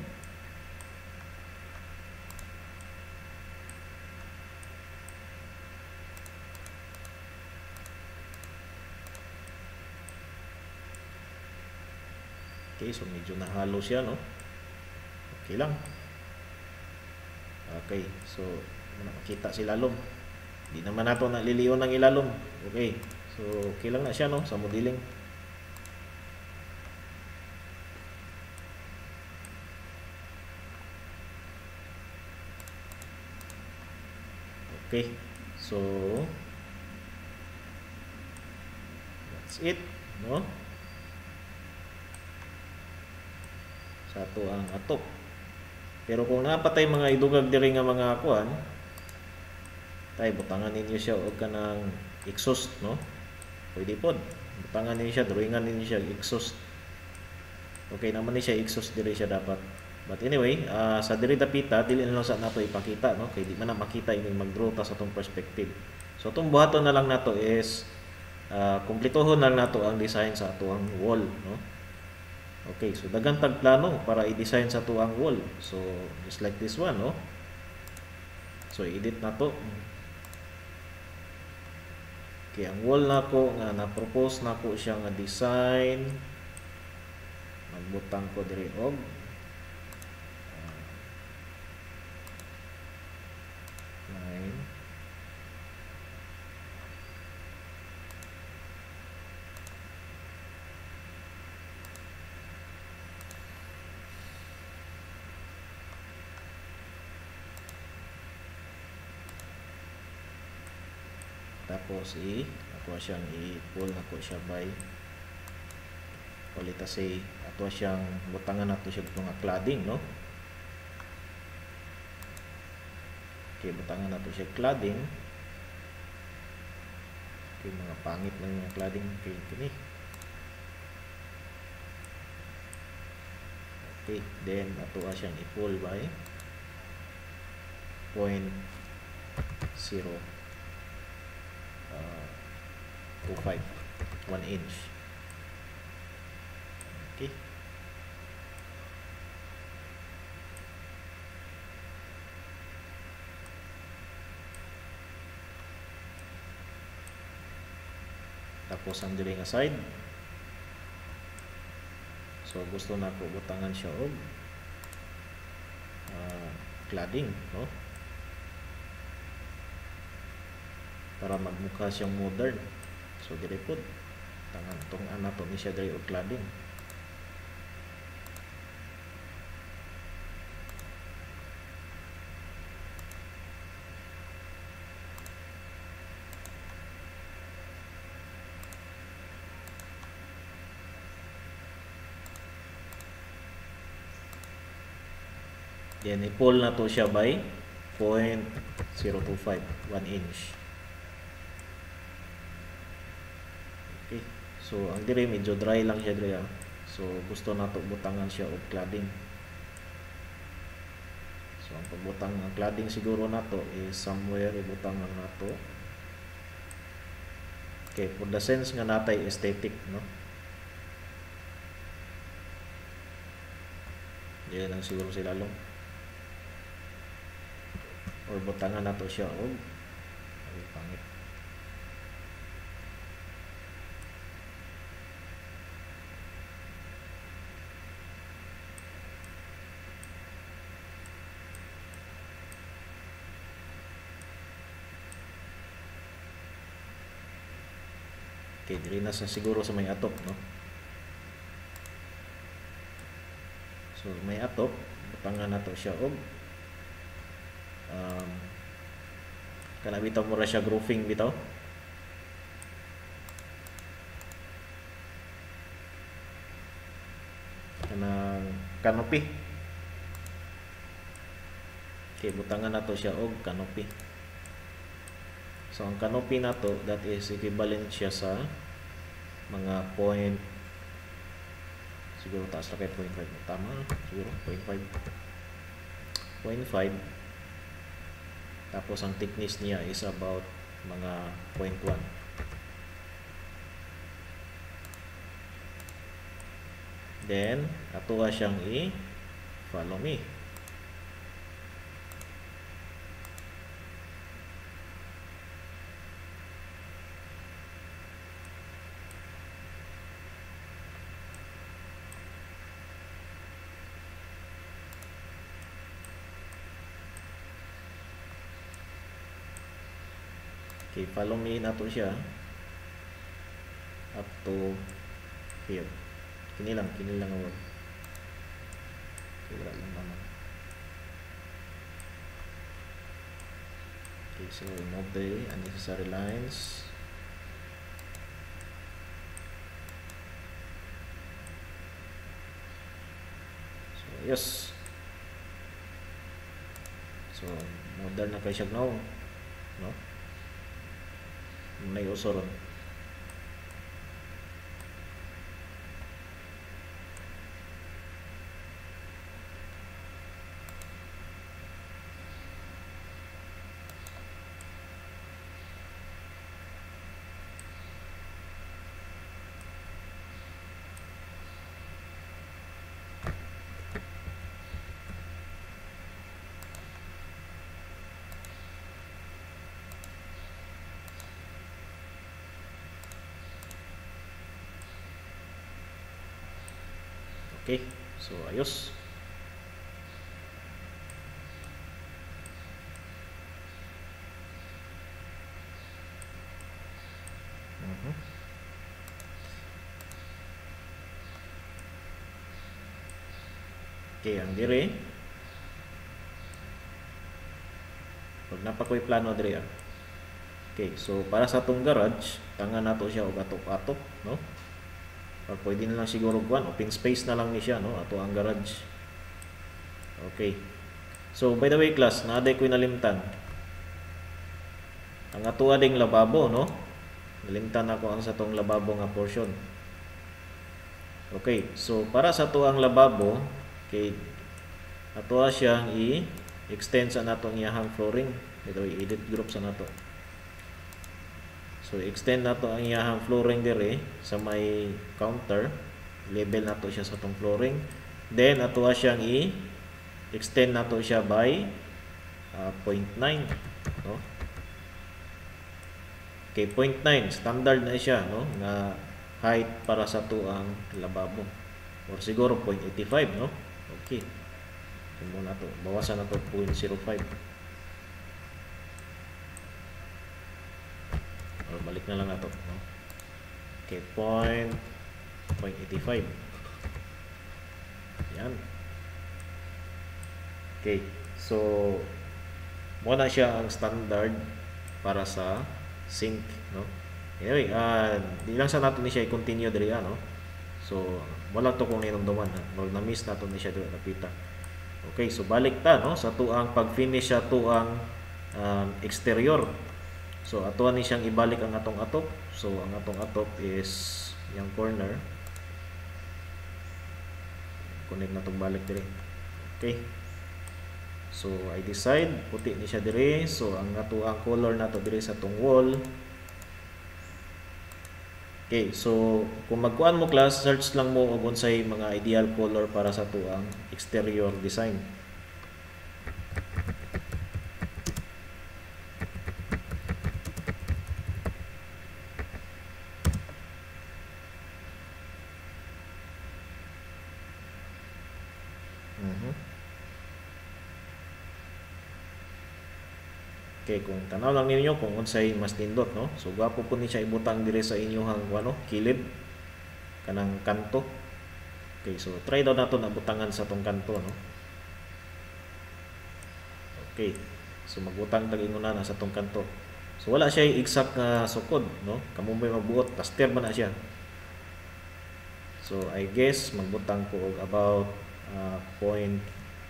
Okay, so medyo nahalo siya, no? Okay lang. Okay, so makita si lalom. Hindi naman nato naliliyon ng ilalom. Okay, So okay lang na siya no sa modeling. Okay. So that's it, no? Sa ato ang atop. Pero kung napatay mga idugag diri nga mga kuan, tay butangan ninyo siya og kanang exhaust, no? Pwede pod. Butangan ninyo siya, drawingan ninyo siya exhaust. Okay naman ni siya exhaust diri siya dapat. But anyway, sa diri dapita dili na lang sa nato ipakita, no? Kay di man na makita ining mag-draw ta sa atong perspective. So atong buhaton na lang nato is kumpletohon na lang nato ang design sa atuang wall, no? Okay, so daghang tag plano para i-design sa atuang wall. So just like this one, no? So edit nato. Okay, ang wall nako nga na-propose nako siya nga design. Magbutang ko diri og line. Tapos ako siyang i-pull nako siya by ulit say ato siyang butangan nato siya mga cladding, no? Okay, butangan nato siya cladding. Okay, mga pangit lang yung cladding kay kini. Okay, then ato siyang i-pull by 0.0 25 1 inch. Okay. Tapos ang diri nga side. So gusto na ko butangan siya og cladding, no? Para magmukha siyang modern. So diri pod tangan tong anato ni siya diri og cladding. Then i-pull na to siya by 0.025 1 inch. Okay. So ang diri medyo dry lang siya diri. So gusto nato butangan siya og cladding. So ang pagbutang ng cladding siguro nato is somewhere ibutang lang nato. Okay, for the sense nga natay aesthetic, no? Yan ang siguro sila long. Or butangan nato siya og pangit. Okay, dili na sa siguro sa may atop, no? So may atop, butangan nato siya og kana bitaw mura siya grouping bitaw. Kanang canopy. Okay, butangan nato siya og canopy. So ang canopy nato, that is equivalent siya sa mga point, siguro taas na kay 0.5, tama siguro 0.5. Tapos ang thickness niya is about mga 0.1. Then atuwa siyang i-follow me. Okay, follow me nato siya. to here. Kini lang ang word. Okay, wala lang naman. Okay, so remove the unnecessary lines. So yes. So modern na kay siya now, no? May uso ron. Okay, so ayos. Okay, ang dire. Pag napakoy plano dire. Okay, so para sa tong garage, tangan nato siya og atok-atok, no? Or pwede na lang siguro kuan, open space na lang ni siya, no? Ato ang garage. Okay. So by the way class, naaday ko nalimtan. Ang ato ding lababo, no? Nalimtan ako ang sa tong lababo nga portion. Okay, so para sa to ang lababo, okay, ato siyang i-extend sa nato ang iyahang flooring. By the way, edit group sa nato. So extend nato ang iyahang flooring dire sa may counter. Level nato siya sa tong flooring. Then ato siyang i-extend nato siya by 0.9, no? Okay, 0.9 standard na siya, no, nga height para sa tuang lababo. Or siguro 0.85, no? Okay. Tingnan nato, bawasan nato 0.05. Or balik na lang nato, no? Okay, 0.85. Yan. Okay, so muna siya ang standard para sa sink, no? Anyway, di lang sa nato ni siya i-continue diri, no? So wala to kung ninumduman, wag na miss nato ni siya diri napita. Okay, so balik ta, no, sa tuang pag-finish sa tuang exterior. So atuan ni siyang ibalik ang atong atop. So ang atong atop is yung corner. Connect na tong balik dire. Okay. So I decide puti ni siya dire. So ang atuang color nato dire sa tong wall. Okay, so kung magkuan mo class, search lang mo og unsay mga ideal color para sa tuang exterior design. Okay, kung tanaw lang ninyo kung unsay mas nindot, no? So gwapo po ni siya ibutang dire sa inyong ano, kilid kanang kanto. Okay, so try daw nato na butangan sa tong kanto, no? Okay. So magbutang tag inguna na sa tong kanto. So wala siya exact nga sukod, no? Kamumoy magbuot, paster man na siya. So I guess magbutang ko og about 0.3.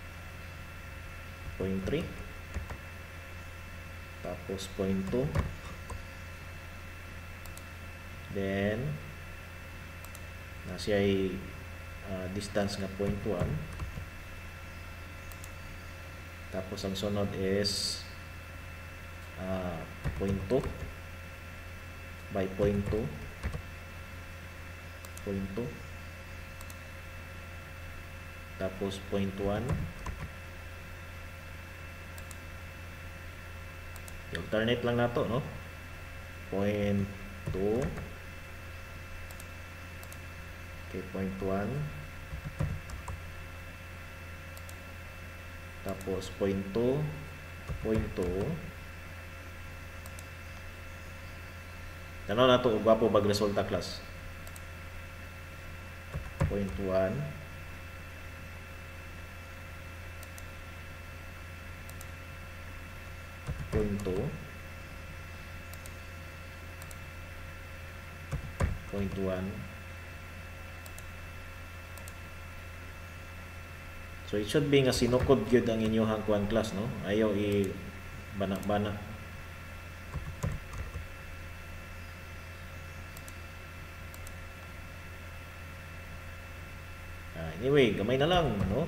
Tapos 0.2. Then na siya ay distance nga 0.1. Tapos ang sunod is 0.2 by 0.2. 0.2. Tapos 0.1. I-alternate lang nato, no? 0.2. Okay, 0.1. Tapos 0.2. 0.2. Tanaw nato ug gwapo bag resulta class. 0.1, 0.2, 0.1. So it should be nga sinukod gyud ang inyong kuan class, no? Ayaw i bana-bana. Anyway, gamay na lang, no?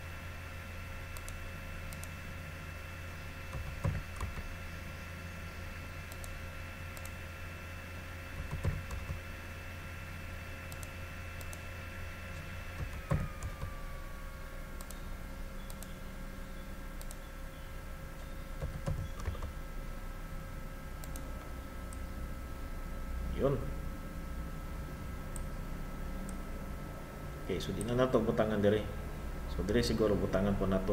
Yun. Okay, so di na nato butangan dire. So dire siguro butangan po nato.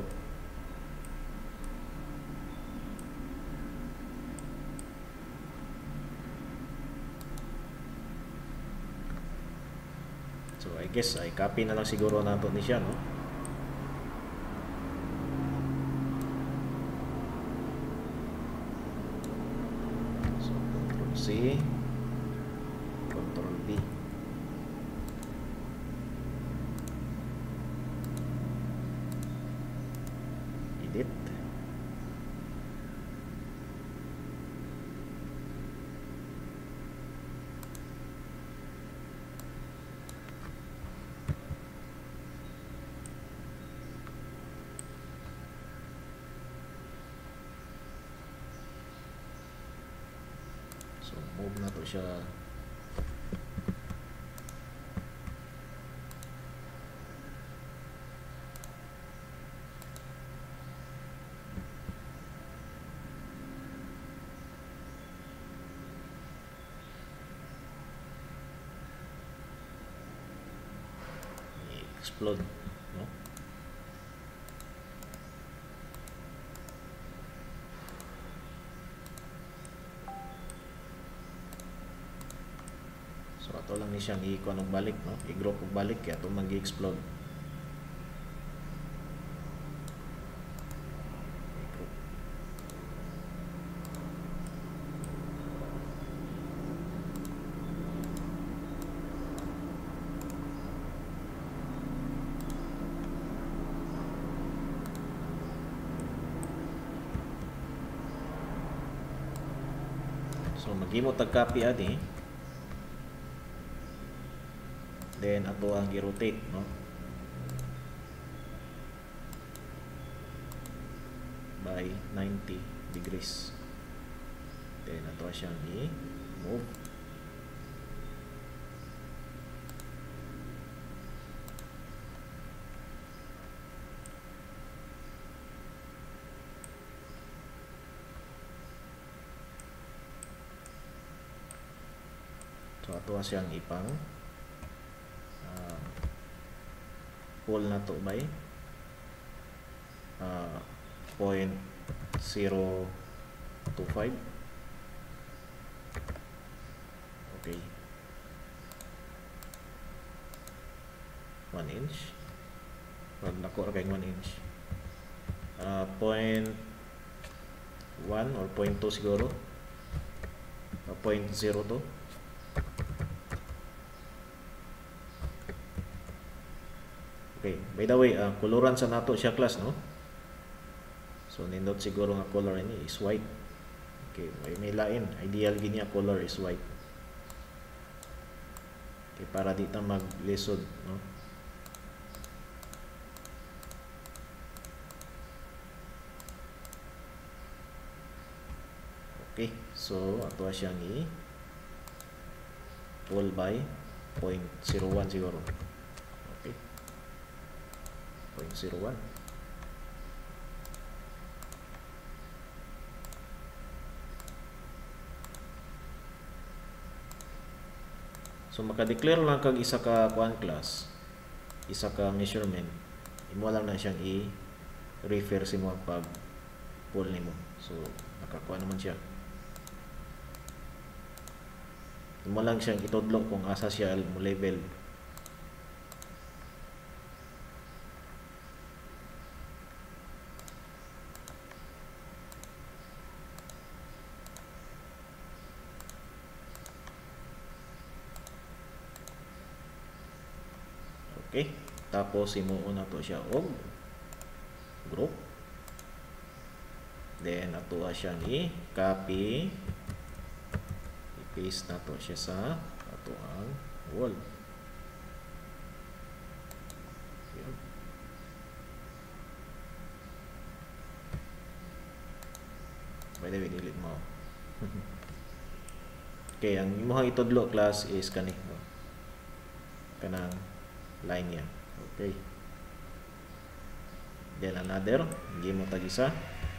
So I guess ay copy na lang siguro nato ni siya, no? So Ctrl C, Ctrl V. Edit. So move na to siya. Explode, no? So ato lang ni siyang i-kuan og balik, no? I-group og balik kaya ato mag-explode. So maghimo tag copy ani. Then ato ang i-rotate, no? By 90 degrees. Then ato siyang i-move. So ato siyang ipang pull na to by 0.025. Okay, 1 inch. Pag nako kay 1 inch, 0.1 or 0.2 siguro, 0.02. Okay, by the way, koloran sa nato siya class, no? So nindot siguro nga color ini is white. Okay, may lain. Ideal gini ang color is white. Okay, para di ta maglisod, no? Okay, so ato siyang pull by 0.01 siguro. Okay, 0.01. So maka-declare lang kag isa ka kuan class, isa ka measurement, imo lang na siyang i-refer sa mo pag pull nimo. So nakakuha naman siya. Imo lang siyang itudlo kung asa siya mo label. Okay? Tapos himuon na to siya og group. Then ato siyang i-copy, i-paste na to siya sa ato ang wall. Yun. By the way, delete mo. Okay, ang imong itudlo class is kani, no? Kanang line niya. Okay. Then another, hindi mo tag isa.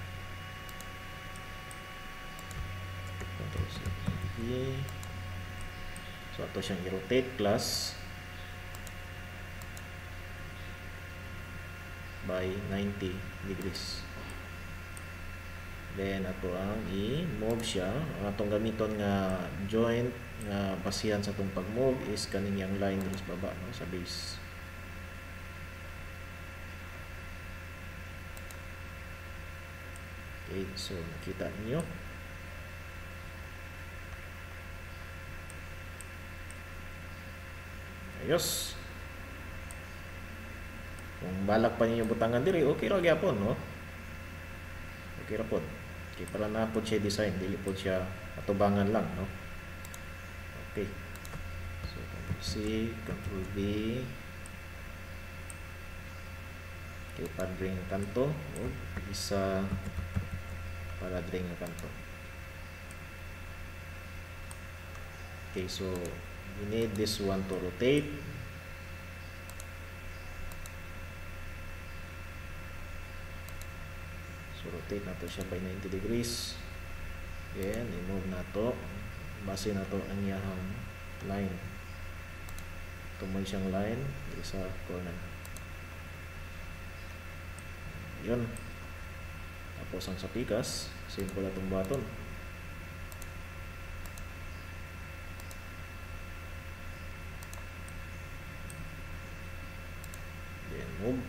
So ato siyang i-rotate class by 90 degrees. Then ato ang i-move siya. Ang atong gamiton nga joint nga basihan sa atong pag-move is kaning yang line dito sa baba, no, sa base. Okay, so nakita niyo. Ayos. Kung balak pa ninyo butangan diri, okay ra gyapon, no? Okay ra pod. Okay, para na po siya design, dili po siya atubangan lang, no? Okay. So, Ctrl C, Ctrl V. Okay, padring kanto. O, isa para dring kanto. Okay, so we need this one to rotate. So rotate na to siya by 90 degrees. Then i-move na to. Base na to ang iyang line. Tumon siyang line sa corner. Yun. Tapos ang sa pikas, simple na itong button. Then move.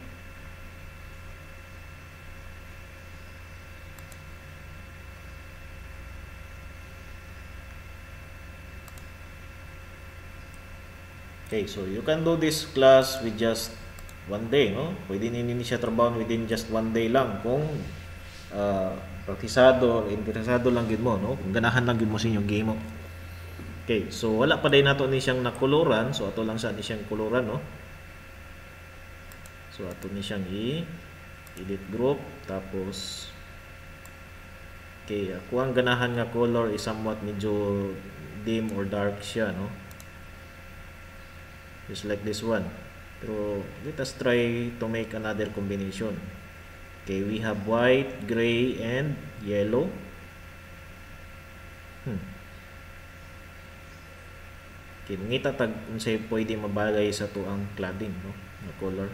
Okay, so you can do this class with just one day, no? Pwede ninyo siya trabaho within just one day lang kung praktisado, interesado lang gid mo, no? Kung ganahan lang gid mo sa inyong game mo. Okay, so wala pa day nato ni siyang nakoloran, so ato lang sa ni siyang koloran, no? So ato ni siyang i-edit group, tapos okay, kung ang ganahan nga color is somewhat medyo dim or dark siya, no? Just like this one. Pero let us try to make another combination. Okay, we have white, gray, and yellow. Okay, ngita tag unsay pwede mabagay sa tuang cladding, no? Na color.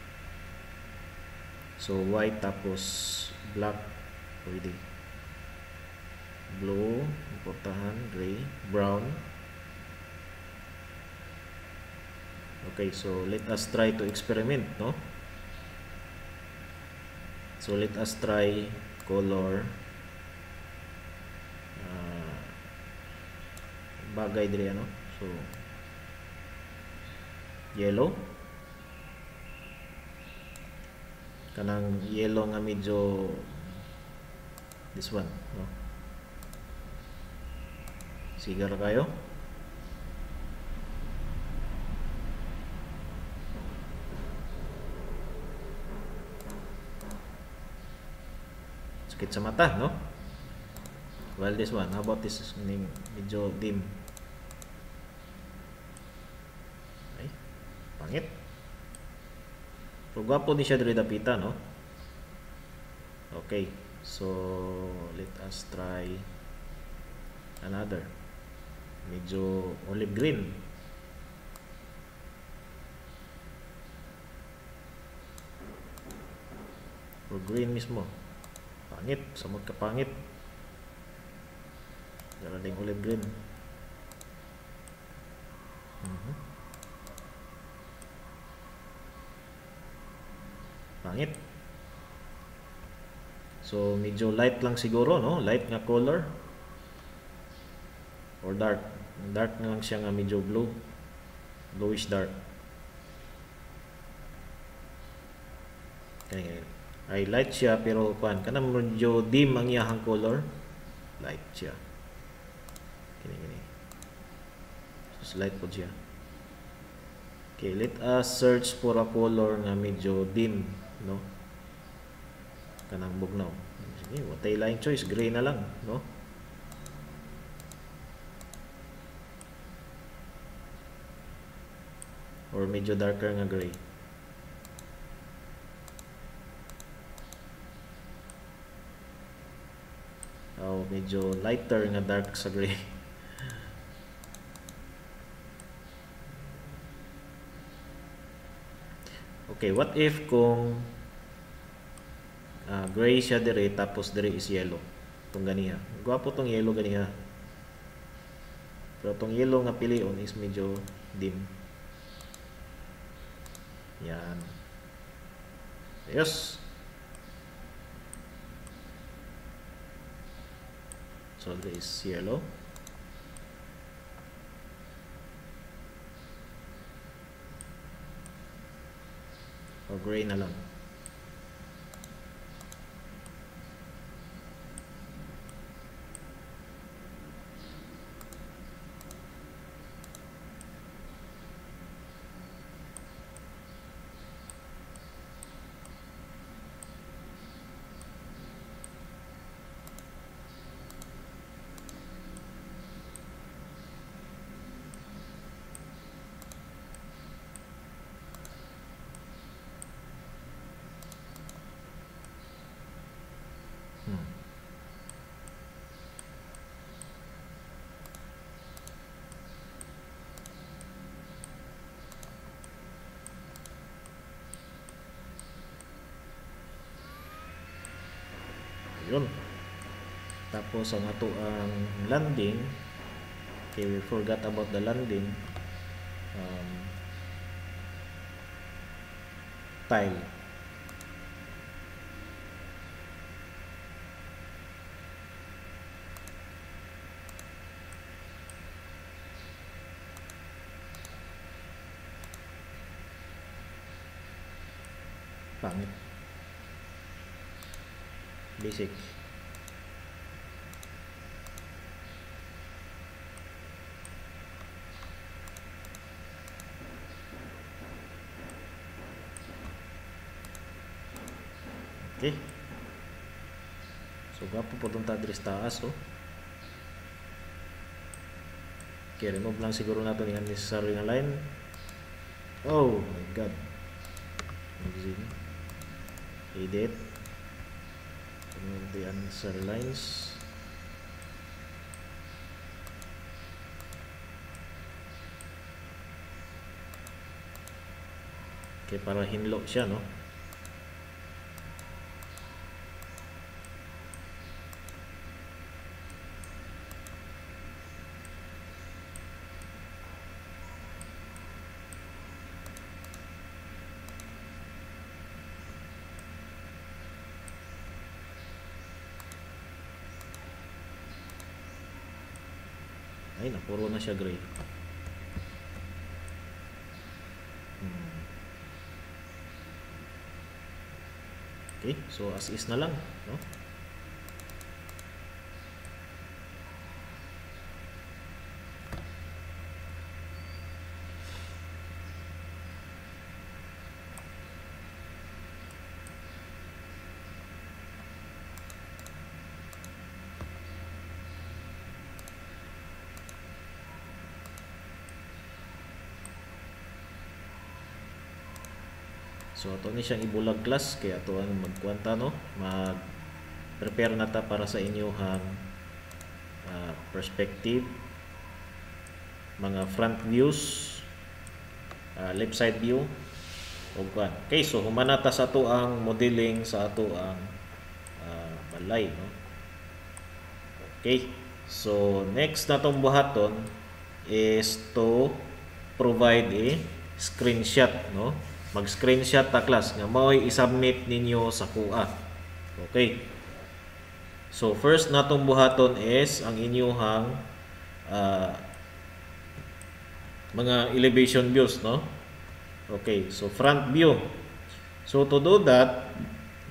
So white tapos black pwede. Blue, importahan, gray, brown. Okay, so let us try to experiment, no? So let us try color bagay diri, ano? So yellow, kanang yellow nga medyo this one, no? Sigar kayo. Sakit sa mata, no? Well, this one, how about this medyo dim? Ay, pangit. Pero gwapo ni siya diri dapita, no? Okay, so let us try another. Medyo olive green. Or green mismo. Pangit, samot ka pangit. Dala ding olive green. Pangit. So medyo light lang siguro, no? Light nga color. Or dark. Dark na lang siya nga medyo blue. Bluish dark. Kani ay light siya pero kuan kana medyo dim ang iyang color. Light siya. Kani. So light po siya. Okay, let us search for a color nga medyo dim, no? Kanang bugnaw. Sige, watay laing choice, gray na lang, no? Or medyo darker nga gray. O medyo lighter nga dark sa gray. Okay, what if kung gray siya dire tapos dire is yellow? Itong ganiha. Gwapo tong yellow ganiha. Pero tong yellow nga pilion is medyo dim. Yan. Yes. So there is yellow. O gray na lang. Yun. Tapos ang ato ang landing, okay, we forgot about the landing. Tile. Pangit. Basic. Okay. So, gapo po itong tadris taas, oh. Okay, remove lang siguro natin yung unnecessary na line. Oh my god. Edit. Remove the unnecessary lines. Okay, para hinlo siya, no? Ay, napuro na siya gray. Okay, so as is na lang, no? So ato ni siyang ibulag class kaya ato ang magkuanta, no, mag prepare na ta para sa inyong perspective, mga front views, left side view ug kuan. Okay, so humana ta sa ato ang modeling sa ato ang balay, no. Okay, so next natong buhaton is to provide a screenshot, no. Mag-screenshot ta class nga mao'y i-submit ninyo sa kuha. Okay. So first natong buhaton is ang inyong mga elevation views, no. Okay, so front view. So to do that,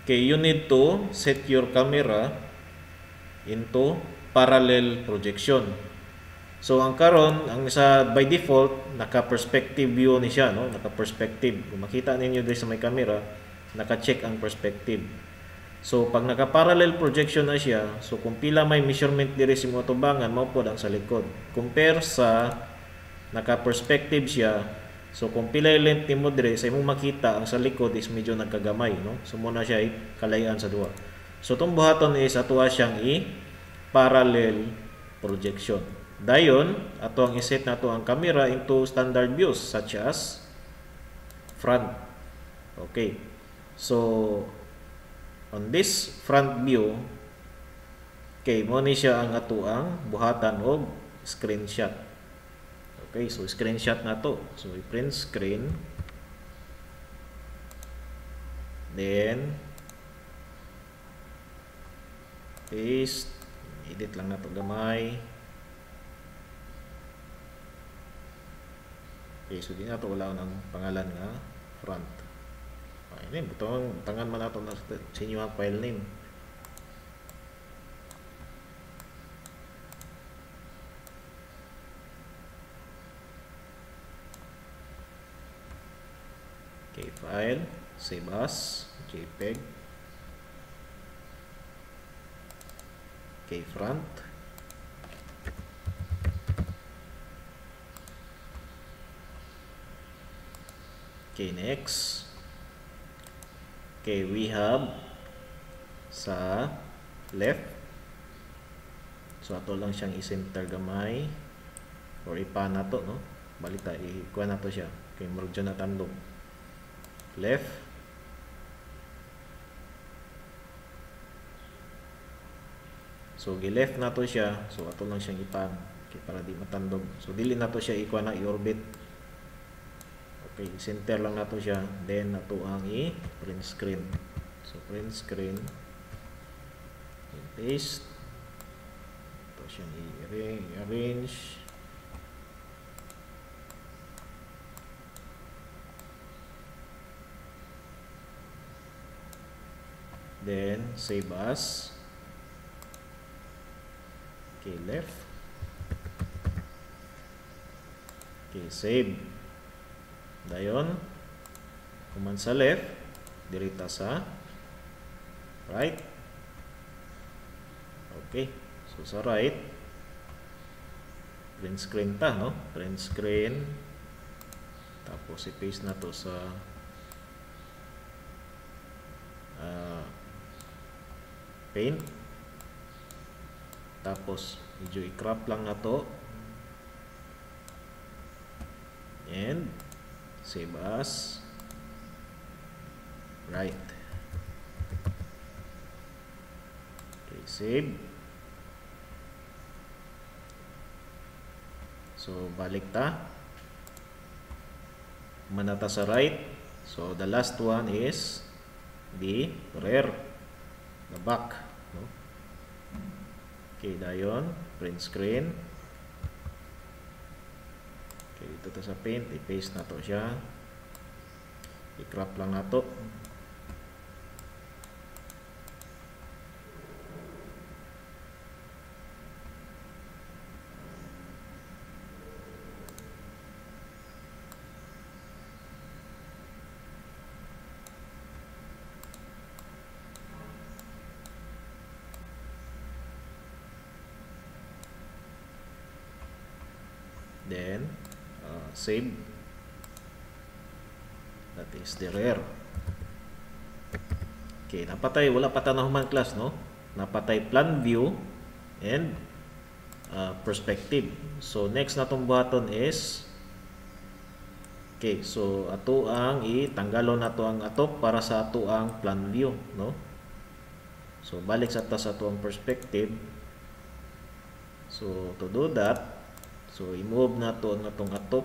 Okay, you need to set your camera into parallel projection. So ang karon, ang sa by default naka-perspective view ni siya, no? Naka-perspective. Kung makita ninyo diri sa may camera, naka-check ang perspective. So pag naka-parallel projection na siya, so kung pila may measurement diri sa imong tubangan, mao pod ang sa likod. Compare sa naka-perspective siya, so kung pila yung length nimo dire sa imong makita, ang sa likod is medyo nagkagamay, no? So muna siya kalayan sa duha. So tong buhaton is atuwa siyang parallel projection. Dayon ato ang iset nato ang camera into standard views such as front. Okay. So on this front view, okay, mo ni siya ang ato ang buhatan og screenshot. Okay, so screenshot na to. So i-print screen. Then paste, edit lang na to gamay. Okay, so di na to wala ang pangalan nga front. Ini butang tangan man nato sa inyo ang file name. Okay, file, save as, JPEG. Okay, front. Okay, next. Okay, we have sa left. So ato lang siyang i-center gamay or ipa na to, no? Balita ikuha na to siya. Okay, murag dyan na tandog. Left. So gi-left na to siya. So ato lang siyang ipan. Okay, para di matandog. So dili na to siya ikuha na i-orbit. Okay, center lang nato siya. Then nato ang i-print screen. So print screen. Paste. Ito siyang i-arrange. Then save as. Okay, left. Okay, save. Dayon, kuman sa left, dirita sa right. Okay, so sa right, print screen ta, no? Print screen. Tapos i-paste na to sa paint. Tapos medyo i-crop lang na to. And save as right. Okay, save. So balik ta. Manata sa right. So the last one is the rear, the back, no? Okay, dayon print screen. Okay, dito to sa paint, i-paste na to siya. I-crop lang na to. Then save. That is the rear. Okay, napatay, wala pa tanahuman class, no? Napatay plan view and perspective. So next natong button is okay, so ato ang itanggalon nato ang atop para sa ato ang plan view, no? So balik sa ato ang perspective. So to do that, so i-move nato ang atong atop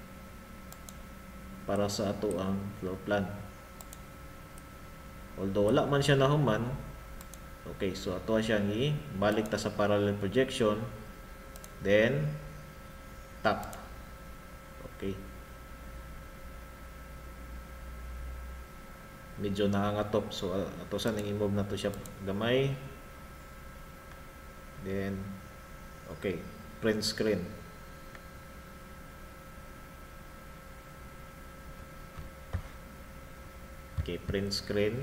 para sa ato ang floor plan. Although wala man siya nahuman, okay, so ato siyang i-balik ta sa parallel projection, then tap. Okay. medyo naangatop. So ato sa ning i-move na to siya gamay. Then okay, print screen. Okay, print screen.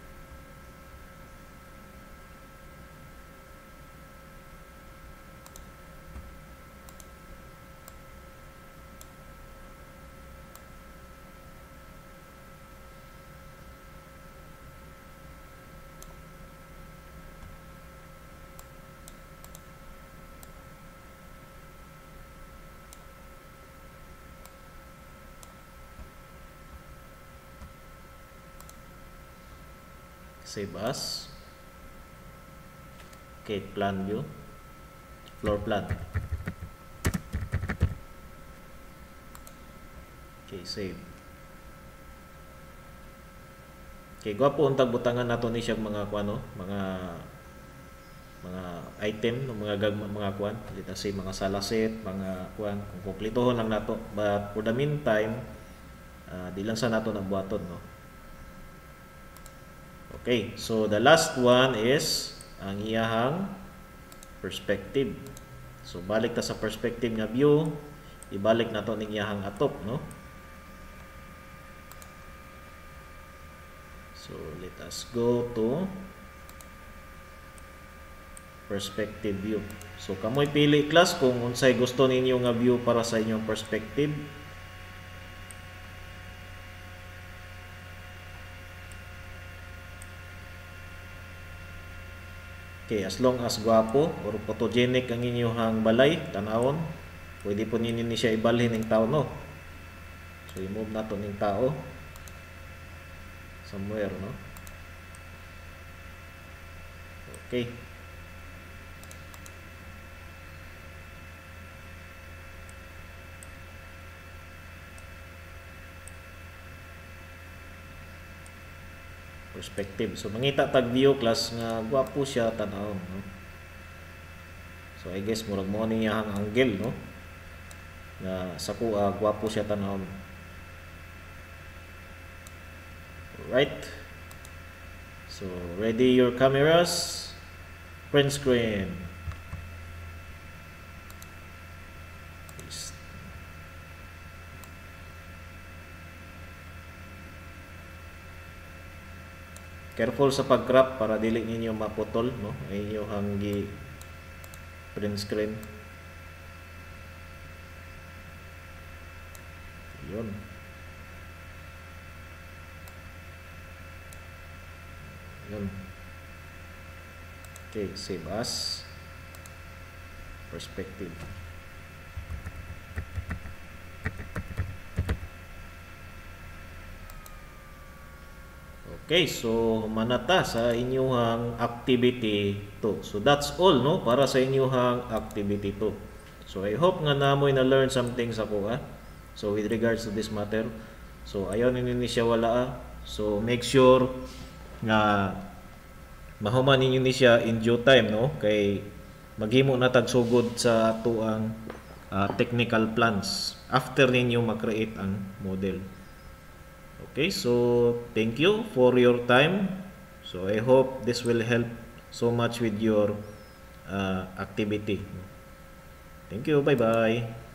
Save as. Okay, plan view. Floor plan. Okay, save. Okay, gwapo untag butangan nato ni siya mga kuano, mga item, mga kuan, dito say mga salasit, mga kuan, kung kumpletohon lang nato. But for the meantime, di lang sa nato nabuhaton, no. Okay, so the last one is ang iyahang perspective. So balik ta sa perspective nga view, ibalik nato ning iyahang atop, no. So let us go to perspective view. So kamoy pili class kung unsay gusto ninyo nga view para sa inyong perspective. Okay, as long as guwapo or photogenic ang inyong balay, tanawon, pwede po ninyo ni siya ibalhin ng tao, no. So i-move nato ning tao somewhere, no. Okay. Perspective. So mangita tag view class nga gwapo siya tan-awon, no. So I guess murag mo ni yang angle, no. Na sa kuha gwapo siya tan-awon. Right. So ready your cameras. Print screen. Careful sa pag-crop para dili ninyo maputol, no, ay inyong gi print screen. Yun. Yun. Okay, save as perspective. Okay, so manata sa inyong activity 2. So that's all, no, para sa inyong activity 2. So I hope nga namoy na learn something sa kuha. So with regards to this matter, so ayaw ninyo ni siya wala. So make sure nga mahuman ninyo ni siya in due time, no, kay maghimo na tagsugod sa tuang technical plans after ninyo mag-create ang model. Okay, so thank you for your time. So I hope this will help so much with your activity. Thank you. Bye-bye.